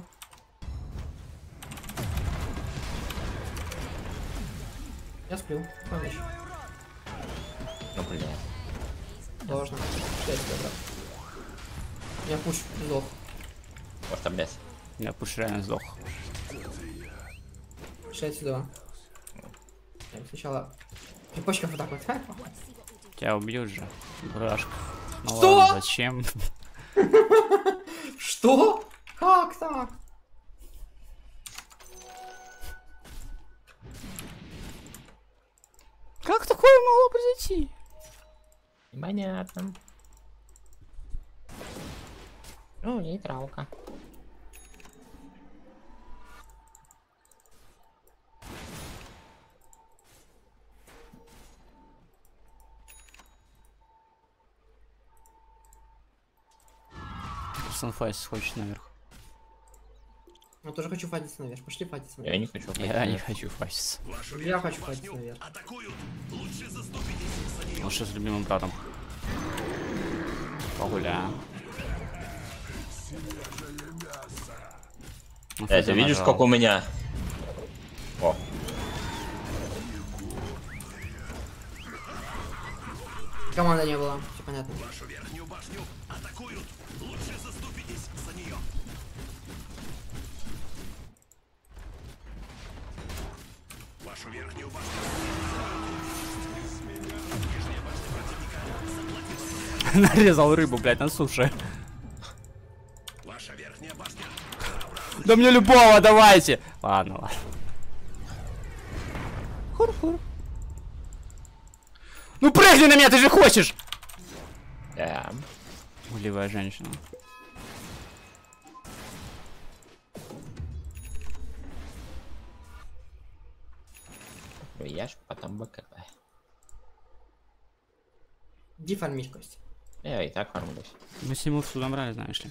Я сплю. Помощь. Ну, блин. Должно. Счастье, брат. Я пуш сдох. Просто, блядь. Я пуш реально сдох. шесть два. Сначала цепочка вот так вот. Ха? Тебя убьют же. Дурашка. Ну Что? ладно, зачем? Что? Как так? Как такое могло произойти? Понятно. Ну, нейтралка. Санфайс хочет наверх. Я тоже хочу файтиться наверх. Пошли файтиться Я наверх. не хочу. Я не хочу файситься. Вашу Я нижнюю хочу башню файтиться наверх. атакуют. Лучше заступитесь за нее. Лучше с любимым братом. Погуляем. Ну, Э, ты Федя видишь, нажал. как у меня? О, Команда не было. Все понятно. Вашу верхнюю башню атакуют. Лучше заступитесь за нее. Вашу верхнюю башню. Нарезал рыбу, блядь, на суше. Ваша верхняя башня. Да мне любого давайте. Ладно, ладно. Хур-хур. Ну прыгни на меня, ты же хочешь! Да. Уливая женщина. Яшка, потом БКБ. Иди фармить, Костя. Я и так фармлюсь. Мы с ним в суд брали, знаешь ли.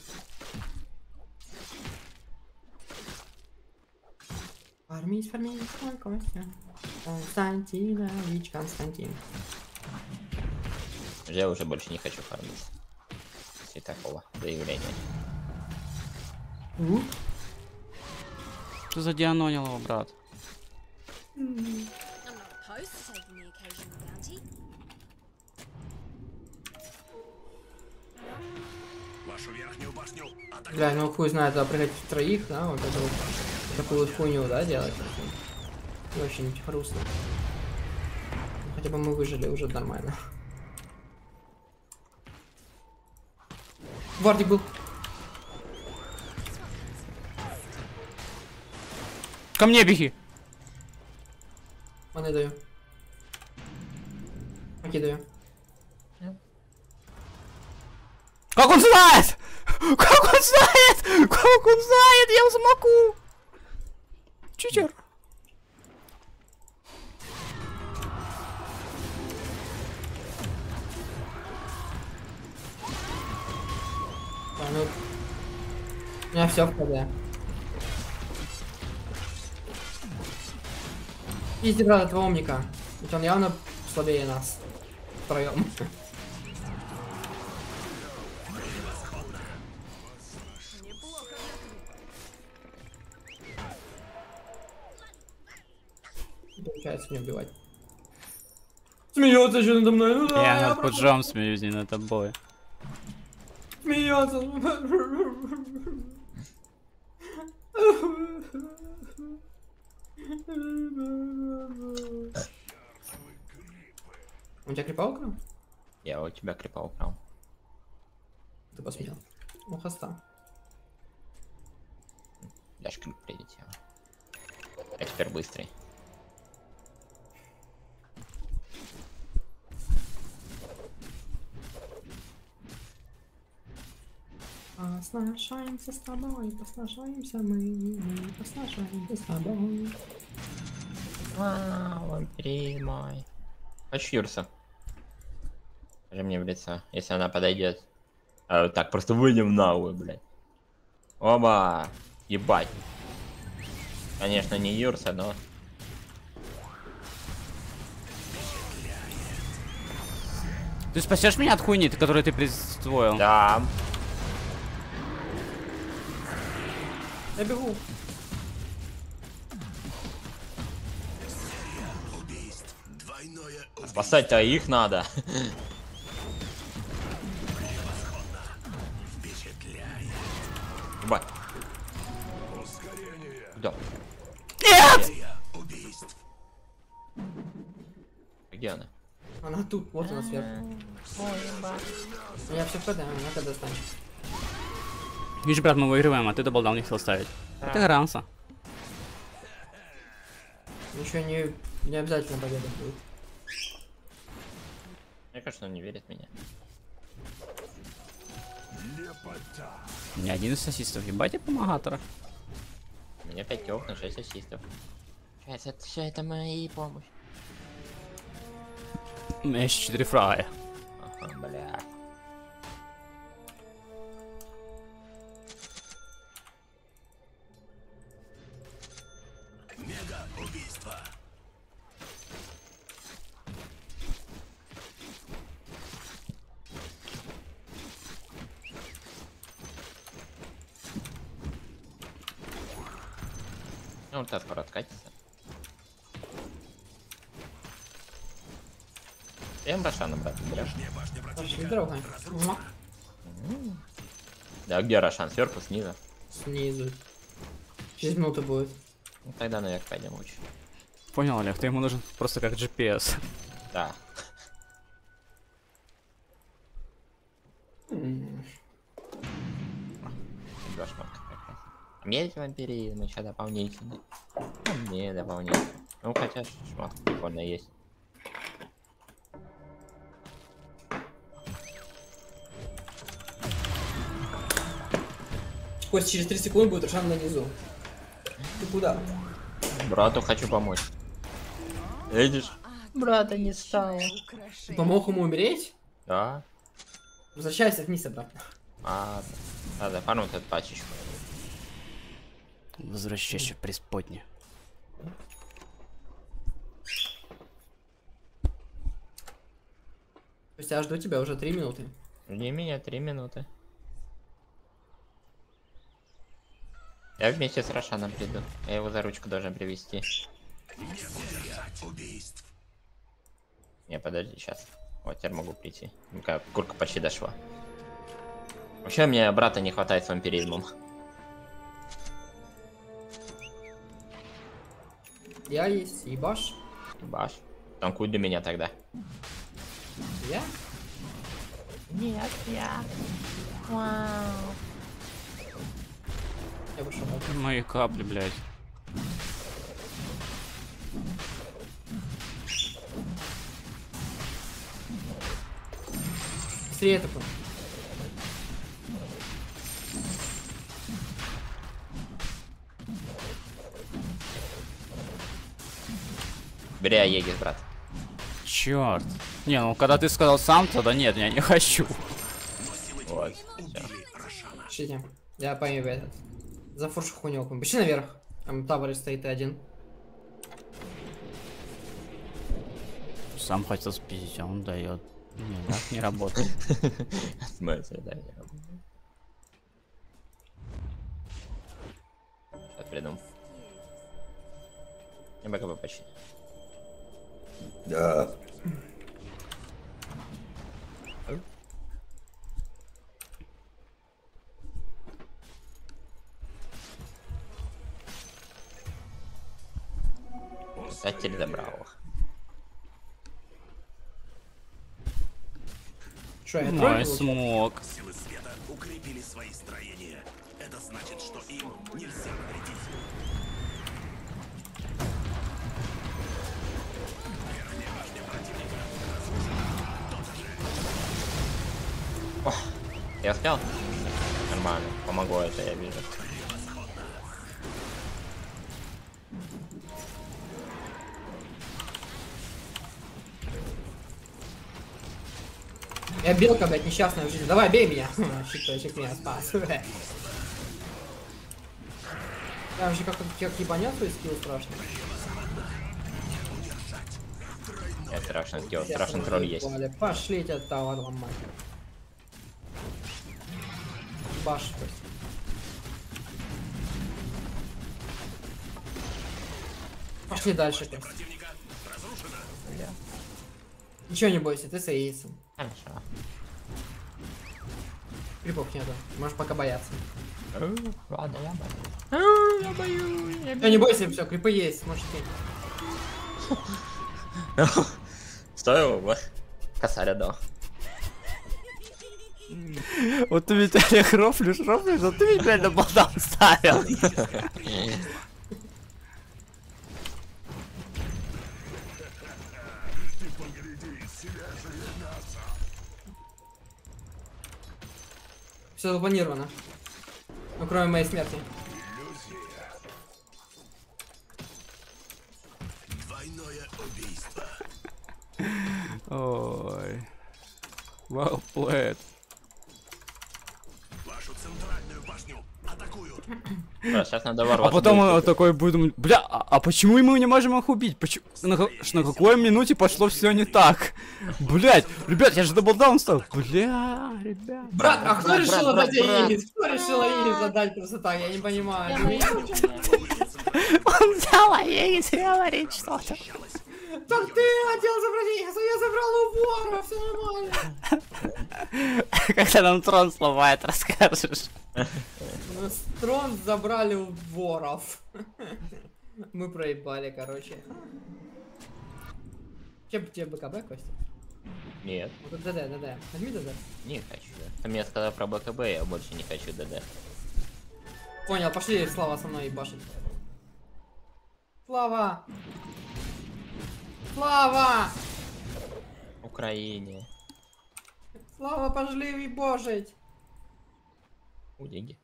Фармить, фармить, мой Костя. Константинович, Константин. Я уже больше не хочу фармить. После такого заявления. У? Что за Дианонилова, брат? I'm not opposed to taking the occasional bounty. Вашу верхнюю башню атакуют. Бля, ну хуй знает, да, прыгать в троих, да, вот это вот, такую вот хуйню, да, делать. И очень грустно. Хотя бы мы выжили уже нормально. Вардик был. Ко мне беги! Маны даю. Окидаю. Как он знает? Как он знает? Как он знает? Я взмоку! Читер. А, ну... У меня все в КД. Пизди, брат, этого умника. Ведь он явно слабее нас. Втроем. Получается мне убивать. Смеется еще надо мной. Ну да, Я над пуджом смеюсь, не над тобой. Смеется. У тебя крипа украл? Я у тебя крипа украл. Ты посмел. Ну хоста. Даже крип прилетел. А теперь быстрый. Посношаемся с тобой, посношаемся мы, мы посношаемся с тобой. Вау, вампирь мой. Хочу Юрса. Скажи мне в лицо, если она подойдет. А, вот так, просто выйдем нахуй, блядь. Оба! Ебать. Конечно, не Юрса, но... Ты спасешь меня от хуйни, которую ты присвоил? Да. Я бегу. Двойное Спасать-то их надо. впечатляет. Ебать. Да. Нет! Убийств. Где она? Она тут, вот она сверху. У меня все в КД, у меня КД станет. Видишь, брат, мы выигрываем, а ты добалдал не хотел ставить. Это гранса. Ничего не, не обязательно победа будет. Мне кажется, он не верит в меня. У меня одиннадцать ассистов, ебать, я помогатора. У меня пять килов на шесть ассистов. Сейчас это, все это моя помощь. У меня еще четыре фрага. Ага, бля. Мега убийство. Ну, вот так скоро откатится. Я Рошана, брат, берешь? Пошли, дорога. Муа. Да, где Рошан? Сверху, снизу? Снизу. Через минуту будет. Ну, тогда наверх пойдем лучше. Понял, Олег, ты ему нужен просто как джи пи эс. Да. М. Два шмотка прекрасно. А мне эти вампиризм еще дополнительный. А мне дополнительный. Ну хотя шмотка прикольно есть. Кость, через три секунды будет Рошан на низу. Ты куда? Брату хочу помочь. Видишь? Брата не стало. Ты помог ему умереть? Да. Возвращайся вниз обратно. А, надо фармить эту пачечку. Возвращайся в преисподнюю. То есть я жду тебя уже три минуты. Жди меня три минуты. Я вместе с Рошаном приду. Я его за ручку должен привести. Не, подожди, сейчас. Вот, теперь могу прийти. Ну-ка, курка почти дошла. Вообще, мне брата не хватает с вампиризмом. Я есть, ебаш. Баш. Танкуй для меня тогда. Я? Нет, я. Вау. Я вышел. Мои капли, блядь. Быстрее такой. Бери Аегис, брат. Черт. Не, ну когда ты сказал сам, тогда нет, я не хочу. Вот. Всё. Шлите. Я пойму этот. За фуршу хуйню. Пошли наверх. Там табор стоит и один. Сам хотел спиздить, а он дает. Не, так не работает. В смысле, да, не работает. Сейчас придум. Я БКБ почти. Да. Писатель забрал их. Что, я Мой тролль? смог. Силы света укрепили свои строения. Это значит, что им нельзя навредить. Я успел? Нормально. Помогло это, я вижу. Я белка, блядь, несчастная в жизни. Давай, бей меня. Щиточек меня спас. Я вообще как, как ебанет свой скилл страшно. Я страшно сделал, страшный тролль есть. Пошлите от того ломать. Баш, то есть. Пошли дальше, то есть. Ничего не бойся, ты с Эйсом. Хорошо. Крипов нету, можешь пока бояться. Ладно, я боюсь. Я боюсь. Да не бойся, все, крипы есть, можешь идти. Стоило бы. Косаря дал. Вот ты ведь Олег рофлишь, рофлишь, а ты ведь реально болтам ставил. Все запланировано. Ну, кроме моей смерти. Двойное убийство. Ой. Well played. Вашу центральную башню атакуют. Да, сейчас надо А ворваться. потом будет. он такой будет думать, бля, а, а почему мы не можем их убить? Почему? На, ка- на какой минуте пошло все не так? Блять, ребят, я же даблдаун стал. Бля, ребят. Брат, а кто брат, решил брат, отдать брат. Эйс? Кто решил Эйс задать просто так? Я не понимаю. Он взял Аегис и говорит что-то. Так ты хотел забрать Эйс, а я забрал у вора, все нормально. Когда нам трон сломает, расскажешь. Ну, трон забрали у воров. Мы проебали, короче. Чем тебе БКБ, Костя? Нет, Вот ДД, ДД. Возьми ДД. не хочу. Там я сказал про БКБ, я больше не хочу ДД. Понял, пошли, Слава, со мной ебашить. Слава! Слава! Украине. Слава, пошли ебошить! У деньги.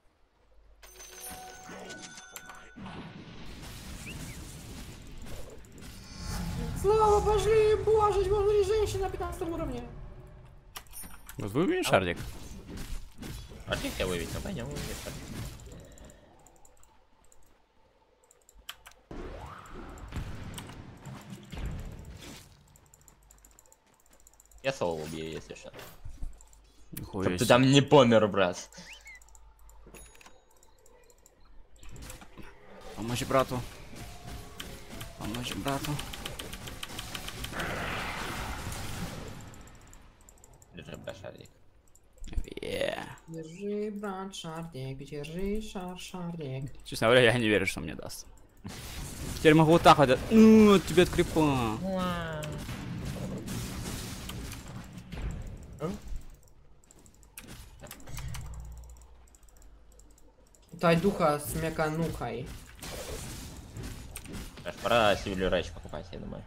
Слава, пошли ебошить! Можно ли женщина на пятнадцатом уровне? Вот вы умеете шардик? Шардик я вывесил, пойдем вывесил. Я соло убью, если что. Нихуя Чтоб ты себе. там не помер, брат. Помочь брату. Помочь брату. Держи, брат, шардик. Yeah. Держи, брат, шардик, держи, шар, шардик. Честно говоря, я не верю, что мне даст. Теперь могу вот так вот. Ну, от тебя от крипа. Тай духа с меканухой. Аж пора Севилью Рэч покупать, я думаю.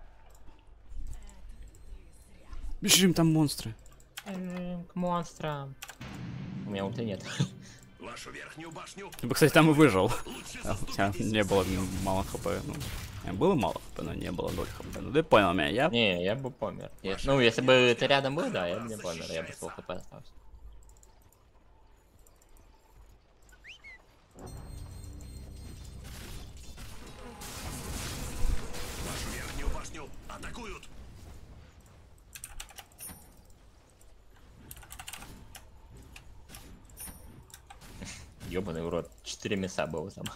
Бежим, там монстры. К монстрам. У меня ульты нет. Вашу верхнюю башню. Ты бы, кстати, там и выжил. Лучше А, у тебя заступитесь не за было неё. мало хп. Ну, э, было мало хп, но не было ноль хп. Ну ты понял меня, я... Не, я бы помер. Я- Ну, если бы ты рядом был, да, я бы не помер, я бы с хп остался. Вашу верхнюю башню атакуют. Ёбаный в рот. Четыре мяса было там.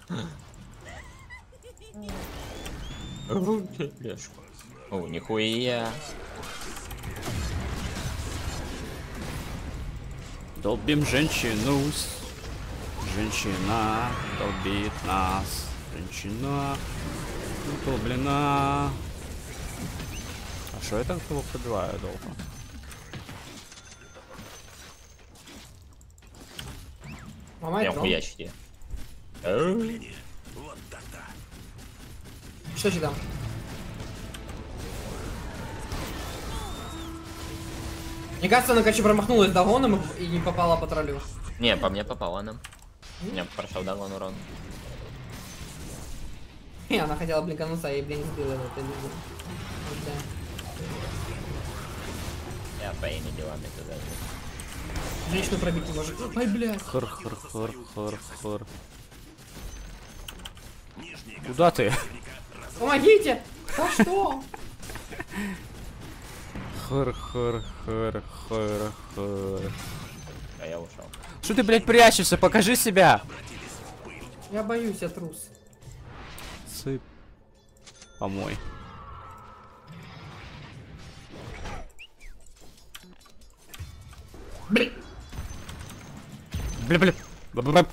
Лешку. О, нихуя. Долбим женщину. Женщина долбит нас. Женщина долблена. А что это кого пробиваю долго? Ломай Я трон. хуячки. Вот так-то. Что сюда? Мне кажется, она, короче, промахнулась догоном и не попала по троллю. Не, по мне попала она. У меня прошел догон урон. И она хотела блинкануться, и, блин, сбила этот иллюзию. Вот да. Я своими делами туда. Женщину пробить не может. Ай, блядь. Хр хр хр хр хр. Нижний Куда ты? Помогите! А что? Хр хр хр хр хр. А я ушел. Что ты, блядь, прячешься? Покажи себя! Я боюсь, я трус. Сып. Помой. Блин. Бля-бля. Бля-бля.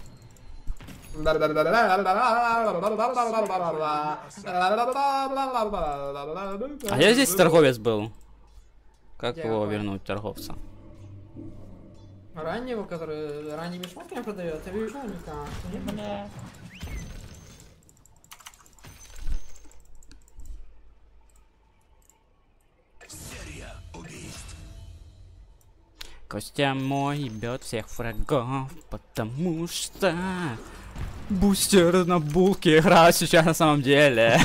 А я здесь торговец был. Как Я его понял. вернуть, торговца? Раннего, который ранними шмотками продает, я вижу никак. Не, серия убийств. Костя мой ебет всех врагов, потому что бустер на булке играет сейчас на самом деле.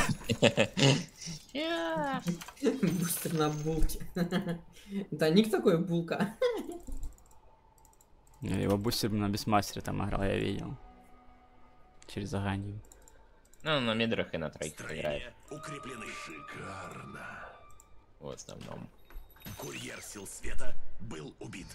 Бустер на булке. Да, ник такой булка. Его бустер на бисмастере там играл, я видел. Через заганию. Ну, на мидрах и на тройке играет. Строения укреплены. Шикарно. В основном. Курьер сил света был убит.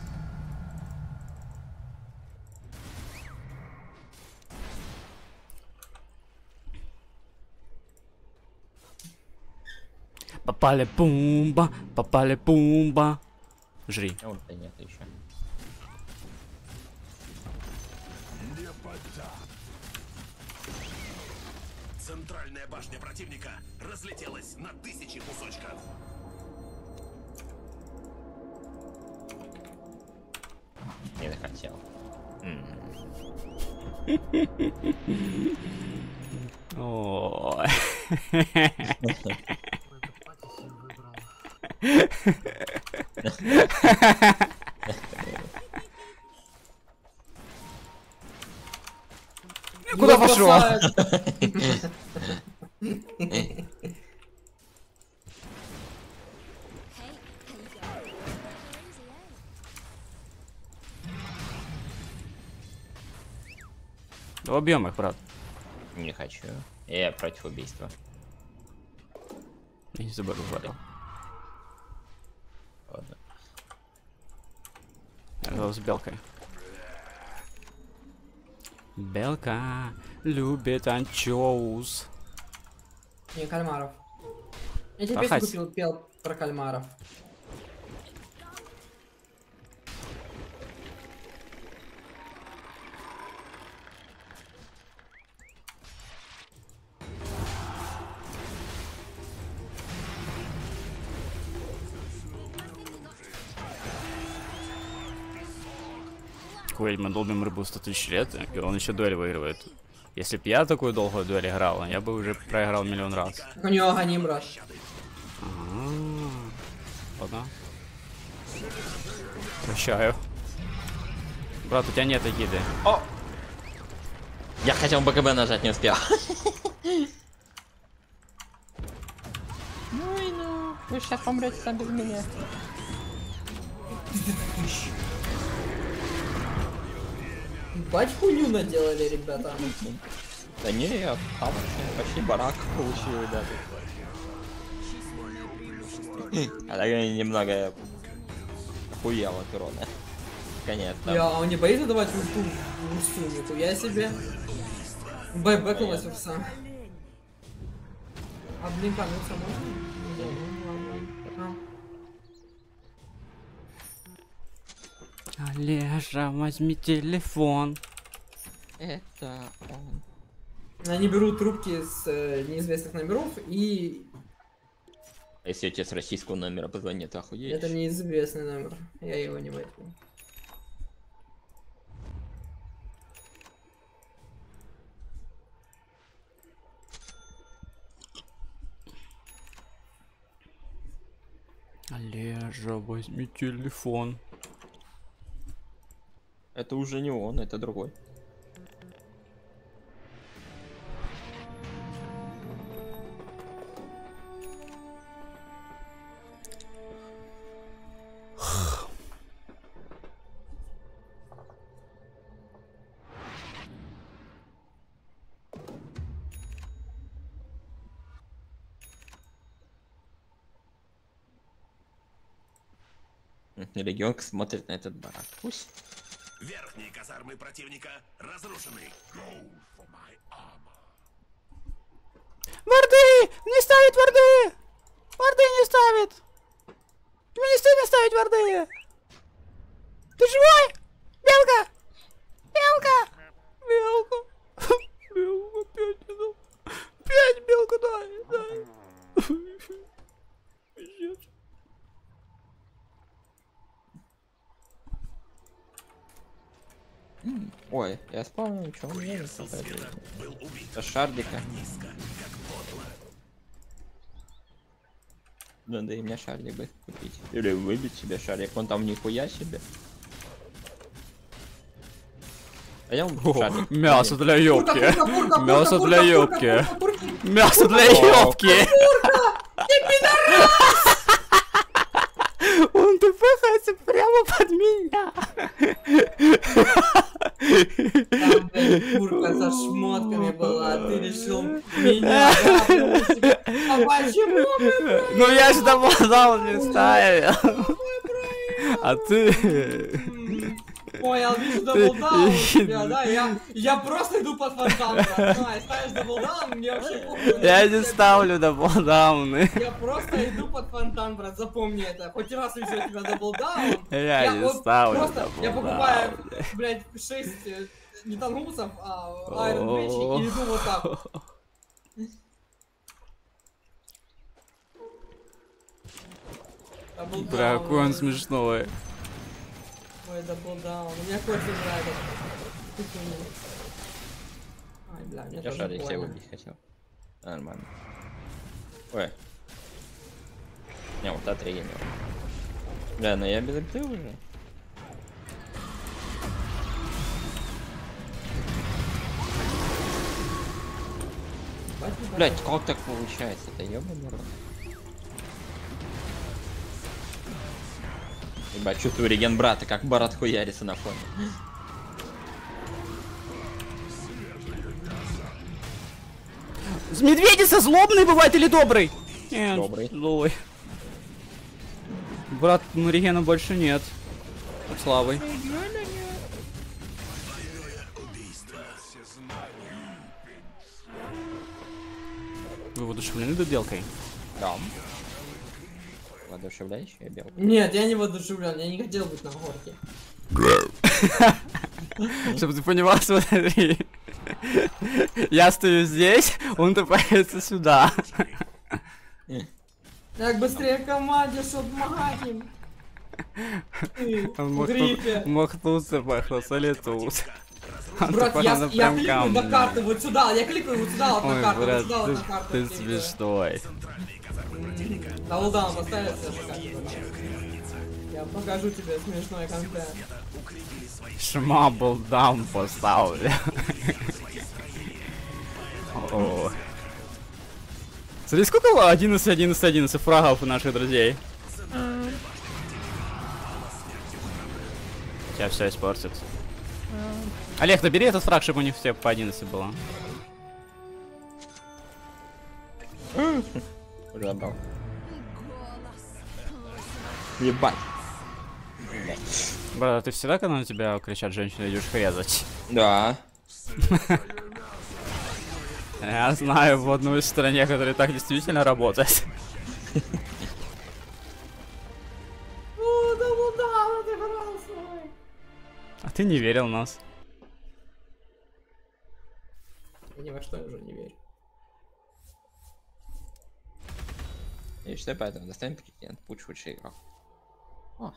Попали пумба, попали пумба. Жри. А ульта нет еще. Центральная башня противника разлетелась на тысячи кусочков. хотел. Ой. Куда Его пошел? бросают. Hey, here you go. Easy, eh? Убьем их, брат. Не хочу. Я против убийства. Я не забыл, говорил. Ладно. Я с белкой. Белка любит анчоус. Не, кальмаров. Я тебе Пахать. песню купил, пел про кальмаров. Куэль, мы долбим рыбу сто тысяч лет, и он еще дуэль выигрывает. Если б я такую долгую дуэль играл, я бы уже проиграл миллион раз. У него Ганим Раш. А-а-а. Ладно. Прощаю. Брат, у тебя нет эгиды. О! Я хотел БКБ нажать, не успел. Ну и ну, вы сейчас помрете сам без меня. Бать хуйню наделали, ребята. Да не, я там вообще почти барак получил, ребята. А так немного охуел от урона. Конечно. Я, а он не боится давать ульту в урсу, нихуя себе. Б, бэкнулась урса. А блинкануться можно? Ну, ладно. А. Олежа, возьми телефон. Это он. Они берут трубки с э, неизвестных номеров, и А если тебе с российского номера позвонит, охуеешь? это неизвестный номер. Я его не возьму. Олежа, возьми телефон. Это уже не он, это другой. Регион смотрит на этот барак. Пусть. Верхние казармы противника разрушены. Go for my armor. Варды! Не ставит варды! Варды не ставит! Тебе не стыдно ставить варды! Ты живой? Белка! Белка! Белка! Белка, опять не дал. Опять белка, дай, дай. Пиздец. Ой, я вспомнил, что он не Был убит Это шардика. низко, как подло. Надо и мне шардик бы купить. Или выбить себе шарик. Он там нихуя себе. А я вам О, шарик. мясо для ёбки. Пурка, пурка, пурка, Мясо пурка, для пурка, ёбки. пурка, пурка, пурка. Мясо для ёбки. Он тпхается прямо под меня. Там, блядь, курка со шмотками была, а ты решил меня, да, прямо себе. А почему мы, Ну я же доползал, не ставил. А ты... понял, вижу даблдаун у тебя, да, я, я просто иду под фонтан, брат, ну, ставишь даблдаун, мне вообще похуй. Я не ставлю даблдауны. Я просто иду под фонтан, брат, запомни это, хоть раз вижу у тебя даблдаун. Я не вот ставлю просто, я даблдаун. покупаю, блядь, шесть э, не тангусов, а Iron Bridge и иду вот так. Бля, какой он смешной. Ой, даблдаун. У меня кофе нравится. Ай, бля, мне Я тоже шарик себя больно. убить хотел. Нормально. Ой. Не, вот отрегенил. Бля, ну я без ульты уже. Блять, как так получается? Это ёбаный рот. Ебать, чувствую реген брата, как брат хуярится на фоне. Медведица злобный бывает или добрый? Нет, Добрый. злой. Брат, ну регена больше нет. Славой. Вы воодушевлены доделкой? Да. Воодушевляющая белка. Нет, я не воодушевлен, я не хотел быть на горке. Чтобы ты понимал, смотри. Я стою здесь, он топается сюда. Как быстрее команде, чтобы помогать им. Ты, Он мог Грифе. тут- мог туса пахнуться или тут. Он Брат, тупо я, на я прям кликаю на камне. карту вот сюда, я кликаю вот сюда вот на Ой, карту, вот брат, сюда вот ты, на карту. ты кликаю. смешной. Даблдаун поставится. Я покажу тебе смешной контент. Шмабл даун поставлю. О. Смотри, сколько одиннадцать, одиннадцать, одиннадцать фрагов у наших друзей. Сейчас все испортит. Олег, набери этот фраг, чтобы у них все по одиннадцать было. Уже отдал. Ебать. Блять. Брат, а ты всегда, когда на тебя кричат женщины, идешь резать? Да. Я знаю в одной стране, которая так действительно работает. О, даблдаун, ты хороший. А ты не верил в нас. Я ни во что уже не верю. Я считаю, поэтому достанем президент. Пуч лучший игрок. О.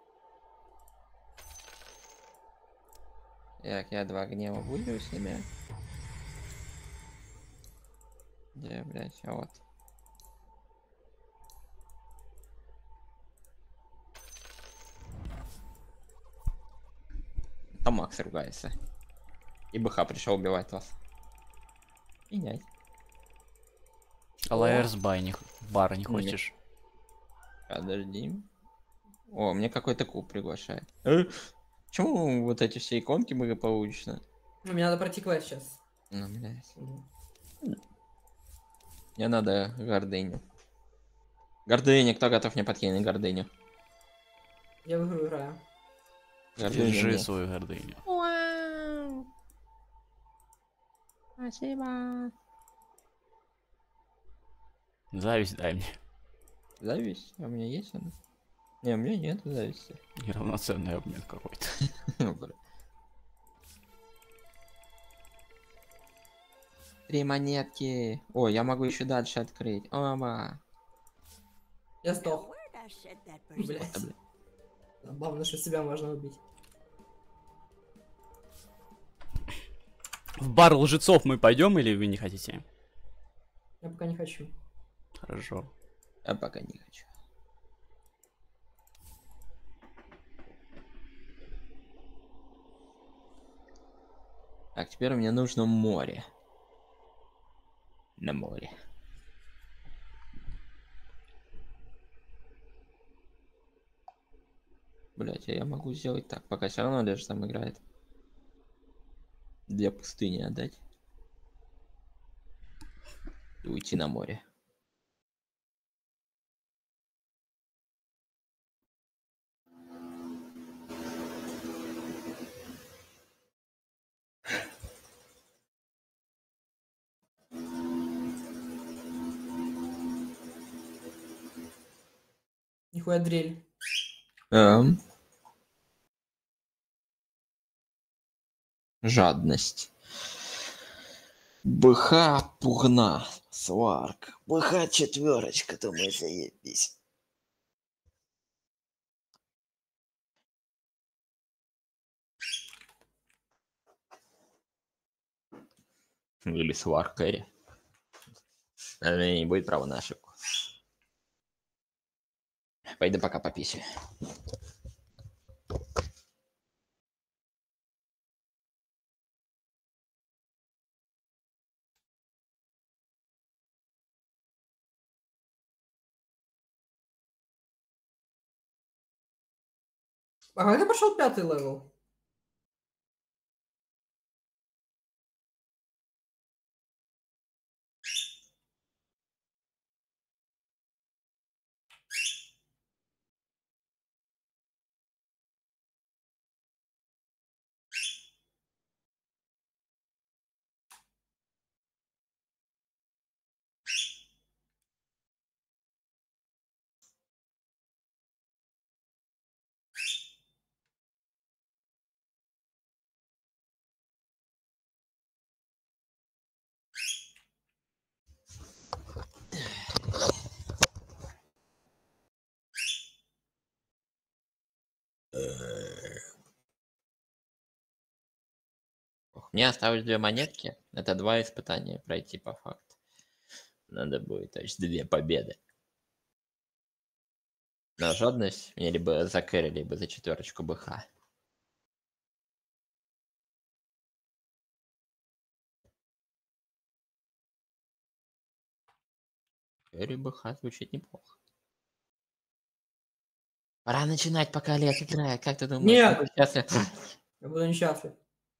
Так, я два гнева буду с ними. Где, блять, а вот. Там Макс ругается. И БХ пришел убивать вас. Менять. ЛРС бай, не, бара не Нет. хочешь? Подожди. О, мне какой-то куб приглашает. Э? Почему вот эти все иконки благополучно? Ну, мне надо пройти квест сейчас. Ну, блядь. Мне надо гордыню. Гордыня, кто готов мне подкинуть гордыню? Я в игру играю. Гордыня Держи мне. свою гордыню. Вау. Спасибо. Зависть дай мне. Зависть? А у меня есть она? Не, у меня нет зависти. Неравноценный обмен какой-то. Три монетки. О, я могу еще дальше открыть. Оба. Я сдох. Where'd I shed that Да, person? блин. Забавно, что себя можно убить. В бар лжецов мы пойдем или вы не хотите? Я пока не хочу. Хорошо. Я пока не хочу. Так, теперь мне нужно море. На море. Блять, а я могу сделать так, пока все равно Леша там играет. Для пустыни отдать. И уйти на море. Нихуя дрель. Эм. Жадность. БХ пугна. Сварк. БХ четверочка, то мы заебись. Или Свар Кэрри. Наверное, не будет права на ошибку. Пойду пока пописю. А когда пошел пятый левел? Мне осталось две монетки. Это два испытания пройти по факту. Надо будет, то есть две победы. На жадность мне либо за кэри, либо за четверочку БХ. Кэри БХ звучит неплохо. Пора начинать, пока лет играет. Как ты думаешь? Нет! Сейчас я... Я буду несчастлив.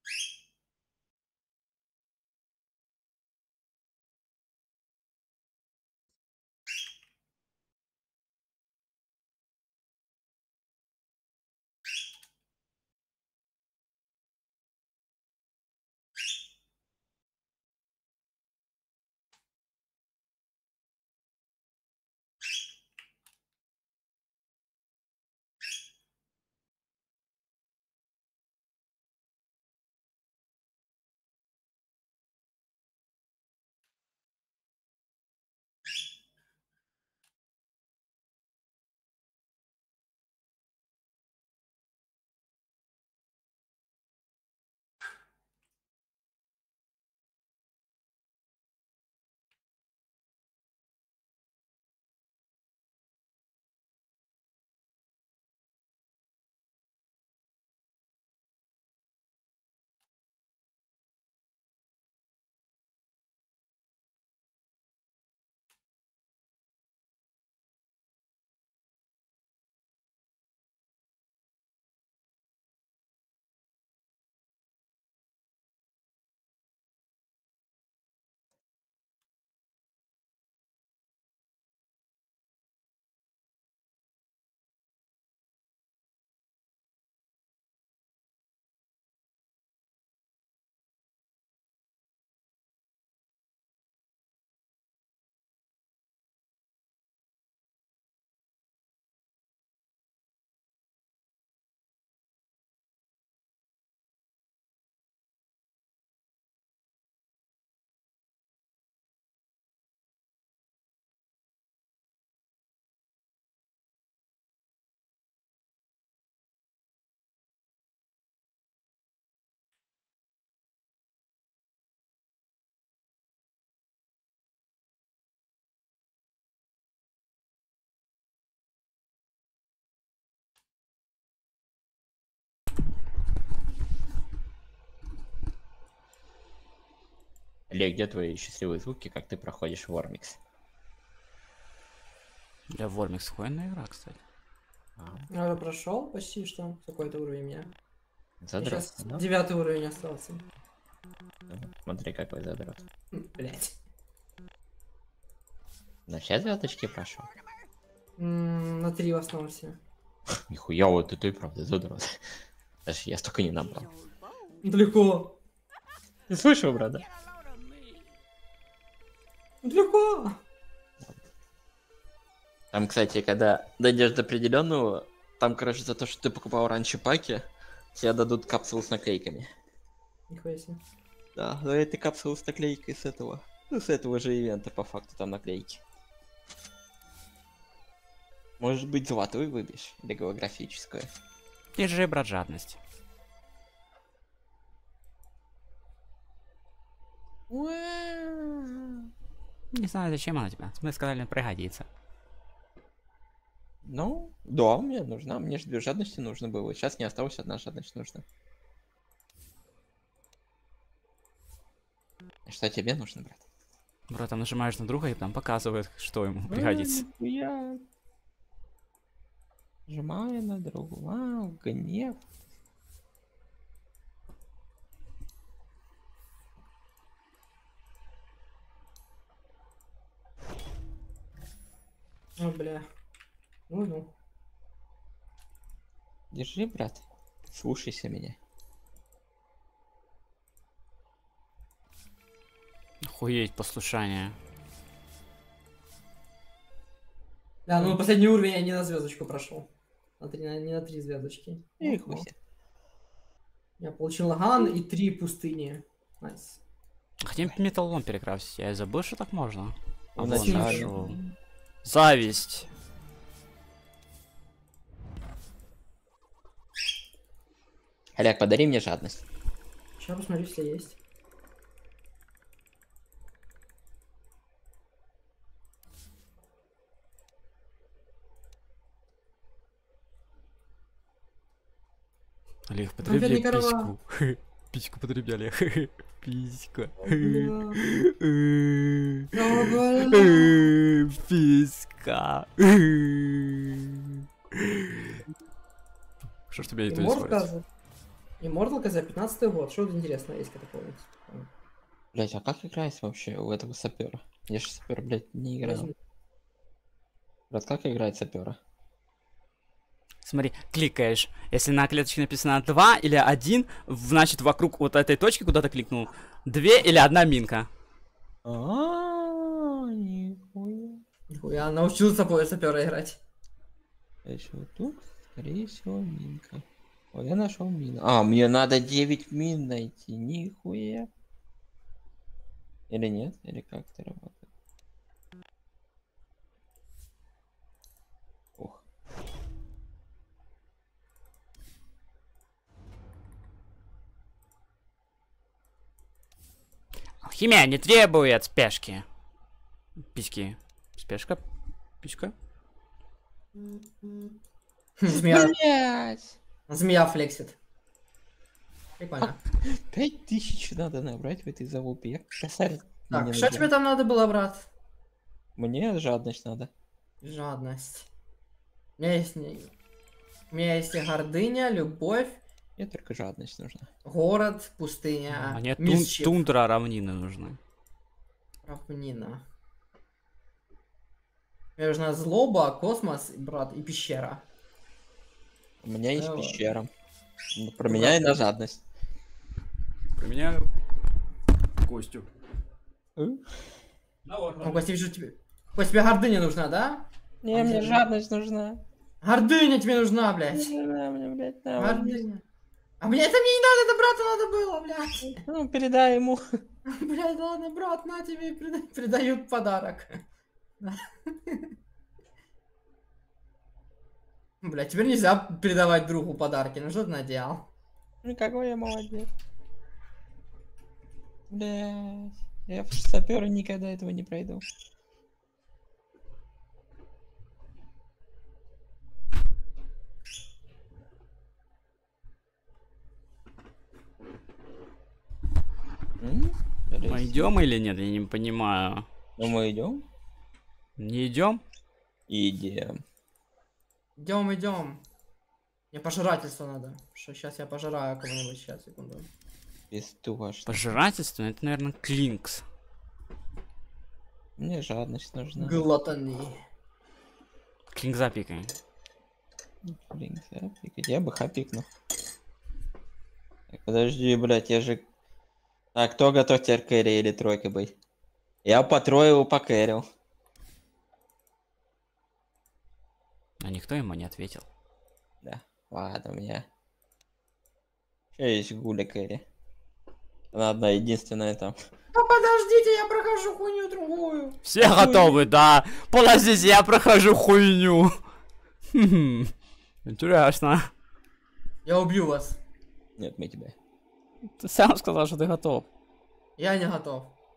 Олег, где твои счастливые звуки, как ты проходишь Вормикс? Для Вормикс хуйная игра, кстати. Я уже прошел почти что какой-то уровень у меня. Задрот, Сейчас да? девятый уровень остался. Смотри, какой задрот. Блять. На все звездочки прошел? На три в основном все. Нихуя, вот это и правда задрот. Даже я столько не набрал. Далеко. Ты слышал, брат, да? Далеко. Там, кстати, когда дойдешь до определенного, там, короче, за то, что ты покупал раньше паки, тебе дадут капсулу с наклейками. Нихуя себе. Да, но это капсула с наклейкой с этого. Ну, с этого же ивента, по факту, там наклейки. Может быть, золотой выбьешь, или голографическую. Держи, брат, жадность. Не знаю, зачем она тебе. Мы сказали, пригодится. Ну, да, мне нужна. Мне же две жадности нужно было. Сейчас не осталась одна жадность нужна. Что тебе нужно, брат? Бро, там нажимаешь на друга и там показывает, что ему пригодится. Я нажимаю на друга. Вау, гнев. О, бля. Ну, ну. Держи, брат. Слушайся меня. Охуеть, послушание. Да, ну последний уровень я не на звездочку прошел. На три, на- не на три звездочки. Эх, Ну, Уся. я получил лаган и три пустыни. Найс. Хотим металлом перекрасить. Я и забыл, что так можно. А вон Вначале. нашел. Зависть. Олег, подари мне жадность. Сейчас посмотрю, если есть. Олег, подари Конфетный мне караван. письку. Письку подари мне, Олег. Писька. Писька. Что ж тебе это Immortal происходит? Immortal за пятнадцатый год. Что тут интересного есть, как такое? Блять, а как играть вообще у этого сапера? Я же сапер, блять, не играл. Брат, как играть сапера? Смотри, кликаешь. Если на клеточке написано два или один, значит вокруг вот этой точки, куда ты кликнул, две или одна минка. А, нихуя. Я научился по сапера играть. Еще тут, скорее всего, минка. О, я нашел мину. А, мне надо девять мин найти, нихуя. Или нет? Или как это работает? Ух. Алхимия не требует спешки. Письки. Спешка. Писька. Змея, Блять! змея флексит. Прикольно. Пять тысяч надо набрать в этой залупе. Я косарь. Так, не что наберу. тебе там надо было, брат? Мне жадность надо. Жадность. У меня есть... не- У меня есть и гордыня, любовь, Мне только жадность нужна. город, пустыня, Мне тун- мисчиф, тундра, равнины нужны. равнина. Мне нужна злоба, космос, брат, и пещера. У меня есть Давай. пещера. Ну, Променяй на жадность. Поменяю Костю. Ну, Костя, вижу тебе... Кость, тебе гордыня нужна, да? Не, мне жадность нужна. Гордыня тебе нужна, блядь. Не нужна мне, блядь, на, вот. Гордыня. А мне это мне не надо, это брату надо было, блядь. Ну, передай ему. Блядь, ладно, брат, на тебе переда- передают подарок. Блядь, теперь нельзя передавать другу подарки, ну что ты наделал? Ну, какой я молодец. Блядь. Я в сапера никогда этого не пройду. М? Мы идем или нет? Я не понимаю. Ну, мы идем? Не идем? Идем. Идем, идем. Мне пожирательство надо. Что сейчас я пожираю кого-нибудь, сейчас, секунду. Пестуаш. Пожирательство? Это, наверное, клинкс. Мне жадность нужна. Глотани. Клинк запикай. Блин, запикать. Я бы хапикнул. Так, подожди, блядь, я же... Так, кто готов теперь кэрри или тройкой быть? Я по трое покэрил. А никто ему не ответил. Да, ладно, у меня... Еще есть гуля кэрри. Она одна единственная там. Да подождите, я прохожу хуйню другую. Все готовы, да. Подождите, я прохожу хуйню. Хм, интересно. Я убью вас. Нет, мы тебя. Ты сам сказал, что ты готов. Я не готов.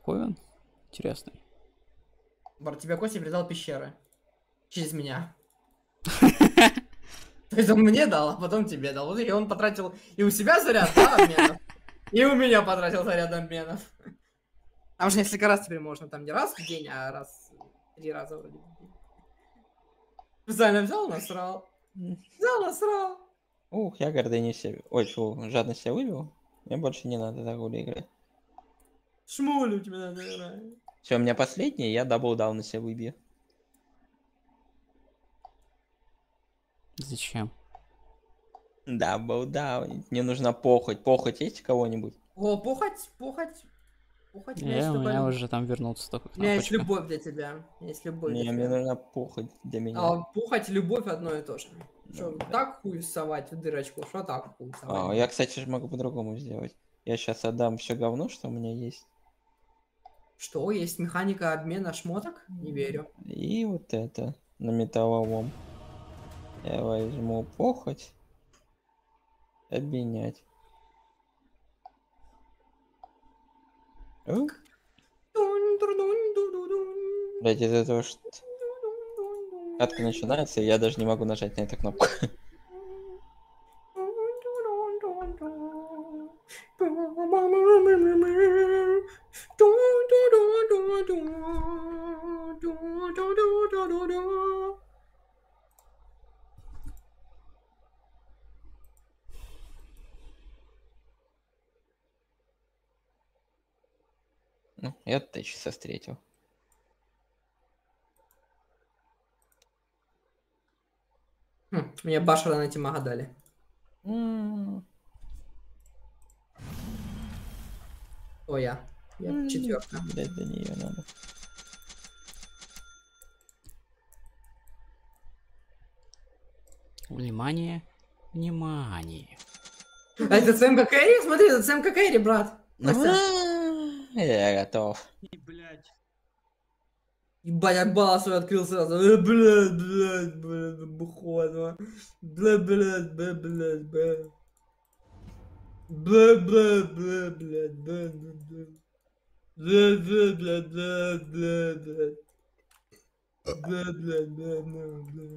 Какой он? Интересный. Бар, тебе Костя передал пещеры. Через меня. То есть он мне дал, а потом тебе дал. Вот и он потратил и у себя заряд, да, обменов, и у меня потратил заряд обменов. Там же несколько раз теперь можно, там не раз в день, а раз три раза вроде. Специально взял, насрал. Взял, насрал. Ух, я гордыню себе... Ой, фу, жадность себя вывел. Мне больше не надо так играть. Шмулю тебе надо играть. Все, у меня последний, я даблдаун на себя выбью. Зачем? Даблдаун. Мне нужна похоть. Похоть есть у кого-нибудь? О, пухать, пухать. Пухать, у меня есть Я, у любовь. меня уже там вернуться только У меня есть кнопочка. любовь для тебя. У меня есть любовь Не, для мне тебя. нужна похоть для меня. А пухать и любовь одно и то же. Что, да. так хуй совать в дырочку? Что так хуй А, совать? я, кстати, же могу по-другому сделать. Я сейчас отдам все говно, что у меня есть. Что, есть механика обмена шмоток? Не верю. И вот это на металлолом. Я возьму похоть. Обменять. О, блядь, из-за этого что... Катка начинается, и я даже не могу нажать на эту кнопку. Ну, я тысячу встретил. Хм, мне башера на Тимага дали. М, О, я. Я м, четвертая. Блядь, до нее надо. Внимание. Внимание. А это Сэмка Кэрри? Смотри, это Сэмка Кэрри, брат. Костя. Я готов. Ебать, я бала свой открыл сразу. Э, блядь, блядь, блядь, бухой, бля, блядь, бля, блядь, бля. Бля, бля, бля, блядь, бля, бля, бля. Бля, бля, бля, бля, бля, бля. Бля, бля, бля, бля, бля.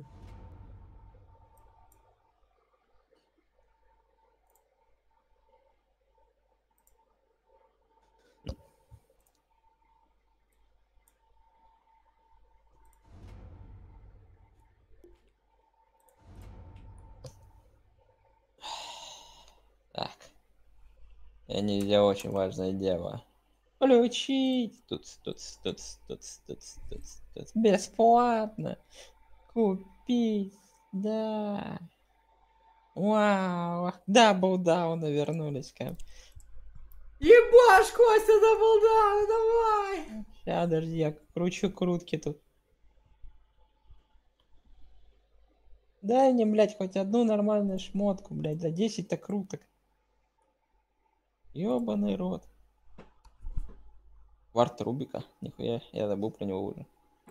Так. Я не сделал очень важное дело. Включить. Тут, тут, тут, тут, тут, тут, тут. Бесплатно. Купить. Да. Вау. Даблдауны вернулись ко мне. Ебашь, Костя, даблдаун, давай! Сейчас, подожди, я кручу крутки тут. Дай мне, блядь, хоть одну нормальную шмотку, блядь, за десять-то круток. Ёбаный рот. Кварт Рубика. Нихуя, я забыл про него уже.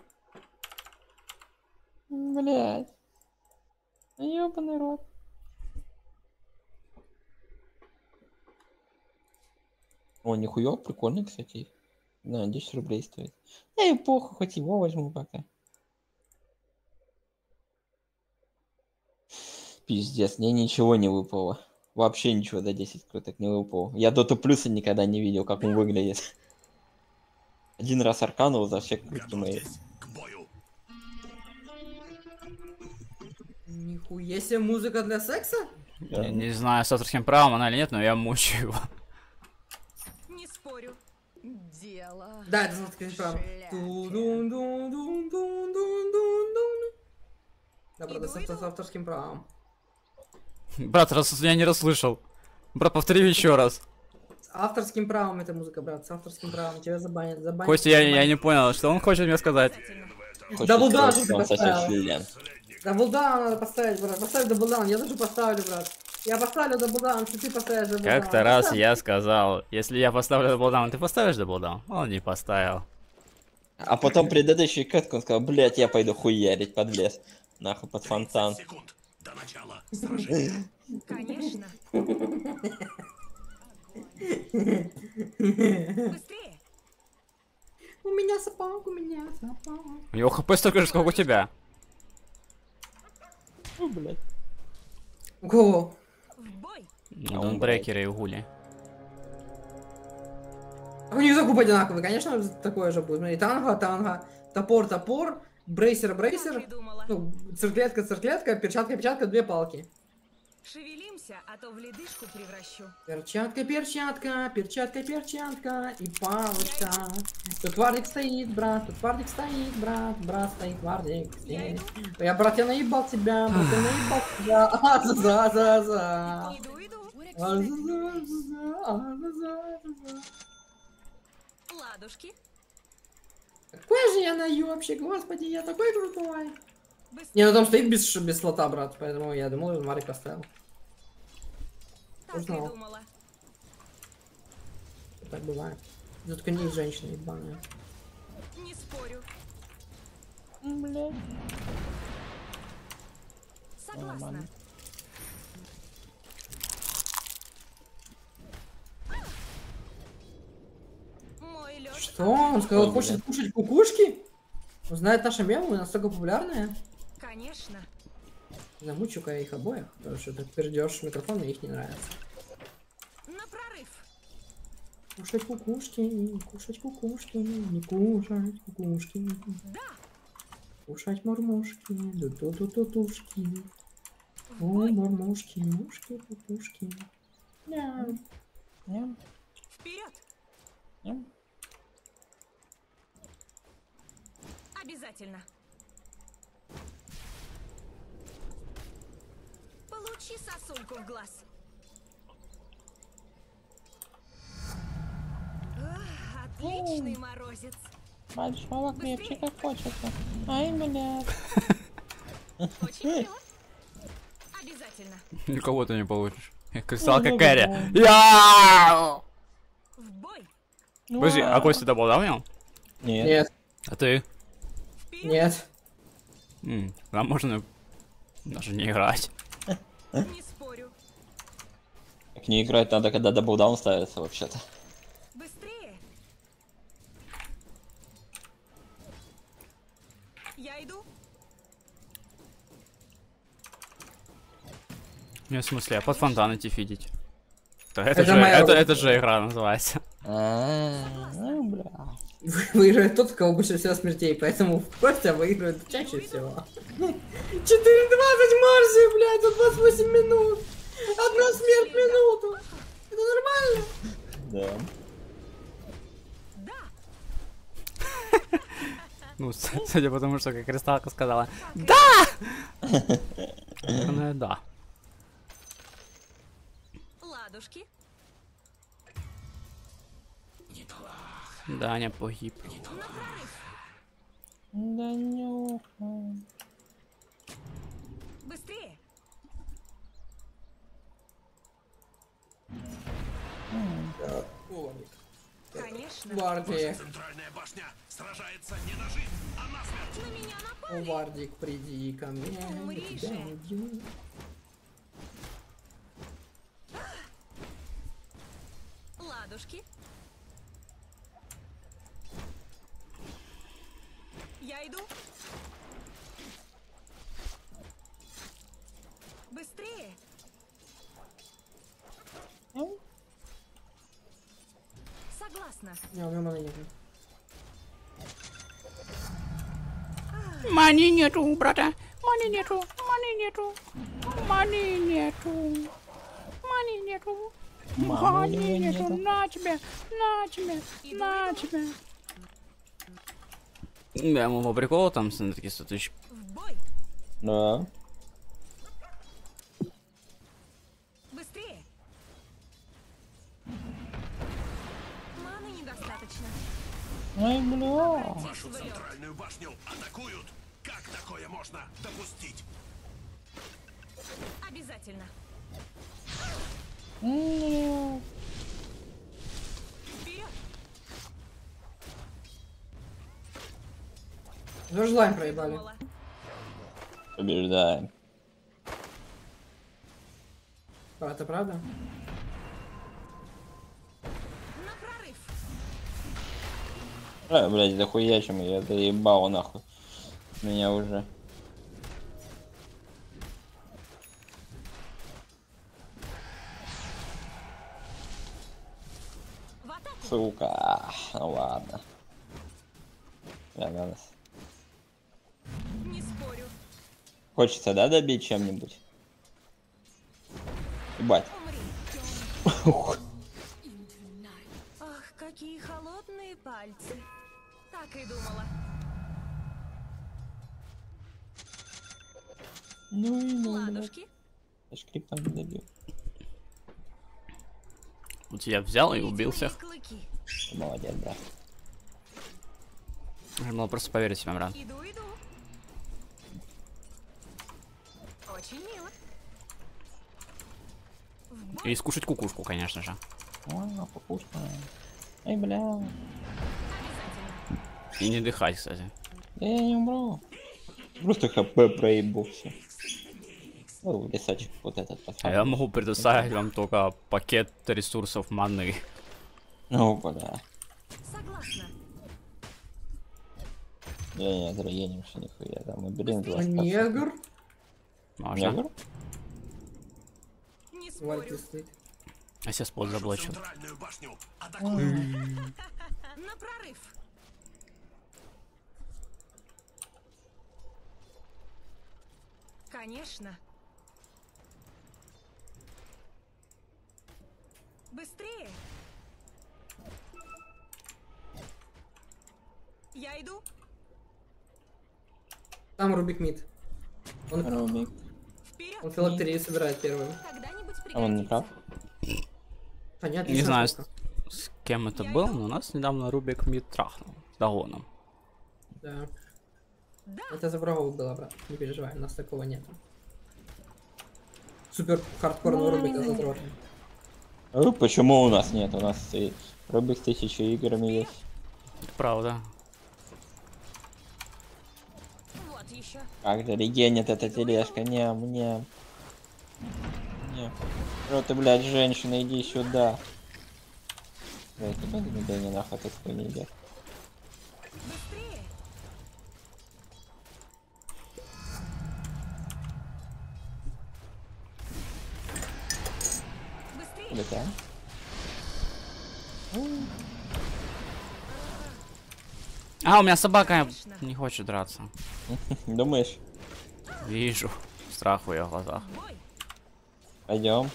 Блядь. Ёбаный рот. О, нихуя, прикольный, кстати. Да, десять рублей стоит. Да и похуй, хоть его возьму пока. Пиздец, мне ничего не выпало. Вообще ничего до десять круток не выпало. Я Доту Плюса никогда не видел, как он выглядит. Один раз арканул за все крутки мои. Готовьтесь к бою. Нихуя себе музыка для секса? Я не знаю, с авторским правом она или нет, но я мучаю его. Не спорю. Дело. Да, это смотри, правда. Ту-дун-дун-дун-дун-дун-дун-дун. Да, правда, с авто- с авторским правом. Брат, раз я не расслышал. Брат, повтори еще раз. С авторским правом эта музыка, брат, с авторским правом. Тебя забанят, забанят. Костя, я, я забанят. не понял, что он хочет мне сказать. Хочет Даблдаун сказать, ты что он сосет поставил. член. Даблдаун надо поставить, брат. Поставь даблдаун, я тоже поставлю, брат. Я поставлю даблдаун, если ты поставишь даблдаун. Как-то раз Поставь. я сказал, если я поставлю даблдаун, ты поставишь даблдаун? Он не поставил. А потом предыдущий катку он сказал, блять, я пойду хуярить под лес. Нахуй под фонтан. Секунд до начала сражения. Конечно. Быстрее. У меня сапог, у меня сапог. У него хп столько же, сколько у тебя. Ну, блядь. У кого? В бой! Ну, Даунбрекеры и Гули. У них закуп одинаковый, конечно, такое же будет. Смотри, танго, танго, топор, топор, брейсер, брейсер. Придумала. Ну, цирклетка, цирклетка, перчатка, перчатка, две палки. Шевелимся, а то в ледышку превращу. Перчатка, перчатка, перчатка, перчатка и палочка. Тут вардик стоит, брат, тут вардик стоит, брат, брат стоит, вардик стоит. Я, брат, я наебал тебя, брат, я наебал тебя. А, за, за, за, за. Иду, иду. А, за, за, за, а, за, за, за. Ладушки. Какой же я наебщик, господи, я такой крутой. Быстрее. Не, ну там стоит без, ш- без слота, брат, поэтому я думал, Марик поставил. Так и узнал. думала. Так бывает. Заткнись, женщина ебаная. Не спорю. Блядь. Согласна. Мой лед. Что? Он сказал, Ой, хочет блядь. кушать кукушки? Он знает наши мемы, настолько популярные. Конечно. Замучу-ка я их обоих, потому что ты перейдешь микрофон, и их не нравится. На прорыв. Кушать кукушки, кушать кукушки, не кушать кукушки. Да. Кушать мормушки, ду-ду-ду-ду-душки. В О, бой. мормушки, мушки, кукушки. Ня. Ням, Вперед. ням. Обязательно. Получи сосульку в глаз. Ах, отличный морозец. Большого крепче, как хочется. Ай, блядь. Очень мило. Обязательно. Никого ты не получишь. Кристалка ну, Кэрри. да. Я! В бой. Подожди, а Костя добавлял меня? Нет. Нет, А ты? Вперед. нет. М, Там можно даже не играть. Не спорю. Так не играть надо, когда даблдаун ставится, вообще-то. Быстрее. Я иду. Не, в смысле, а под фонтан идти фидить. Да, это, Это же, моя это, роль. это же игра называется. А, ну, бля. Выиграет тот, у кого больше всего смертей, поэтому Костя выигрывает чаще всего. четыре двадцать Марси, блядь, за двадцать восемь минут. Одна смерть в минуту. Это нормально? Да. Да. Ну, с- судя по тому, что как Кристалка сказала. Да! Наверное, да. Ладушки. Даня погиб. На прорыв. Данюха. Быстрее. Конечно. Вардик, Центральная башня сражается не на жизнь, а на смерть. На меня о, напали. Вардик, приди ко мне, я Умри тебя же. убью. Ладушки. Я иду. Быстрее. Ну, Согласна. Не, у меня маны нет. Мани нету, брата. Мани нету, мани нету. Мани нету. Мани нету. Мани нету. На тебе, на тебе, на тебе. Да, ему по приколу там такие сто тысяч. В бой. да. Быстрее. Маны недостаточно. Ай, бля. Вашу центральную башню атакуют. Как такое можно допустить? Обязательно. М, Вперед. Тоже лайн проебали. Думала. Побеждаем. А, это правда? На прорыв. А, блядь, да хуячим, я доебал нахуй. Меня уже. В атаку! Сука. Ну ладно. Я на нас. Не спорю. Хочется, да, добить чем-нибудь? Ебать. Умри. Ах, какие холодные пальцы. Так и думала. Ну и ну, блядь. Ладушки. Я шкриптом не добил. Вот я взял и Ведь убил мои всех. клыки. Молодец, брат. Нужно было просто поверить себе, брат. Иду, иду. Очень мило. В бой. И скушать кукушку, конечно же. А, покушка. Эй, бля. Обязательно. И не дыхать, кстати. Да я не умру. Просто хп проебу все. Ну, лесочек вот этот А пацан. я могу предоставить вам только пакет ресурсов маны. Ну, бля. Согласна. Я не отреагинимся нихуя. Там мы блин два. Негр. Можно. Негр? Не Вальки спорю. стоит. А сейчас спот заблочил. Центральную башню атакуют. На прорыв. Конечно. Быстрее. Я иду. Там Рубик Мид. Он, Рубик. Вперед. он филактерию собирает первым. Когда-нибудь А он не прав? пригодится. Понятно. Не знаю, с, с кем это был, но у нас недавно Рубик мид трахнул. С Дагоном. Да. Да. Это за врагов было, брат. Не переживай, у нас такого нет. Супер хардкорного Рубика задрот. Ну, почему у нас нет? У нас и Рубик с тысячей играми есть. Это правда. Вот еще. Как же регенит эта тележка? Не, мне. Не. Ну ты, блядь, женщина, иди сюда. Блядь, куда ты меня не нахуй ты хуйни идёшь? Быстрее. Быстрее. Летаем. А, у меня собака Конечно. не хочет драться. Думаешь? Вижу. Страх в ее глазах. Бой. Пойдем.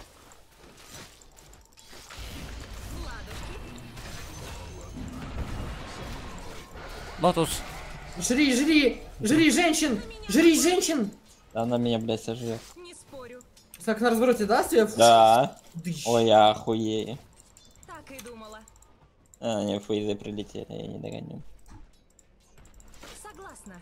Лотус. Жри, жри! Жри женщин! Жри женщин! Она меня, блядь, сожрет. Не спорю. Так на развороте даст я? Да. Дыщ. Ой, я охуею. Так и думала. А, не, фейзы прилетели, я не догоню. Согласна.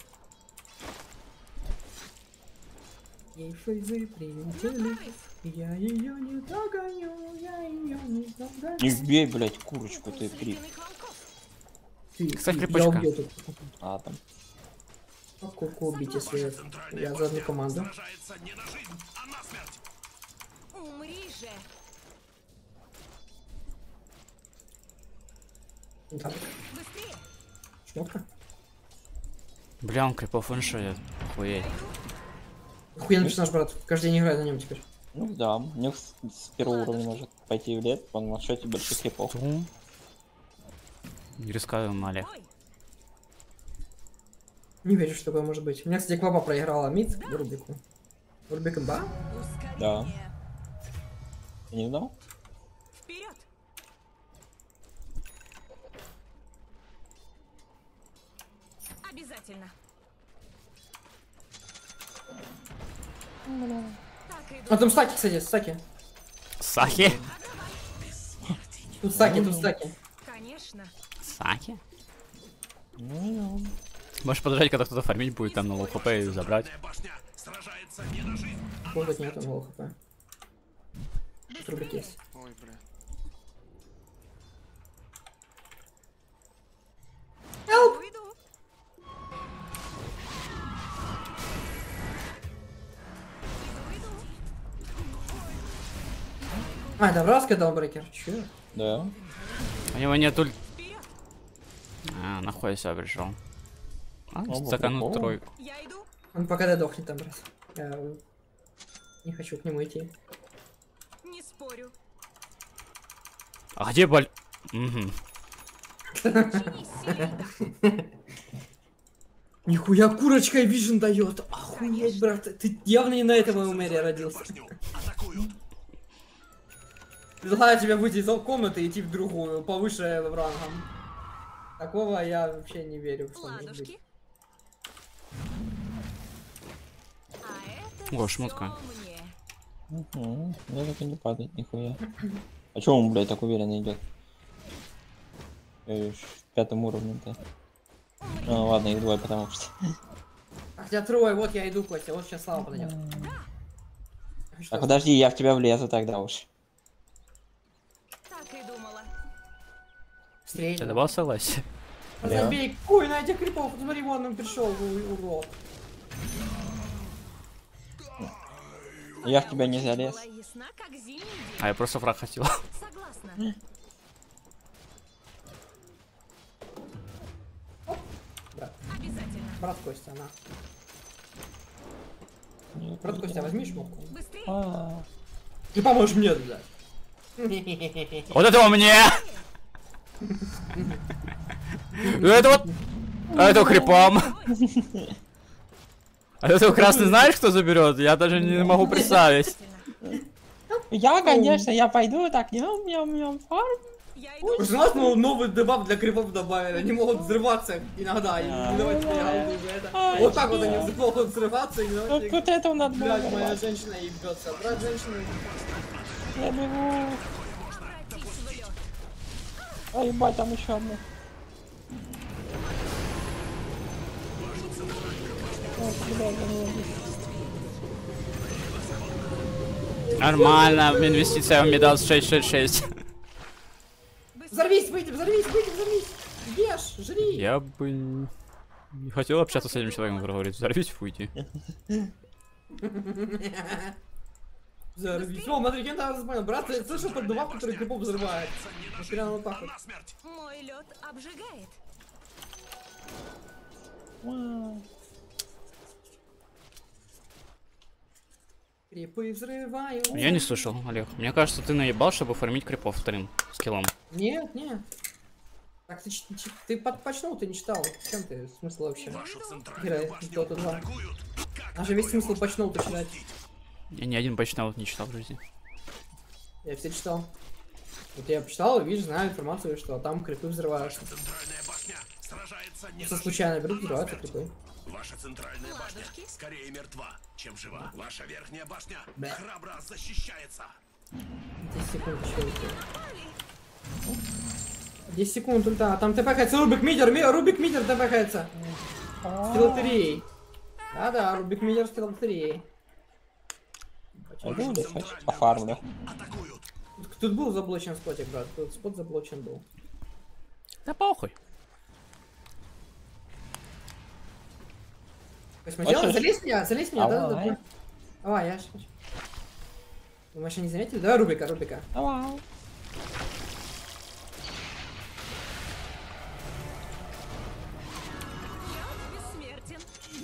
Ей фейзы прилетели, я ее не догоню, я ее не догоню. Не бей, блядь, курочку, ты при... Срединных волков. Ты, Кстати, я крепочка. убью тут. А, там. А куку убить, если я за одну команду. Сражается не на жизнь, а на смерть. Умри же. Так, Быстрее. шмотка. Бля, он крипов фэншует. Охуеть. Охуенно персонаж, брат. Каждый день играет на нем теперь. Ну да, у них с, с первого уровня может пойти в лет, он на счете больших крипов. Ту. Не рискаю, Олег. Бой. Не верю, что такое может быть. У меня, кстати, Квапа проиграла мид в Рубику. Рубик имба? Ускорение. Да. Ты не знал? Вперед. Обязательно. Так и А там стаки, кстати, стаки. Саки? Тут стаки, тут стаки. Конечно. Саки? Ну, Можешь подождать, когда кто-то фармить будет там на лоу хп и забрать. Центральная башня сражается не на жизнь, а на Может нет, он лоу хп. Тут Рубик есть. Ой, бля. Иду, иду. Иду, иду. А, это вразка Даунбрекер. Чё? да. У него нету... Вперед. А, А, нахуй я сюда пришел. А, О, стаканул прикол. тройку. Я иду. Он пока додохнет там раз. Я не хочу к нему идти. Не спорю. А где боль? Угу. Нихуя курочка вижен дает. Охуеть, брат. Ты явно не на этом умере родился. Предлагаю тебе выйти из комнаты и идти в другую, повыше рангом. Такого я вообще не верю, что может быть. Ладушки. А это О, шмотка. всё мне. Угу. Я так и не падает, нихуя. А чё он, блядь, так уверенно идет? В пятом уровне-то. Ну ладно, их двое, потому что. А хотя трое, вот я иду, Костя, вот сейчас Слава подойдет. А подожди, я в тебя влезу тогда уж. Так и думала. Ты Встретил. давал согласие? Забей, хуй на этих крипов, смотри, вон он пришел, урод. Я в тебя не залез. Была ясна, как зимний день. А я просто фраг хотел. Согласна. Обязательно. Брат Костя, на. Нет, Брат нет. Костя, возьми шмотку. Быстрее. А, Ты поможешь мне, блядь. Вот это у мне! Это вот... А это крипам. А это красный знаешь, кто заберет? Я даже не могу представить. Я, конечно, я пойду так, ням ням ням фарм. Я иду. Уже у нас ну, новый дебаф для крипов добавили. Они могут взрываться иногда. И не давайте мне голду за это. Вот так вот они могут взрываться и не Вот, давайте. вот это надо было. Блядь, моя женщина ебется. Брат, женщина. Я бегу. Обратись в лед. А ебать, там еще одна. Нормально, инвестиция в медал шесть шесть шесть. Взорвись, выйди, взорвись, выйди, взорвись. Ешь, жри. Я бы не не хотел общаться с этим человеком, который говорит, взорвись, уйти. Взорвись. О, смотри, кем ты понял. Брат, ты слышал про дебаф, который крипов взрывает? Прямо вот так вот. Мой лед обжигает. Крипы взрываю. Я не слышал, Олег. Мне кажется, ты наебал, чтобы фармить крипов вторым скиллом. Нет, нет. Так ты, ч- ч- ты под почнул, ты не читал. В чем ты? Смысл вообще? Играй, Dota два. А же весь смысл почнул ты читать. Я ни один почтовик не читал в жизни. Я все читал. Вот я почитал, видишь, знаю информацию, что там крипы взрываются. Центральная башня сражается не Просто на случайно берут, взрываются крипы. Ваша центральная башня скорее мертва, чем жива. Ваша верхняя башня Бля. храбро защищается. десять секунд еще. десять секунд ульта. Там тпхается Рубик Мидер, ми- Рубик Мидер тпхается. С лотереей. Да-да, Рубик Мидер с лотереей. Пойду дышать, пофармлю. Атакуют. Тут, тут был заблочен спотик, брат. Тут спот заблочен был. Да похуй. То есть мы делаем, Хочешь? залезь меня, залезь меня, да? Давай. да? Давай, я сейчас. Вы вообще не заметили? Давай Рубика, Рубика. Давай. Бессмертен.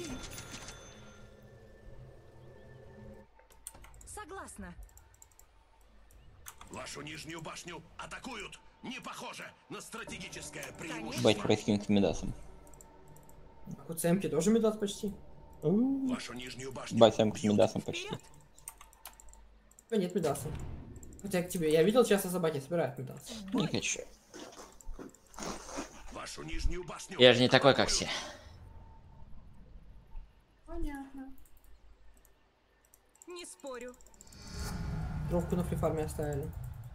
Согласна. Вашу нижнюю башню атакуют. Не похоже на стратегическое преимущество. Бать происходит с Медасом. А у Цемки тоже медас почти. Вашу нижнюю башню. Бать сам с бьют. Медасом почти. А нет медаса. Хотя к тебе, я видел, часто собаки собирают медас. Не хочу. Вашу нижнюю башню. Я же не такой, как все. Понятно. Не спорю. Дровку на фрифарме оставили.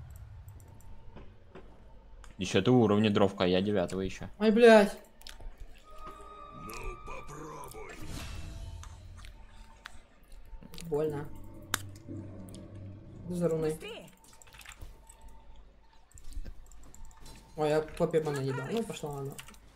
Еще ты уровня дровка, а я девятого еще. Ай, блядь. Ну попробуй. Больно. За руной. Быстрее. Ой, я попе бана ебал. Ну, пошла она.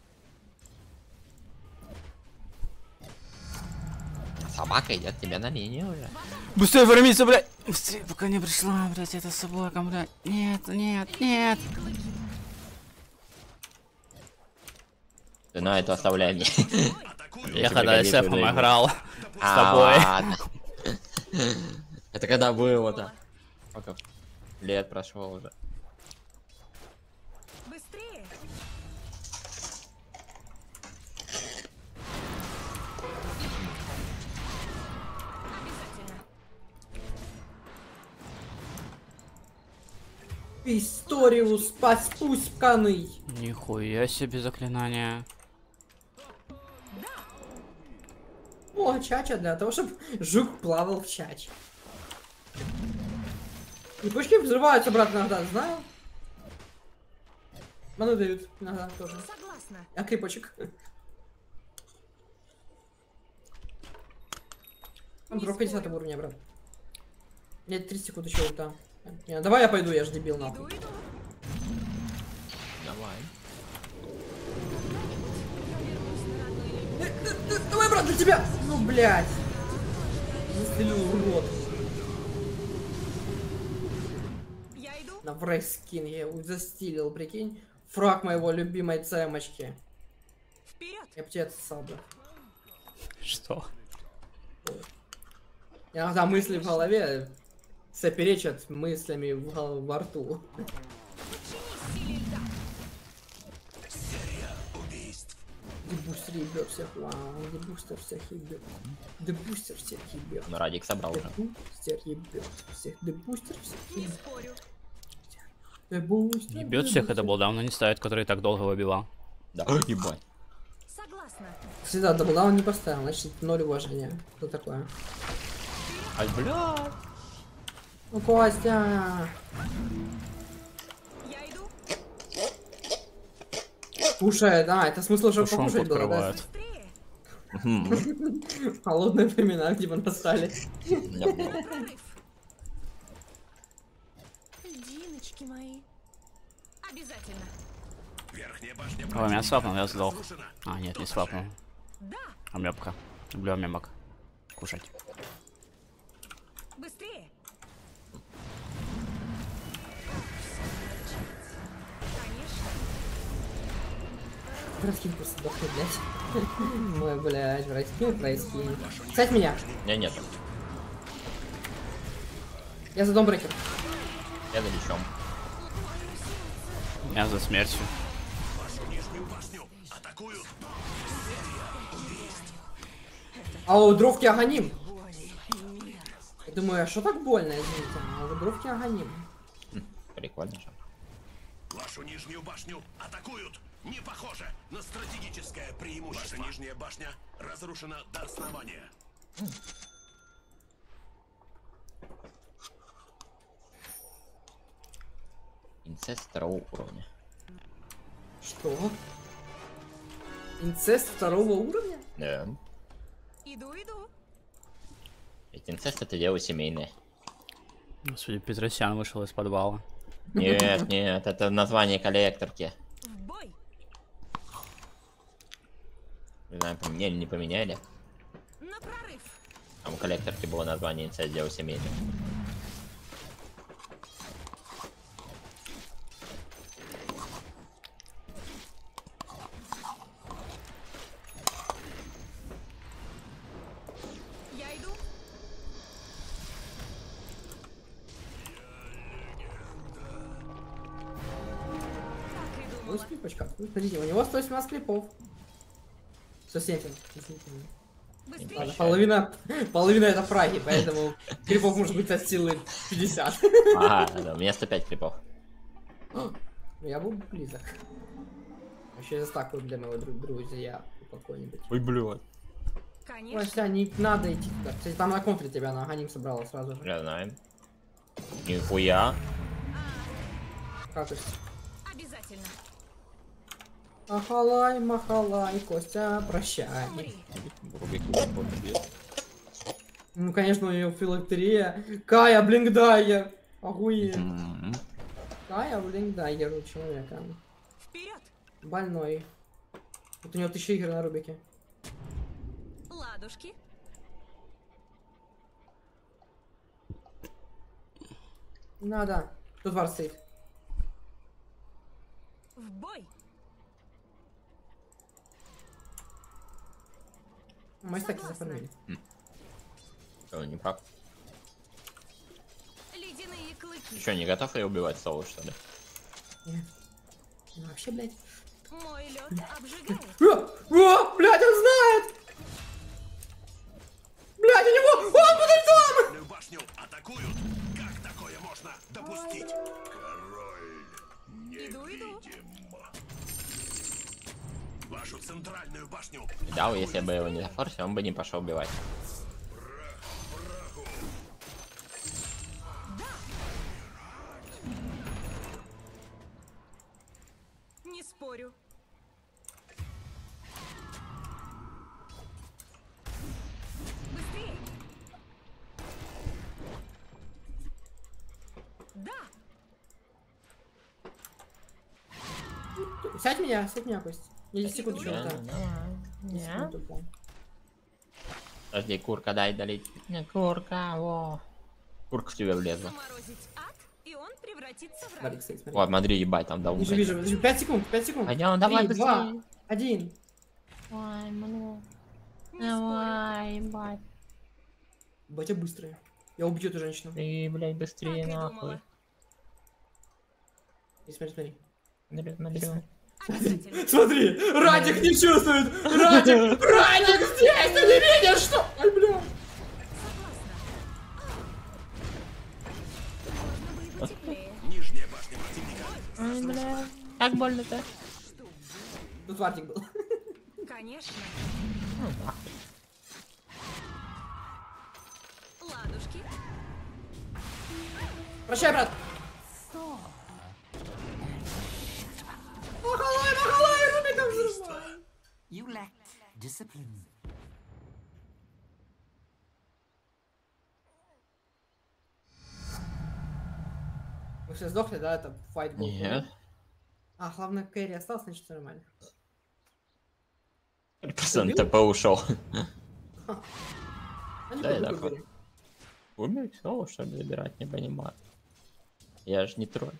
Собака идет тебе на линию уже. Быстрее фармиться, блядь! Быстрее, пока не пришла, блядь, эта собака, блядь. Нет, нет, нет. Ты на это оставляй мне. Я когда с Эфом играл. С А, тобой. ладно. Это когда было-то? Сколько лет прошло уже? Быстрее! Обязательно. Историус паспуськаный. Нихуя себе заклинание. О, чача для того, чтобы жук плавал в чаче. И пушки взрываются обратно иногда, знаю. Ману дают иногда тоже. Согласна. А крипочек. Он дроп пятьдесят уровня, брат. Мне три секунды еще там. Не, давай я пойду, я же дебил Иду, нахуй. иду. Давай. Давай, брат, для тебя! Ну, блядь. Застрелил урод. Я иду. На фрейскин я его застилил, прикинь. Фраг моего любимой цемочки. Вперед! Я бы тебя отсосал, да. Что? Иногда мысли в голове соперечат мыслями в гол- во рту. Силе льда. Дебустер ебет всех, вау, дебустер всех ебет. Дебустер всех ебет. Ну, Радик собрал уже. Дебустер ебет всех, дебустер всех Не ебет. спорю. Дебустер, Ебет всех, это дебустер. был давно не ставит, который так долго выбивал. Да, ебать. Согласна. Всегда даблдаун не поставил, значит ноль уважения. Что такое? Ай, блядь. Ну, Костя! Я иду. Кушает, а, это смысл, чтобы Тушенку покушать было, да? открывают. Быстрее. В холодные времена, типа, настали. Прорыв. Льдиночки мои. Обязательно. Верхняя башня О, меня свапнул, я сдох. разрушена. А, нет, не свапнул. Да. Амебка. Люблю амебок. Кушать. Быстрее. Конечно. Братскин просто сдохнет, блядь. Ой, блядь, братскин, братскин. Кстати, меня. Меня нет. Я за домбрекер. Я за мечом. Я за смертью. Вашу нижнюю башню атакуют. А у дровки агоним. Я думаю, а что так больно, извините? А у дровки агоним. Прикольно же. Вашу нижнюю башню атакуют. Не похоже на стратегическое преимущество. Ваша нижняя башня разрушена до основания. Инцест второго уровня. Что? Инцест второго уровня? Да. Иду, иду. Ведь инцест это дело семейное. Господи, Петросян вышел из подвала. Нет, нет, это название коллекторки. В бой. Не знаю, поменяли, не поменяли. На прорыв. Там у коллекторки было название инцест дело семейное. Я иду. Так и Ну, думала. скрипочка. Ну, смотрите, у него сто семнадцать клипов. сто семьдесят. Быстрее. Ладно, половина, половина это фраги, поэтому клипов может быть от силы пятьдесят. Ага, да, у меня сто пять клипов. Ну, я был близок. Вообще застакую для моего друг друзья какой-нибудь. Ой, блядь. Конечно. Вася, не надо идти туда. Кстати, там на контре тебя на агоним собрала сразу же. Я знаю. Нихуя. Как это? Обязательно. Махалай, махалай, Костя, прощай. Умри. Ну, конечно, у нее филактерия. Кая, блингдайер. Охуеть. М-м. Кая, блингдайер у человека. Вперед. Больной. Вот у него тысяча игр на Рубике. Ладушки. Надо. Тут вар стоит. В бой. Мы стаки зафармили. Что, не прав? Ледяные клыки. Что, не готов я убивать Солу, что ли? Нет. Ну, вообще, блядь. Мой лед обжигает. О, о, блядь, он знает! Блядь, у него... Он будет там! Башню атакуют. Как такое можно допустить? Король Иду, иду. невидим. Вашу центральную башню. Да, если бы его не зафорсил, он бы не пошел убивать. Не спорю. Быстрее. Да. Сядь меня, сядь меня, Кость. Я десять секунд еще Да, летаю. давай. десять секунд только. Подожди, курка, дай долить. Не, курка, во. Курка в тебя влезла. Заморозить ад, и он превратится в рай. Смотри, кстати, смотри. Вот, смотри, ебать, там дал. Вижу, вижу, вижу. пять секунд, пять секунд. Пойдем, давай Три, два, быстрее. один. Давай, ну. Не Давай, ебать. Батя быстрый. Я убью эту женщину. Ты, блядь, быстрее Так и нахуй. думала. И смотри, смотри. Смотрю, смотрю. Обязательно. Смотри, Радик не чувствует! Радик! Радик здесь! Ты не видишь, что? Ай, бля! Согласна. Можно бы и потеплее. Нижняя башня противника. Ай, бля. Как больно-то? Тут Вартик был. Конечно. Ну, нахуй. Ладушки. Прощай, брат! Махалай, махалай, Рубиком взрывай! You lacked discipline. Вы все сдохли, да? Это файт был. Нет. А, главное, Кэрри остался, значит, всё нормально. Просто на ТП ушел. Они Да, я будут так вот. убили. Умею снова, что ли, забирать, не понимаю. Я ж не тролль.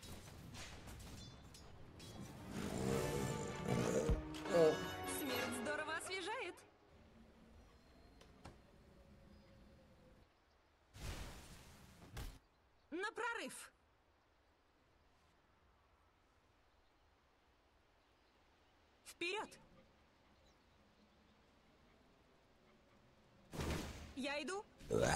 О, Смерть здорово освежает. На прорыв. Вперед. Я иду.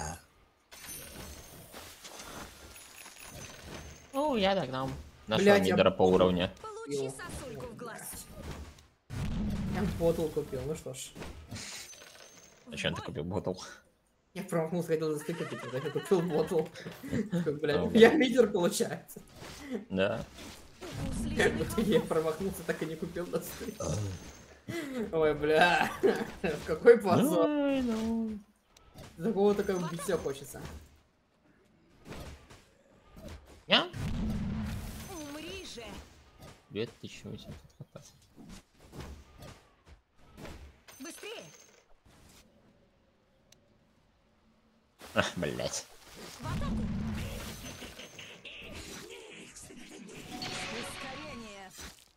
Ну, я догнал. Нашел Блядь, я- мидера по уровню. Получи Ё. сосульку в глаз. Я ботл купил, ну что ж. Зачем ты купил ботл? Я промахнулся, хотел застыкать, тогда я купил ботл. Такой, блядь, Ага. я лидер, получается. Да. Как будто я промахнулся, так и не купил достык. Ой, бля. Какой позор. Ой, ну. За кого такое убить все хочется. Я? Умри же. две тысячи восемьсот хп. Быстрее. А, блять. В атаку. Ускорение.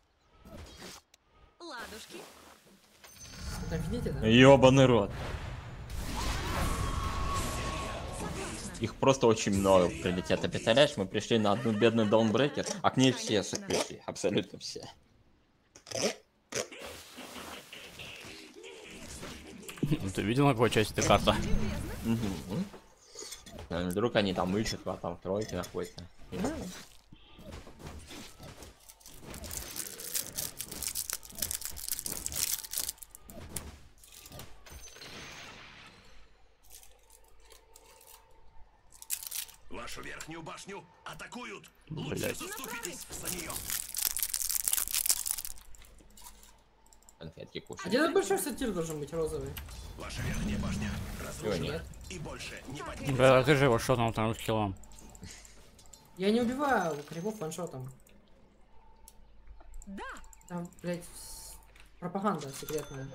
Ладушки. Так, видите, да? Ёбаный рот. Их просто очень много прилетят. Ты представляешь, мы пришли на одну бедную даунбрекер, а к ней все пришли. Абсолютно все. Ты видел, на какой части эта карта? Угу. А вдруг они там ищут, а там тройки находятся. Вашу верхнюю башню атакуют. Лучше Блядь. заступитесь за нее. Конфетки А кушать. где тут большой сатир должен быть розовый? Ваша верхняя башня разрушена нет. и больше не поднимется. Бля, ты же его что там там скиллом? Я не убиваю крипов ваншотом. Да. Там, блядь, с- пропаганда секретная.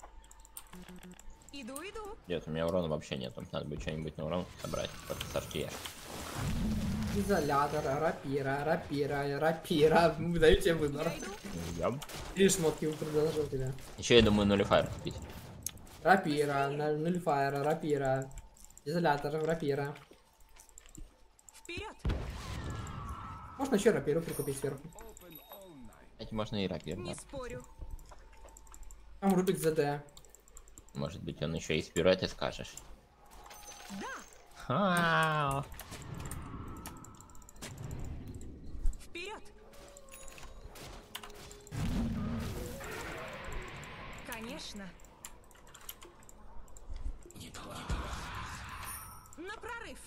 Иду, иду. Нет, у меня урона вообще нет. Надо будет что-нибудь на урон собрать. Только сожги. Изолятор, рапира, рапира, рапира. Даю тебе выбор. Я иду. Я... Три шмотки продолжил тебя. Еще я думаю нулифайр купить. Рапира, нульфайра, рапира. Изолятор, рапира. Вперед! Можно еще рапиру прикупить сверху. Кстати, можно и рапир, да. Не спорю. Там Рубик ЗД. Может быть, он еще и спирой, ты скажешь. Да! Ха. Вперед! Конечно. На прорыв!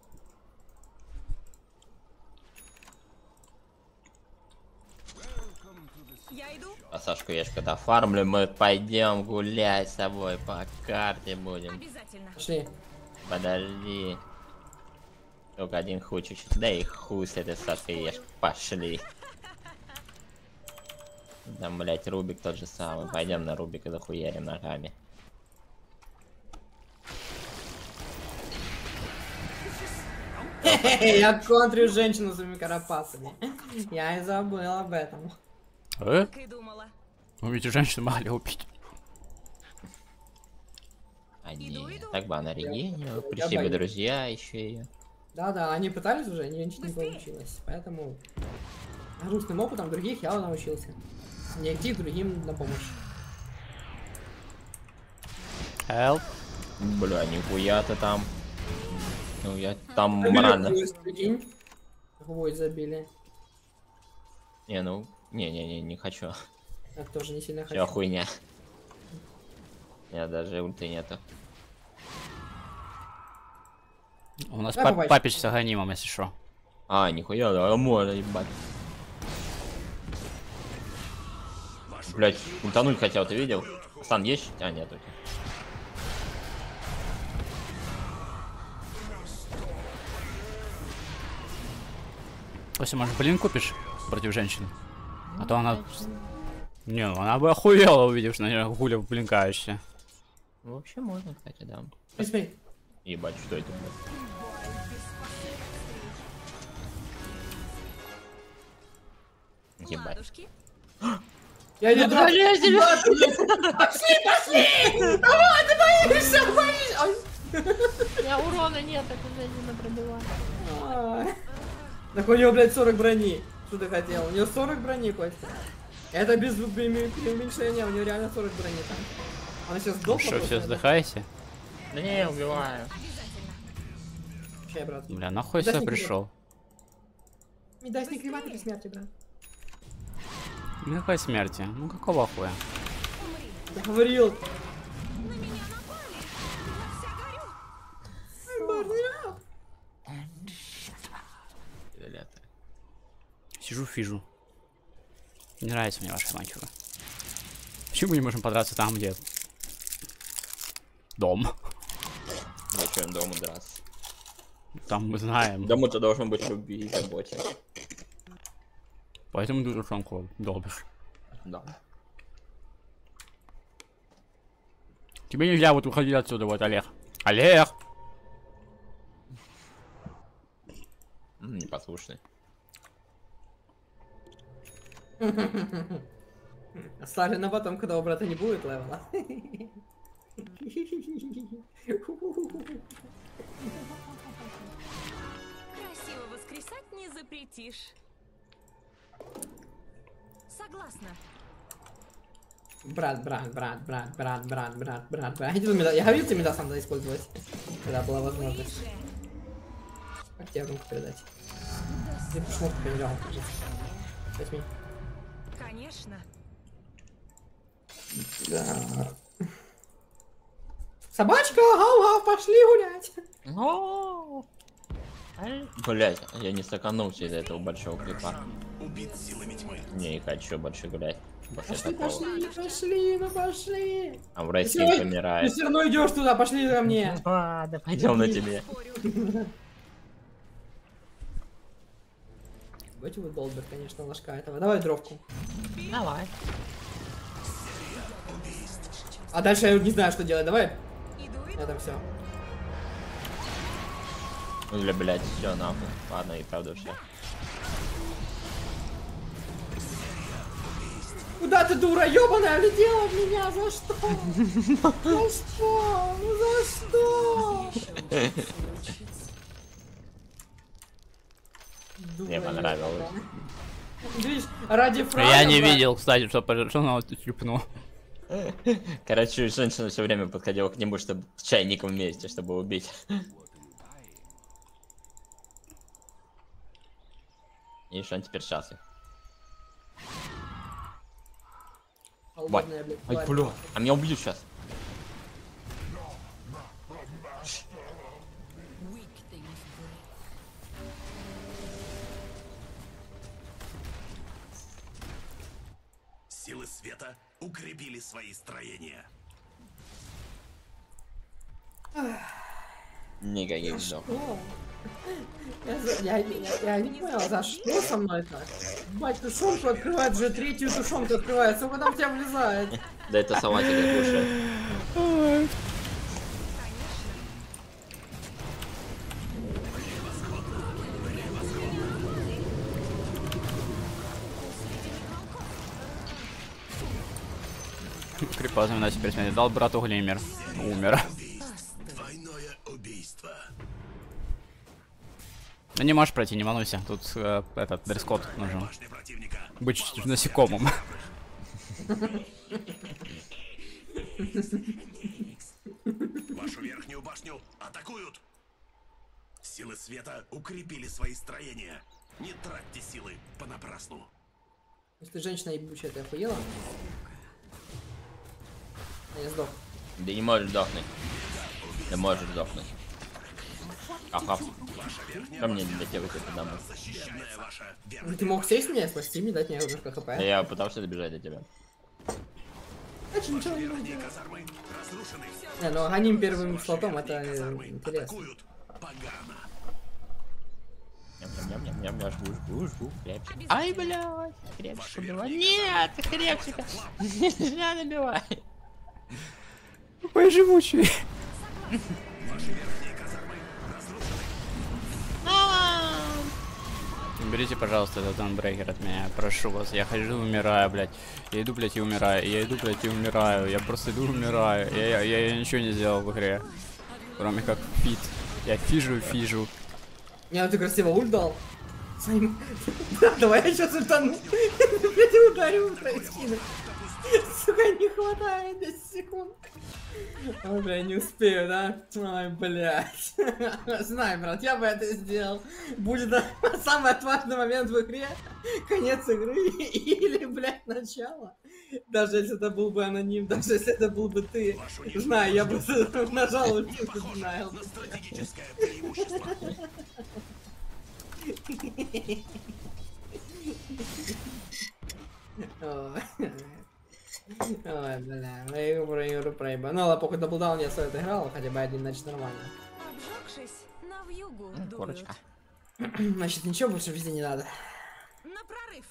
Я иду. А Сашку я ж когда фармлю, мы пойдем гулять с тобой по карте будем. Обязательно. Пошли. Подожди. Только один хуй чуть-чуть. Да и хуй с этой Сашкой ешь. Пошли. Там, блять, Рубик тот же самый. Пойдем на Рубика захуярим ногами. Я контрю женщину своими карапасами. Я и забыл об этом. Э? Так и думала. Ну ведь женщины могли убить. А Иду, не, иду. так бы она регенила. Я Пришли бы боюсь. друзья еще ее. Да-да, они пытались уже, ничего не Быстрее. получилось. Поэтому грустным опытом других я научился. Не идти к другим на помощь. Help. Бля, нихуя ты там. Ну я там Забили морально. хуй, прикинь. Хуй забили. Не, ну. Не-не-не, не хочу. Я тоже не сильно Все хочу. хуйня. У меня даже ульты нету. У нас Давай, пап- бабай. папич с аганимом, если что. А, нихуя, да, можно, ебать. Блять, ультануть хотел, ты видел? Стан есть? А, нет, у тебя. Если, может, блин, купишь против женщины? А то она... Не, ну она бы охуела, увидев, что на нее гуля блинкающая. Ну, вообще можно, кстати, да. Смотри, смотри. Ебать, что это, блядь? Ебать. Ладушки. Я не дрожу. Пошли, пошли! Давай, ты боишься, боишься! Ай. У меня урона нет, так уже не пробиваю. Ай. Так у него, блядь, сорок брони. Что ты хотел? У него сорок брони, Костя. Это без преуменьшения, у него реально сорок брони там. Она сейчас сдохла. Что, просто, все да? вздыхаете? Да не, убиваю. Ща, брат. Бля, нахуй Да сюда с ним пришел? Не дай снег при смерти, брат. Никакой смерти. Ну какого хуя? Я говорил. На меня напали. Я вся горю. Изолятор. Сижу, фижу. Не нравится мне ваша авантюра. Почему мы не можем подраться там, где... Дом. Зачем дому драться? Там мы знаем. Дому-то должен быть любви и заботе. Поэтому ты душонку долбишь. Да. Тебе нельзя вот уходить отсюда, вот, Олег. Олег! М, непослушный. Оставлю на потом, когда у брата не будет левела. Красиво воскресать не запретишь. Согласна. Брат, брат, брат, брат, брат, брат, брат, брат, брат. Я меда- Я говорил, тебе медас надо использовать, когда была возможность. Ближе. Как тебе руку передать? Ты шмотку потерял, кажется. Возьми. Конечно. Да. Собачка, гау-гау, пошли гулять. Блять, я не стаканулся из-за этого большого клипа. Убит силами тьмы. Не хочу больше гулять. После Пошли, такого. пошли, пошли, ну пошли. А в Ты России всё- Ты помирает. все равно идешь туда, пошли ко мне. Ладно, пойдем на тебе. Спорю. Давайте вы долбер, конечно, ложка этого. Давай дровку. Давай. А дальше я не знаю, что делать. Давай. Иду, иду. Это все. Ну, бля, блять, все нахуй. Ладно, и правда все. Куда ты, дура, ёбаная, влетела в меня? За что? За что? Ну за что? Мне понравилось. Видишь, ради фрага, Я не брат. видел, кстати, что пожалуйста, тюпнул. Короче, женщина все время подходила к нему, чтобы с чайником вместе, чтобы убить. И что он теперь счастлив. Бай. Холодная, блядь, Ай, тварь. бля, а меня убьют сейчас. Силы света укрепили свои строения. Никаких вдох. О, Я, за- я, я, я не понял, за что со мной так? Бать, тушенку открывает, уже третью тушенку открывает, сколько там в тебя влезает? Да это сама тебя кушает. Крипа за мной теперь смотрит. Дал брату Глимер. Умер. Двойное убийство. Ну не можешь пройти, не волнуйся. Тут э, этот дресс-код нужен. Быть чуть-чуть насекомым. Вашу верхнюю башню атакуют. Силы света укрепили свои строения. Не тратьте силы понапрасну. Если женщина ебучая, ты охуела? Я сдох. Да не можешь сдохнуть. Да можешь сдохнуть. Ага. Ко мне не дотягивать это домой. Ну, ты мог сесть меня, спасти мне, дать мне немножко хп. Да я пытался добежать до тебя. Значит, ничего не будет. Не, ну гоним первым слотом, это э, интересно. Ням-ням-ням-ням, я жгу, жгу, жгу, крепче. Ай, блядь, крепче добивай. Нет, крепче. Нельзя добивай. Какой живучий. Берите, пожалуйста, этот анбрейкер от меня, прошу вас. Я хожу, умираю, блядь. Я иду, блядь, и умираю. Я иду, блядь, и умираю. Я просто иду, умираю. Я, я, я, я ничего не сделал в игре. Кроме как фит. Я фижу и фижу. Не, ну ты красиво ульт дал. Своим... Давай я сейчас ультану. Блядь, ударю происхину. Сука, не хватает десять секунд. Ой, бля, не успею, да? Ой, блядь. Знай, брат, я бы это сделал. Будет самый отважный момент в игре. Конец игры или, блядь, начало. Даже если это был бы аноним, даже если это был бы ты. Знаю, я бы нажал ультимку, знаю. Ой, бля, я игру про игру проеба. Ну, ладно, пока даблдаун я стоит играл, хотя бы один, значит, нормально. Обжегшись, на вьюгу дуют. Корочка. Значит, ничего больше в жизни не надо. На прорыв.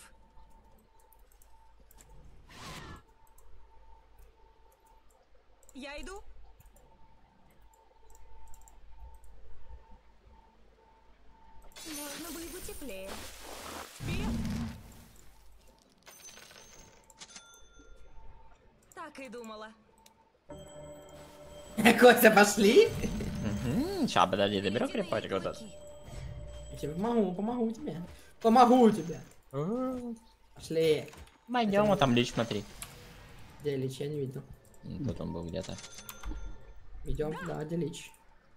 Я иду. Можно было бы теплее. Вперед! Так и думала. Костя, пошли? Сейчас, подожди, доберу крепочек вот этот. Я тебе помогу, помогу тебе. Помогу тебе. Пошли. Пойдем, вот там лич, смотри. Где Лич? Я не видел. Тут он был где-то. Идем, да, где Лич?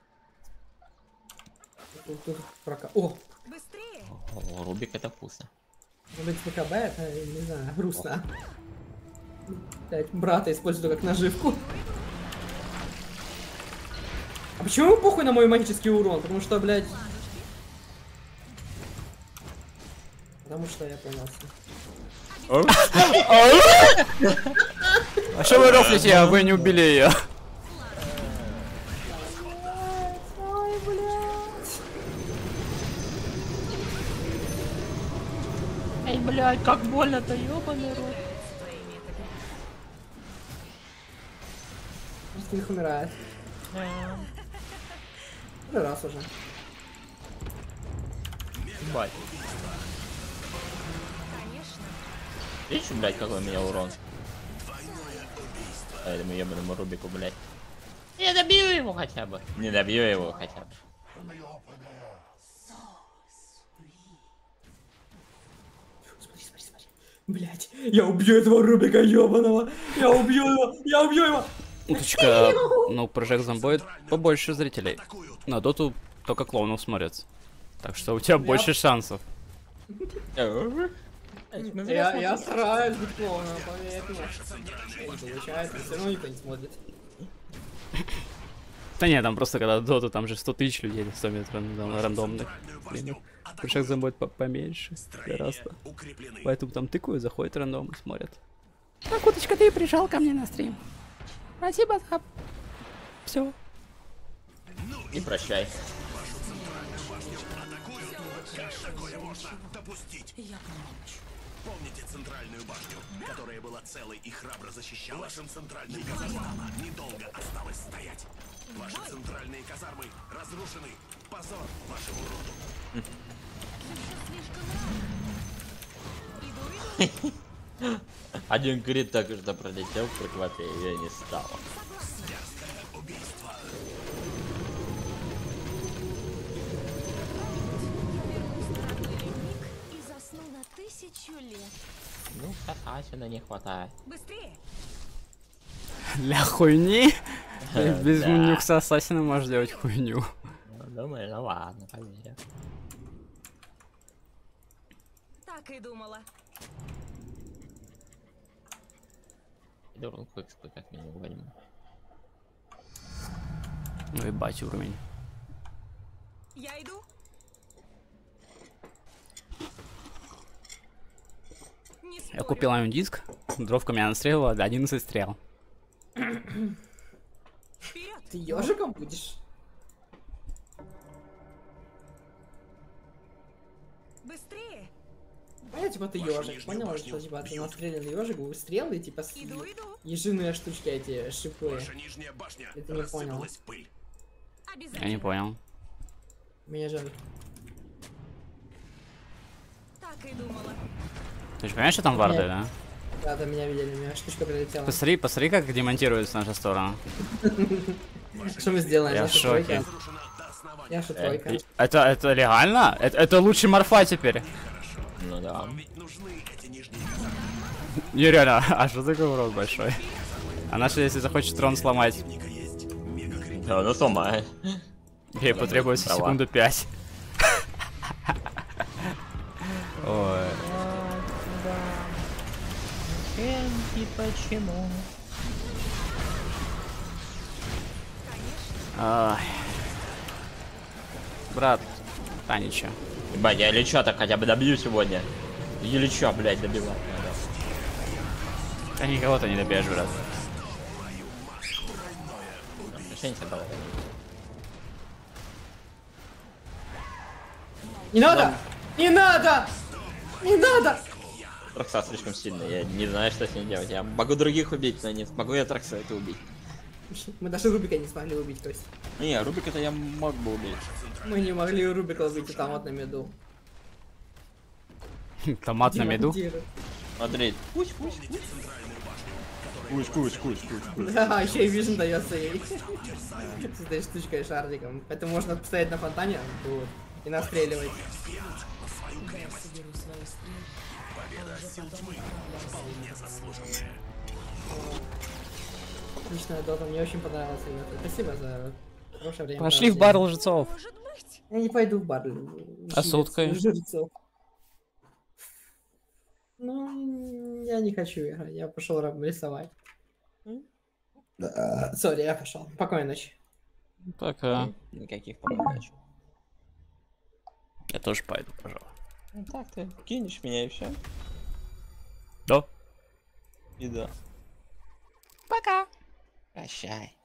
Тут, тут прока... О! Быстрее! О, Рубик, это вкусно. Может быть, ПКБ, это, не знаю, грустно. Блять, брата использую как наживку. А почему похуй на мой магический урон? Потому что, блядь... Потому что я понялся. А что вы рофлите, а вы не убили ее? Ой, блядь. Эй, блядь, как больно-то, ёбаный рот. Просто их умирает. Второй раз уже. Бать. Видишь, блядь, какой у меня урон? А этому ебаному Рубику, блядь. Я добью его хотя бы. Не добью его хотя бы. Смотри, смотри, смотри. Блять, я убью этого Рубика ебаного. Я убью его, я убью его. Уточка, ну, Project Zomboid побольше зрителей. На доту только клоунов смотрят. Так что у тебя больше шансов. Я, я стараюсь быть клоуном, поверь мне. Не получается, все равно никто не смотрит. Да нет, там просто когда доту, там же сто тысяч людей смотрят рандом, рандомных. Блин, Project Zomboid по поменьше гораздо. Поэтому там тыкают, заходят рандом и смотрят. Так, Уточка, ты пришел ко мне на стрим. Спасибо за... Все. И прощай. Я помолчу. Помните центральную башню, которая была целой и храбро защищала? Вашим центральным казармам недолго осталось стоять. Ваши центральные казармы разрушены. Позор вашему роду. Один крит так что пролетел, прихватил, ее не стало. Убийство. И засну на тысячу лет. Ну, касательно не хватает. Быстрее! Для хуйни? Без Да. нюкса ассасина можешь делать хуйню. Ну, думаю, ну ладно, поверь. Так и думала. Дурн квикспы как минимум. Ну ебать уровень. Я иду. Не Я спорю. купил один диск, дровка меня настрелила, одиннадцать стрел. Вперед! Ты ежиком будешь? Быстрее! А типа ты ежик, понял, что типа ты настреленный ежик, выстрелы, типа с Иду, иду. ежиные штучки эти шипы. Ваша нижняя башня Это не понял. рассыпалась в пыль. Обязательно. Я не понял. Мне жаль. Так и думала. Ты же понимаешь, что там варды, да? Да, да, меня видели, у меня штучка прилетела. Посмотри, посмотри, как демонтируется наша сторона. Что мы сделаем? Я в Наша шоке. тройка. Я что тройка. Э, Это, это легально? Это, это лучше морфа теперь. Ну да. Ведь нужны эти нижние казармы. Нереально, а что такой урод большой? А наша, если захочет трон сломать, Да, ну сломай. ей потребуется Права. секунду пять. Ой. Почему? Ай. Брат, Танича. Ебать, я лечу так хотя бы добью сегодня. Или чё, блядь, добивать надо. Ты никого-то не добьешь, брат. Решение собрал. Не надо! Не надо! Не надо! Тракса слишком сильный, я не знаю, что с ней делать. Я могу других убить, но не смогу я Тракса это убить. Мы даже Рубика не смогли убить, то есть. Не, Рубик это я мог бы убить. Мы не могли Рубика убить, и там вот на меду. Томат на меду. Демонтируй. Смотри. Кусь, кусь, кусь. Кусь, кусь, кусь, кусь, кусь. Да, еще и вижен дается ей. С этой штучкой шардиком. Поэтому можно стоять на фонтане вот, и настреливать. Отличная дота, мне очень понравилось, ребята. Спасибо за хорошее время. Пошли в бар лжецов. Может быть? Я не пойду в бар. А с уткой? Жрецов. Ну, я не хочу играть, я пошел рисовать. Сори, я пошел. Спокойной ночи. Пока. Никаких помощей. Я тоже пойду, пожалуй. Ну так ты кинешь меня и все. Да? И да. Пока. Прощай.